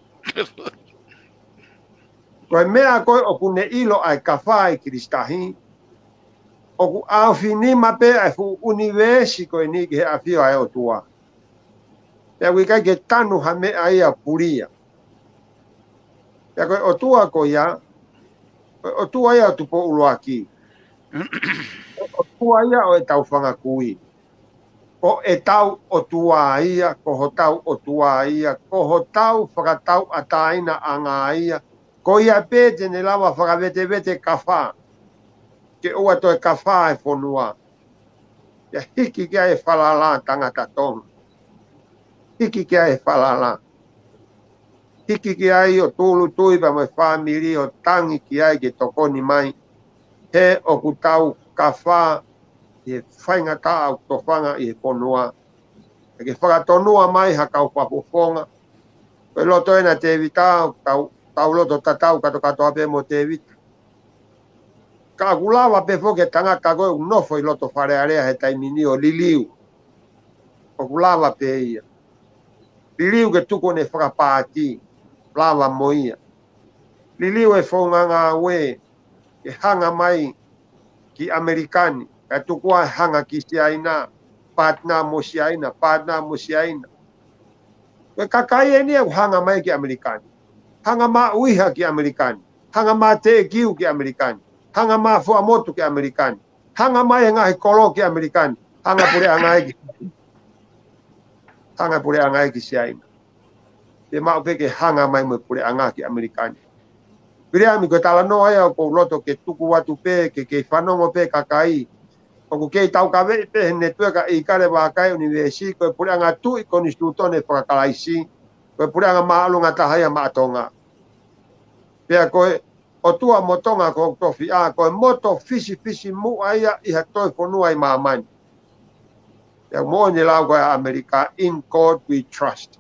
Koe mea koe o ku ne ilo ai kawha e kiristahi. O ku awhinima pe ai fu universi koe ni ke he awhio ai o tua. Pea kui kai ke tanu ha mea ia puria. Pea koe o tua ko ia, o tua ia tupo uloaki. O tua ia o e tau whanga kui. Ko e tau o tua ia, ko ho tau o tua ia, ko ho tau whakatau ataina anga ia. Ko ia pete ne lawa whakavete vete kawha. Ke ua toi kawha e whonua. Ia hiki kia e whalala tangata tonga. Hiki kia e whalala. Hiki kia i o tūlu tuipa mai whamiri o tangi kia i ke tokoni mai. He o ku tau kawha i whainga ka au tofanga i he whonua. E ke whakatonua mai ha kau whapofonga. Koe loto ena te vita, tau, tau loto tatau kato kato ape mo te vita. Ka kulawa pe foke tangata koe unofo I loto wharearea he taimini o liliu. O kulawa pe ia. Liliu ke tuko ne whakapāti. Lava moia. Liliu e whaunga ngā we. Ke hanga mai ki Amerikani. Ka tuko ai hanga ki siaina. Pātna mo siaina. Pātna mo siaina. Koe kakai e nia hanga mai ki Amerikani. Hanga mā uiha ki Amerikani. Hanga mā te kiu ki Amerikani. Hanga mā fuamotu ki Amerikani. Hanga mai ngahi kolo ki Amerikani. Hanga pure angai ki. Hanga pure angai ki siaina. Te mau peke hanga mai mo pure angai ki Amerikani. Pire ami ko tala no ai ko loto ke tuku watu pe ke ke whanongo pe kakai. O ko ke tau kawe pe ne tueka I kare wa kai universi ko pure angai tu I konstitutone whakakalaisi. Ko pure angai maalu ngata haya maatonga. Pea koe o tua motonga ko tofi a ko moto fisi fisi mu aia I hatoi whonua I mamani. Pea mo ni lau koe Amerika, in God we trust.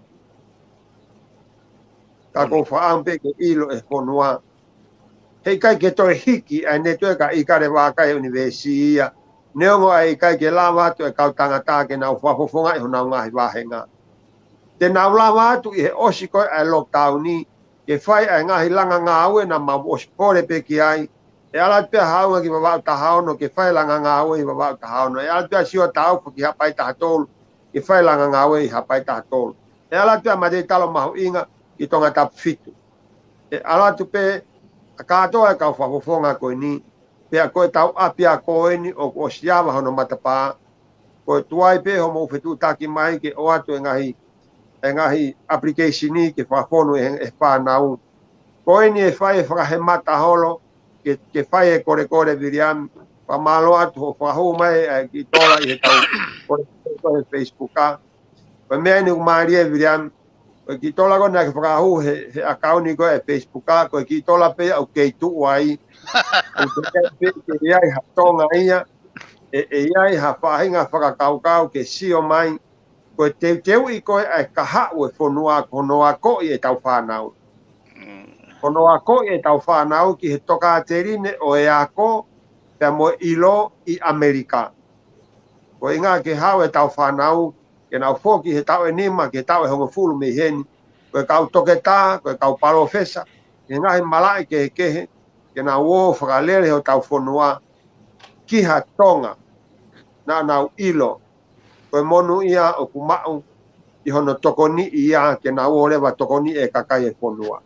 Ka ko whaampe ke ilo e whonua. Hei kai ke toi hiki ai ne tueka I kare wa kai universi ia. Neongo ai kai ke lawa atu e kau tangata ke nau whapofonga I honau ngahi wahenga. Te nau lawa atu I he osi koe ai lockdowni. ke fai ai ngahi langa ngāue na mau ospore pe ki ai e ala pe haunga ki wawau tahao no ke fai langa ngāue i wawau tahao no e ala pe siwa tau ki hapai tahatolu ke fai langa ngāue i hapai tahatolu e ala pe ma de talo mahu inga ki tonga tap fitu e ala tu pe a katoa e kau whafofonga koe ni pe a koe tau api a koe ni o o siawa hono matapā koe tuai pe ho mo fetu taki mai ke o atu e ngahi e ngahi application ni ke whafonu e, e whanau koe ni e whai e whakahe mata holo ke, ke whai e kore kore viriam pa malo atu ho whahu mai e ki tola i he tau kore kore Facebooka pa mea ni umari e viriam koe ki tola kona ke whakahu he, he akauni koe e Facebooka koe ki tola pe au kei tu ai au ke ke iai ha tonga ia e e iai ha whahinga whakakaukau ke sio mai koe teu teu i koe ai kaha ue whonua konoa ko i e tau whanau konoa ko i e tau whanau ki he toka terine o e ako pe mo ilo i Amerika koe inga ke hau e tau whanau ke nau whoki he tau e nima ke tau e hongo fulu me heni koe kau toke tā koe kau palo fesa ke ngahi malai ke he kehe ke nau o whakalere ho tau whonua ki ha tonga na nau ilo koe monu ia o kumau i hono tokoni ia ke nau o lewa tokoni e kakai e whonua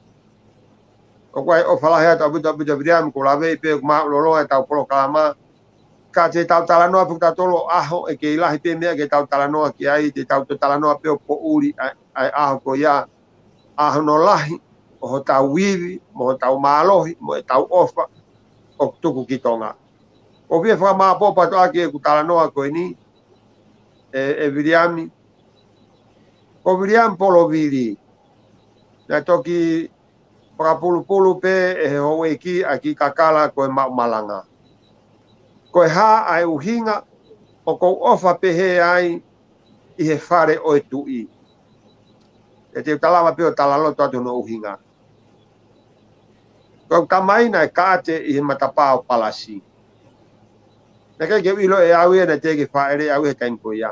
o koe o whalahea tau buta buta viriam ko lawe i pe kumau lolo e tau polo kalama ka te tau talanoa puta tolo aho e ke ilahi pe mea ke tau talanoa ki ai te tau talanoa pe o po uri ai aho ko ia aho no lahi o ho tau wiwi mo ho tau malohi mo e tau ofa o tuku ki tonga o via wha maa popa to ake e ku talanoa koe ni e, e viriami ko viriam polo viri na toki whakapulu pulu pe e he hoe ki a ki kakala koe mau malanga koe ha ai uhinga o kou ofa pe he ai i he whare o e tui e te talama pe o talaloto atu no uhinga koe tamaina e kaate i he matapā o palasi na kai ke ilo e au e na te ke whaere au e taimpo ia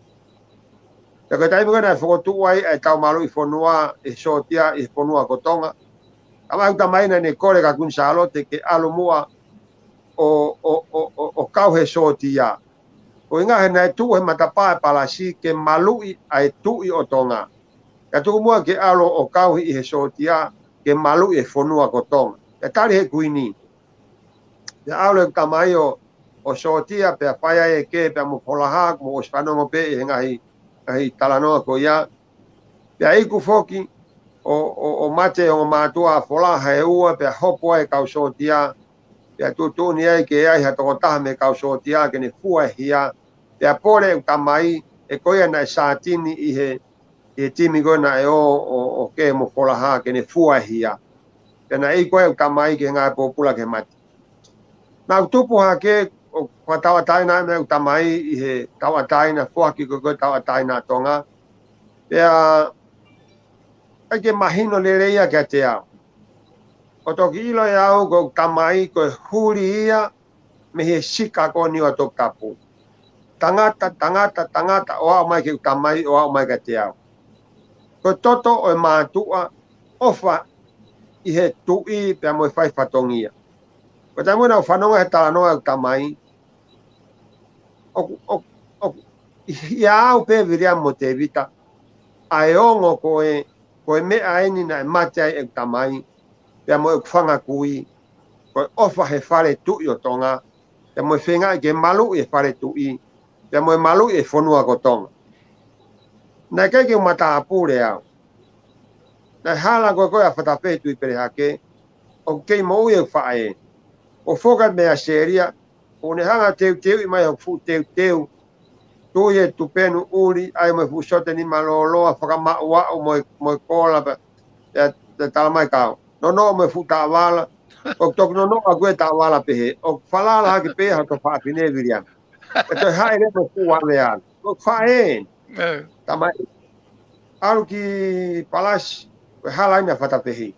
na kai taimpo na whakotu ai e tau malu i whonua e sotia i whonua kotonga ama au tamaina ne kore ka kun salote ke alo mua o o o o, o kau he sotia o inga he na tu he matapā e palasi ke malu i ai tu i o tonga ka tu mua ke alo o kau i he sotia ke malu i whonua kotonga e tari he kuini ya alo e tamai o o sotia pe paia e ke pe mo polaha mo spano pe e ngai ai talanoa ko ia pe ai ku foki o o o mate o matua fola he ua pe hopo e ka sotia pe tu tu ni ai ke ai ha to ta me ka sotia ke ni fua hia pe pole tamai e ko ia na sa tini i he e timi go na e o o ke mo polaha ke ni fua hia pe na ai ko e tamai ke ngai popula ke mate na tupu ha ke o kwa tawa taina me utamai i he tawa taina fuaki ko ko tawa taina tonga pea ai ke mahino le reia ke te au o toki ilo e au ko tamai ko huri ia me he sika ko ni o tok tapu tangata tangata tangata o au mai ke tamai o au mai ke te au ko toto o matua ofa i he tui pea mo fai fatongia ko tamu na whanonga he talanoa tamai o o o ia au pe viria mo te vita ai ongo ko e ko me aini na mate ai e tamai pe mo e whanga kui ko ofa he whare tu i o tonga pe mo whenga ke malu e whare tu i pe mo e malu e whonua ko tonga na ke ke mata apure au na hala ko ko a whatape tu i pere hake o kei mo e whae o foka me a seria o ne hanga teu teu i mai o fu teu teu tu e tu penu uri ai mo fu sote ni malolo a whaka maua o mo mo kola pa e te tala mai kau no no mo fu ta wala o tok no no a gue ta wala pe he o falala ha ke pe ha to fa pine viriam e to hai le mo fu wa le an o fa e tamai alu ki palas o hala ina fata pe he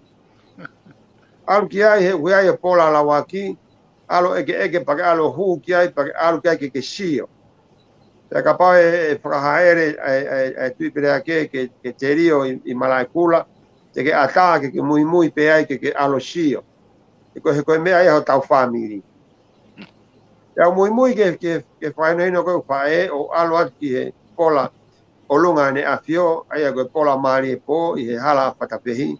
alu ki ai he we ai pola la waki alo eke eke pake alo hu ki ai pake alo ki ai ke ke sio te kapau e whakahaere e tui pere ake ke te rio i malaikula te ke ata ke ke mui mui pe ai ke ke alosio e ko he ko me ai ho tau family ya mui mui ke ke ke fai no no ko fai o alo ki he pola o lunga ne afio ai ko pola mari po i he hala patapehi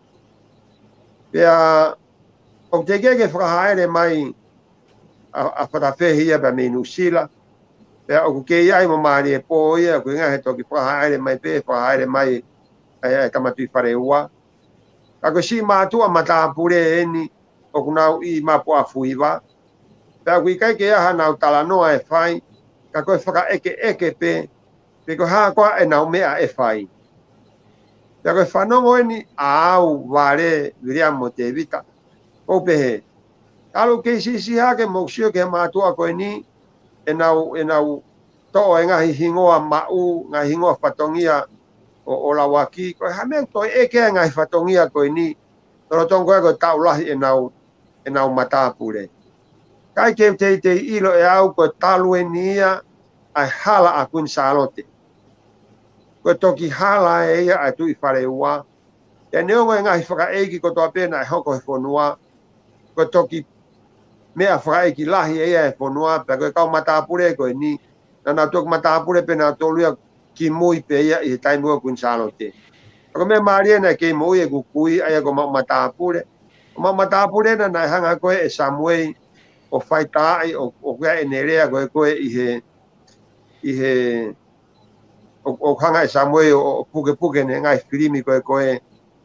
pea o te ke ke whakahaere mai a whatapehi ia pa menu sila pea o ke iai mo mari e po ia ko inga he toki whakahaere mai pe whakahaere mai ai tamatui whare ua ka ko si mātua mata pure eni o kunau i mapo a fuiwa pea kui kai ke aha nau talanoa e whai ka koe whaka eke eke pe pe ko haa koa e nau mea e whai pea koe whanongo eni a au ware viria mo te vita o pehe Kalau ke si si ha ke moksio ke matua ko ni e nau e nau to e ngahi hingoa mau ngahi hingoa fatongia o o lawaki ko ha me to e ke ngahi fatongia ko ni toro tongo ko tau lahi e nau e nau mata pure kai ke te te ilo e au ko talu e nia ai hala a kun salote ko toki hala e ia a tu i fare ua e neo ngahi faka eki ko to pena e hoko e fonua ko toki mea whakai ki lahi e e whanua, pia koe kau matapure koe ni, nana tok matapure pe na toluia ki mui pe ia i he taimua kun salo te. Ako mea maria na kei mui e kukui, aia ko mau matapure. O mau matapure na nai hanga koe e Samuei, o whaitai, o, o koe e nerea koe koe i he, i he, o, o hanga e Samuei, o, o puke puke ne ngai whirimi koe koe,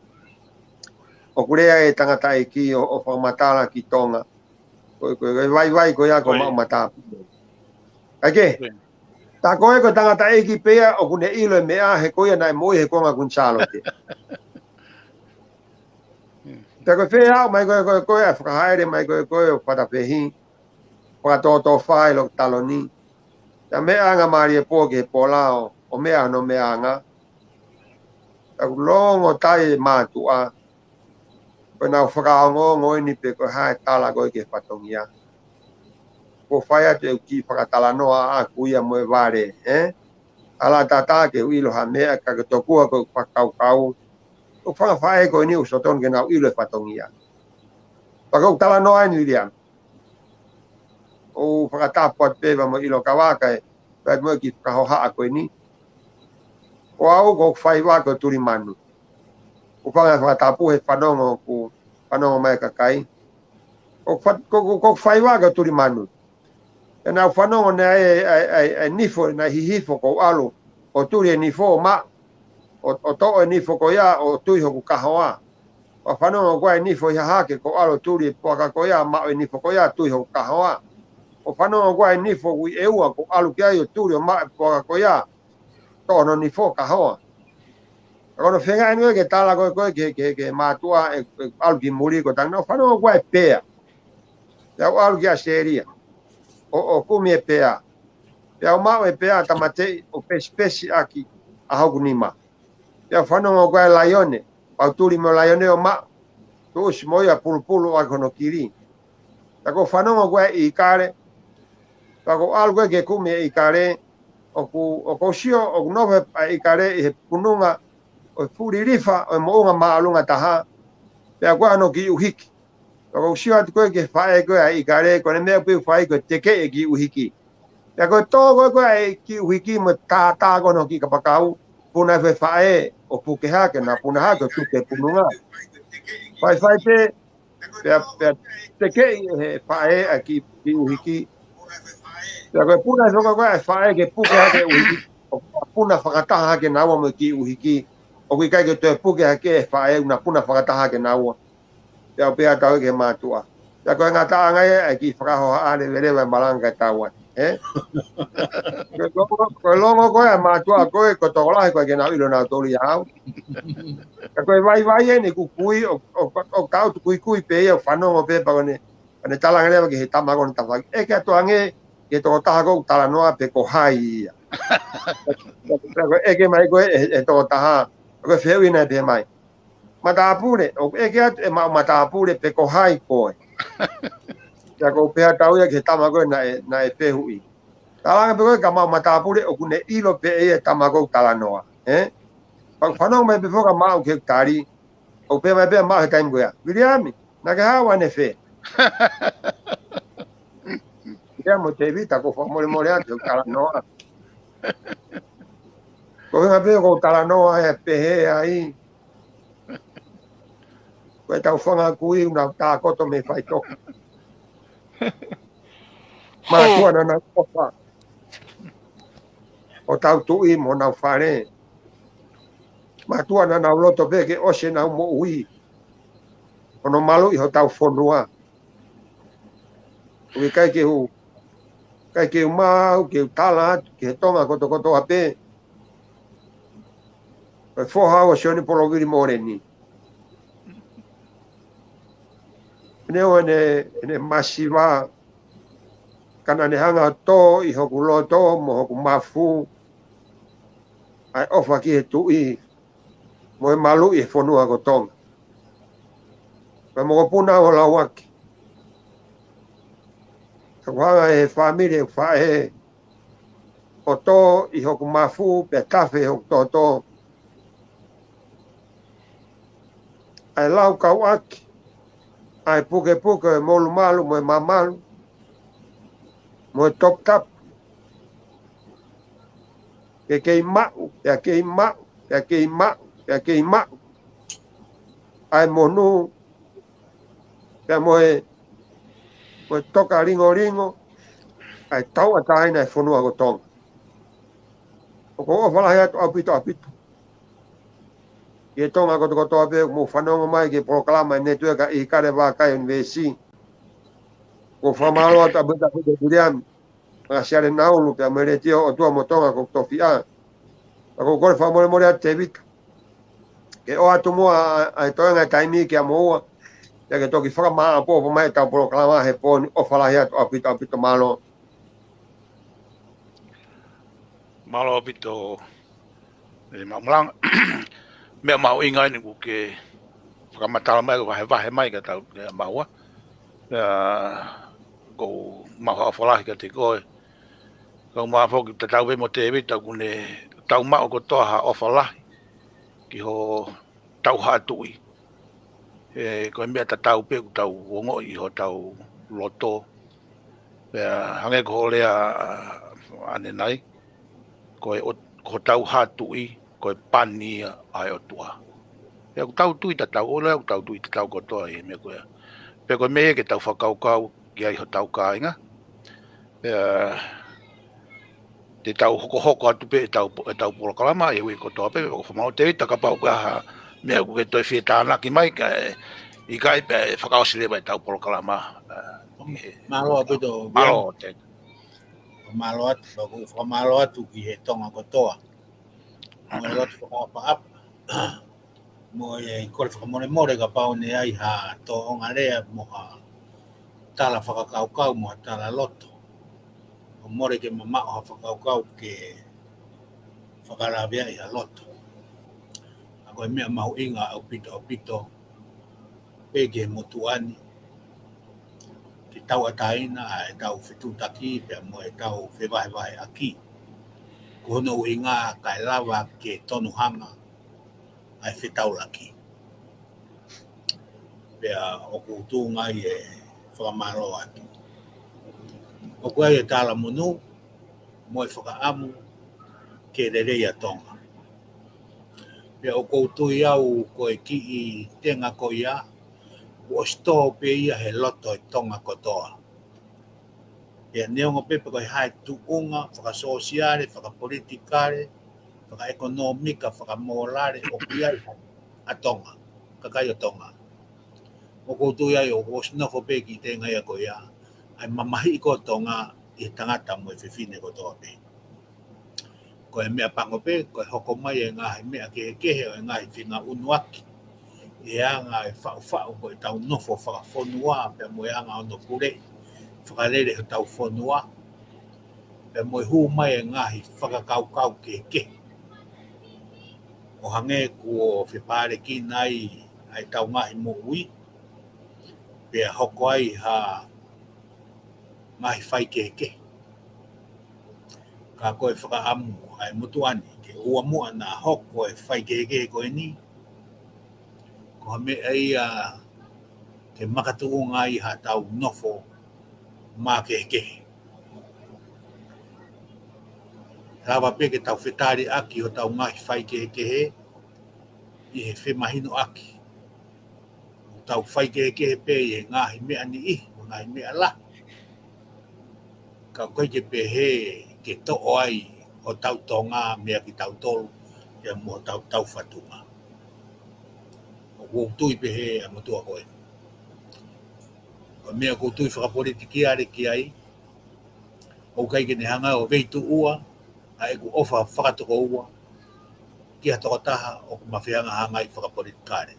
o kurea e tangata e ki, o, o whamatala ki tonga. Koe koe vai vai koe a ko mau mata. Ake. Ta koe ko tangata e ki pea o kune ilo e mea he koe nai moi he konga kun salo te. Ta koe whea mai koe koe koe a whakahaere mai koe koe o whatapehi. Whakatoto whae lo taloni. Ta mea anga maari e pō ke polao o mea no mea anga. Ta longo tai mātua. Ko nau whakaongo ngoi ni pe ko hae tala koe ke whatongia. Ko whaia te uki whakatala noa a kuia moe ware, eh? Ala tata ke uilo ha mea ka ke tokua ko whakau kau. Ko whakawhae koe ni usoton ke nau ilo e whatongia. Pakau tala noa ni liam. O whakatapuat pewa mo ilo kawakai, pēt moe ki whakahoha a koe ni. Ko au ko whaiwa ko turi manu. O whanga whakatapu he whanongo ku whanongo mai kakai. O ko whaiwa ka turi manu. E nau whanongo ne e nifo, na hihifo ko alu. O turi e nifo o ma. O to e nifo ko ia o tui hoku kahoa. O whanongo koe e nifo i hahake ko alu turi e puaka ko ia ma o e nifo ko ia tui hoku kahoa. O whanongo koe e nifo kui e ua ko alu kia i o turi o ma e puaka ko ia. To no nifo kahoa. Kono whenga anu e ke tala koe koe ke, ke, ke mātua e, e alu ki muri ko tang. No whanongo koe e pēa. Te au alu ki a seria. O, o kumi e pēa. Te au mau e pēa tamatei o pesi pesi aki a hauku nima. Te au whanongo koe e laione. Pau turi mo laione o ma. Tu usi moi a pulu pulu a kono kiri. Ta ko whanongo koe i kare. Ta ko alu koe ke kumi e i kare. O ku, o ko sio o kunofe i kare i he pununga. O furi rifa o mounga maalunga taha pea koe ano ki uhiki o sio atu koe ke whae koe a i kare kone mea koe whae koe teke e ki uhiki pea koe tō koe koe a ki uhiki mo tā tā kono ki kapakau puna e whae o puke hake na puna hake o tuke pununga whae whae pe pea teke e whae a ki uhiki pea koe puna e whaka koe a whae ke puke hake uhiki o puna whakataha hake naua mo ki uhiki o kui kai ke te puke hake e whae una puna whakataha ke naua. Te au pēa tau ke mātua. Te koe ngā tāngai e ki whakahoha ane werewa malanga tāua. Eh? Koe longo koe a mātua koe ko tokolahi koe ke nau ilo nau tōri hau. Te koe vai vai e ni kukui o kau tu kui kui pe e o whanongo pe pa kone ane talanga rewa ke he tamakon tawhaki. E ke ato ange ke toko taha kou tala noa pe ko hai ia. E ke mai koe e toko taha ko feu ina pe mai matapure o e ke e ma matapure pe ko hai koe ya ko pe tau ya ke tamago na na e pe hui tala pe ko ka ma matapure o kune ilo pe e tamago tala noa eh pa whanau mai pe foka ma o ke tari o pe mai pe ma kai ngoya William na ka hawa ne fe ya mo te vita ko fa mo mo le atu kala no ko nga pe ko kala no e pe he ai ko tau fanga kui una ta ko to me fai to ma tua na na ko fa o tau tu i mo na fare ma tua na na loto pe ke o se na mo ui ono malo i ho tau fonua ui kai ke hu kai ke ma ke tala ke tonga ko to ko to ape e fo ha o se ni polo viri moreni ne o ne ne masiva kana ne hanga to i ho kulo to mo ku mafu ai ofa ki tu i mo malu i fonua ko tonga pa mo puna o la waki wanga e family fa e o to i ho ku mafu pe tafe ho to to ai lau ka waki ai puke puke mo lu malu mo mamalu mo top tap ke ke ma ya ke ma ya ke ma ya ke ma ai mo nu ya mo e mo toka ringo ringo ai tau atai na fonu ago tong o ko fala ya apito apito e tonga ko to to be mo fano mai ke proclama ne tu ka i kare va ka invesi ko famalo ata beta de durian para siare naulu pe meretio o tu mo tonga ko to fia ko ko famo mo ya tevit ke o atu mo ai tonga taimi ke mo ya que toki fora ma po po mai ta proclama he pon o fala ya apito apito malo malo apito e mamlang me mau inga ni ku ke whakamatala mai ko he wahe mai ka tau ke maua ko maua whalahi ka te koe ko maa whoki te tau mo te ewi tau kune tau mao ko toha o whalahi ki ho tau hatui e ko mea ta tau pe ku tau wongo i ho tau loto hange ko lea ane nai ko ko tau hatui ko pani ai o tua e ko tau tui ta tau ola ko tau tui ta tau ko to e me ko pe ko me ke tau fakau kau ki ai ho tau ka inga e te tau hoko hoko atu pe tau tau polo kalama e we ko to pe ko fa te ta ka pau ka me ko ke to fi ta na ki mai ka i kai pe fakau sile ba tau polo kalama malo pe do malo te malo atu fa malo atu ki he tonga ko toa mo lot fa pa ap mo e ko fa mo mo re ka pa ne ai ha to onga le mo ha tala fa ka ka mo tala loto o mo re ke mama o fa ka ka ke fa ka la via ia loto a ko me ma inga o pito o pito pe ke mo tuani ki tau ataina e tau fitu taki pe mo e tau fe vai vai aki kono inga kai lava ke tonu hanga ai fitau laki pea o kutu ngai e whakamaro atu o koe e tala munu mo e whakaamu ke rereia tonga pea o kutu iau koe ki i tenga ko ia o sto pe ia he loto e tonga kotoa pea neongo pepe koe hai tu unga whakasosiare, whakapolitikare whakaekonomika, whakamorare o kia a tonga, kakai o tonga. O koutu iai o osnofo pe ki te ngai a ko ia, ai mamahi ko tonga i tangata mo e whiwhine ko toa pe. Ko e mea pango pe, ko e hoko mai e ngahi mea ke kehe o e ngahi whinga unuaki. E anga e whau whau ko e tau nofo whakafonua, pe mo e anga ono purei, whakarere o tau fonua, pe mo e hu mai e ngahi whakakaukau ke kehe. O hange ko whipare ki nai ai tau ngahi mo ui, pe hoko ai ha ngahi whai keke. Ka koe whakaamu ai mutuani, ke ua mua na hoko e whai keke koe ni. ko me ai a ke makatu ngai ha tau nofo ma ke ke Rawa pe ke tau whetari aki o tau ngahi whai ke ke he i he whe mahino aki o tau whai ke ke he pe i he ngahi mea ni i o ngahi mea la ka koe ke pe he ke to'o ai o tau tonga mea ki tau tolu ia mo tau tau whatunga o koutui pe he a motua koe o mea koutui whakapolitiki are ki ai o kai ke ne hanga o veitu ua ai ku ofa whakatoko ua ki hatoko taha o ku mawhianga hanga i whakapolitikare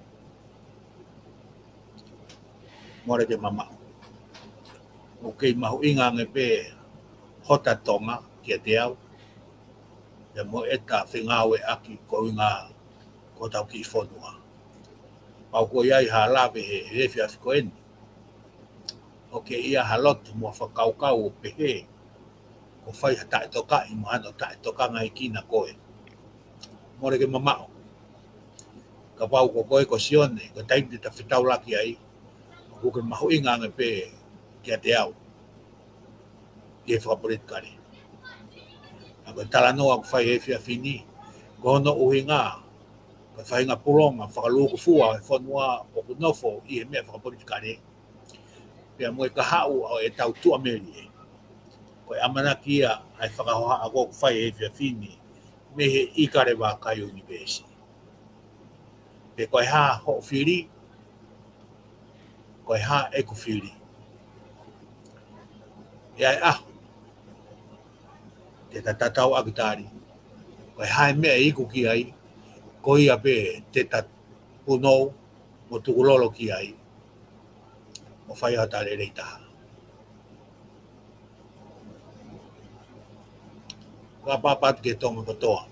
more ke mama o kei mahu inga nge pe hota tonga ki a te au e mo eta whingawe aki ko inga ko tau ki i whonua pau ko iai ha lawe he refi afiko eni o ke ia halot mo whakaukau o pehe ko whai hata e toka i mohano ta e toka ngai kina koe more ke mamao ka pau ko koe ko sione ko taimti ta whitau laki ai ko ke mahu inga nge pe ki a te au i e whakapolitikare a koe talanoa ko whai e whia whini ko hono uhi ngā ko whai ngā puronga whakaluku fua e whanua o ku nofo i he mea whakapolitikare pia moe ka hau o e tau tua meri e koe amana kia ai whakahoha a kōku whai e whia whini me he ikare wā kai universi pe koe ha ho whiri koe ha e ku whiri e ai aho te tatatau akitari koe ha e mea iku ki ai ko ia pe te tat punou mo tukulolo ki ai o whai hatare rei taha ka papat ke tonga kotoa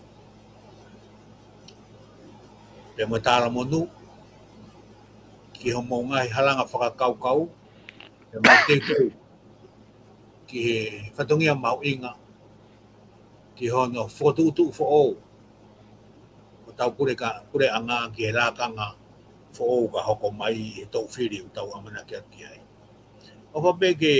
pe mo tala monu ki ho mo ngai halanga whakakaukau pe mo te tau ki he whatongia mau inga ki hono whotu utu fo o o tau kure ka kure anga ki he rākanga fo o ka hoko mai e tau whiri u tau amana ki ati ai o pa pe ke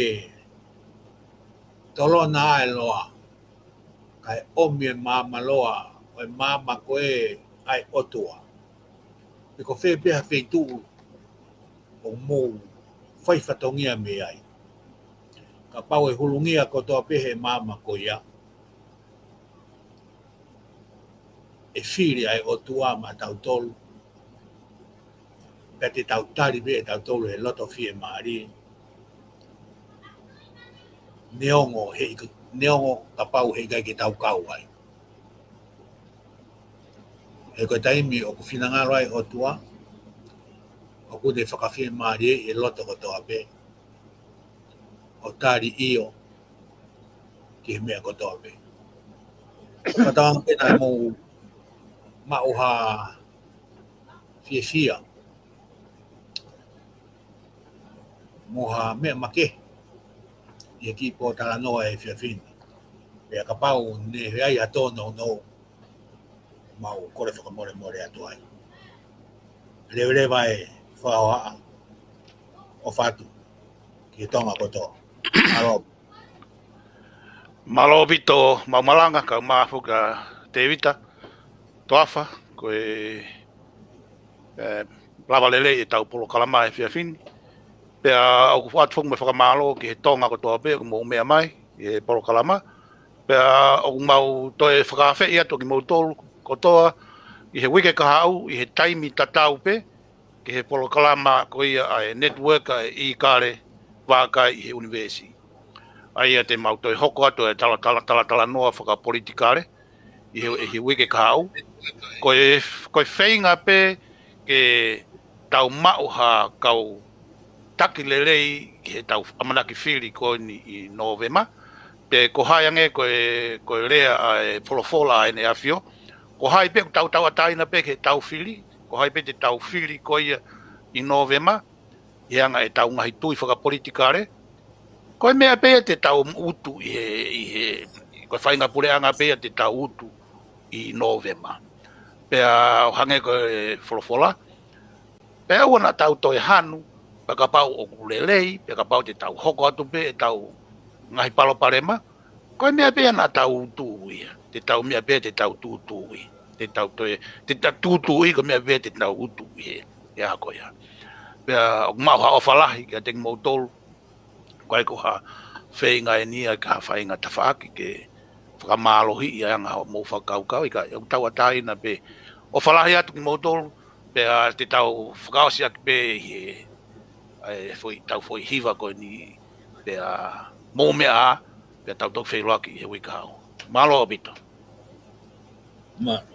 tolo na ai loa kai omie mama loa o e mama koe ai otua e ko whee peha whee tu o mou whai whatongia me ai ka pau e hulungia ko toa pehe mama ko ia e whiri ai otua ma tau tolu pe te tau tari me e tau tolu e loto whie maari neongo he neongo ka pau he kai ki tau kau ai. E koe taimi o ku whinangaro ai o tua, o ku te whakawhia maari e loto ko toa pe, o tari io ki he mea ko toa pe. Katawang pena mo mauha fia fia, moha mea make, i ki po tala noa e fia fini. Pea ka pau ne ai ato no no mau kore whakamore more atu ai. Leo le vai whaoa o whatu ki tonga koto. Aro. Malo pito maumalanga ka mafu ka te vita toafa koe eh, lava lele e tau polo kalama e fia fini. Pea au kufuat fungu me whakamalo ki he tonga kotoa pe ko mo mea mai e polo kalama. Pea au mau toe whakawhi ia toki mau tolu kotoa i he wike ka hau, i he taimi tatau pe, ki he polo kalama ko ia ai network ai i kare wākai i he universi. Ai a te mau toi hoko atu e tala tala tala tala noa whaka politikare i he, i he wike ka hau. Ko e, ko e whainga pe ke tau mauha kau taki lelei ki he tau amanaki whiri ko ni i Novema. Pe ko haiange ko e, ko e rea ai folofola ai ne awhio. Ko hai pe tau tau ataina pe ke tau whiri. Ko hai pe te tau whiri ko ia i Novema. Ianga e tau ngahi tui whaka politikare. Ko e mea pe te tau utu i he, i he ko e whainga pureanga pe te tau utu i Novema. Pea hange ko e folofola. pe au na tau toi hanu pe ka pau o kulelei pe ka pau te tau hoko atu pe tau ngai palo parema ko mea pe na tau tu ia te tau mea pe te tau tu tu ia te tau toi te tau tu tu ia ko mea pe te tau tu ia ya ko ya pe o mau ha ofalahi ke te mo tol ko ko ha feinga e nia ka fainga tafaki ke whakamalohi ia nga mo whakaukau i ka tau atai na pe o whalahi atu ki mo tol pe te tau whakaosi aki pe e foi tau foi hiva ko ni pe a mo mea pe tau tok whailoa ki he wikau malo abito malo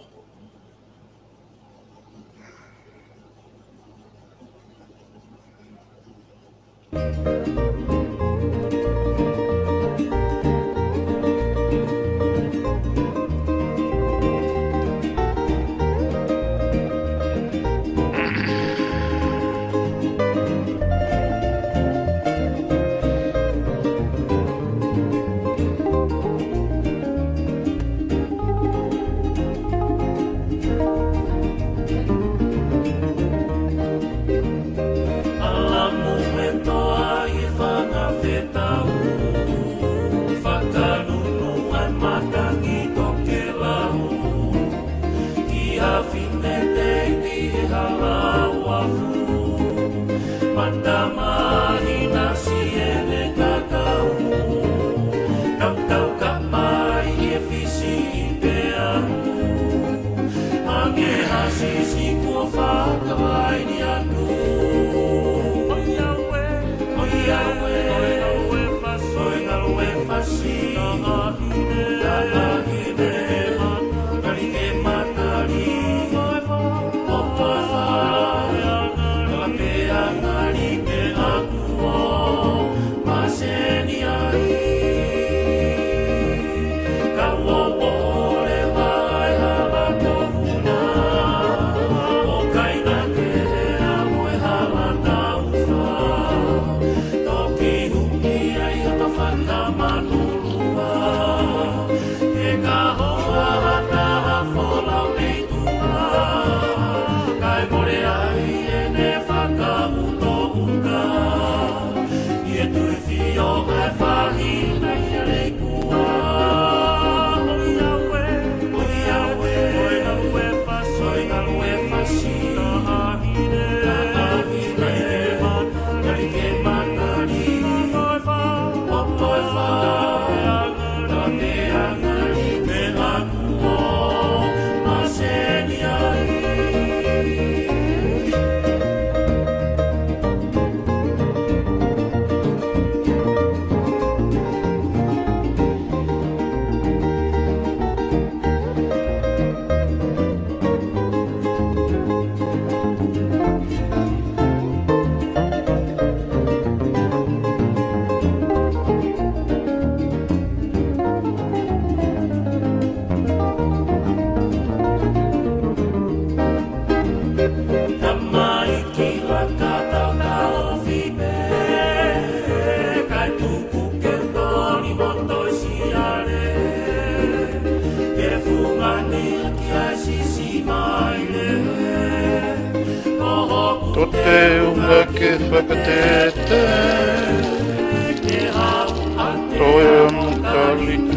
Tote unga ke whakatete Toe amu kali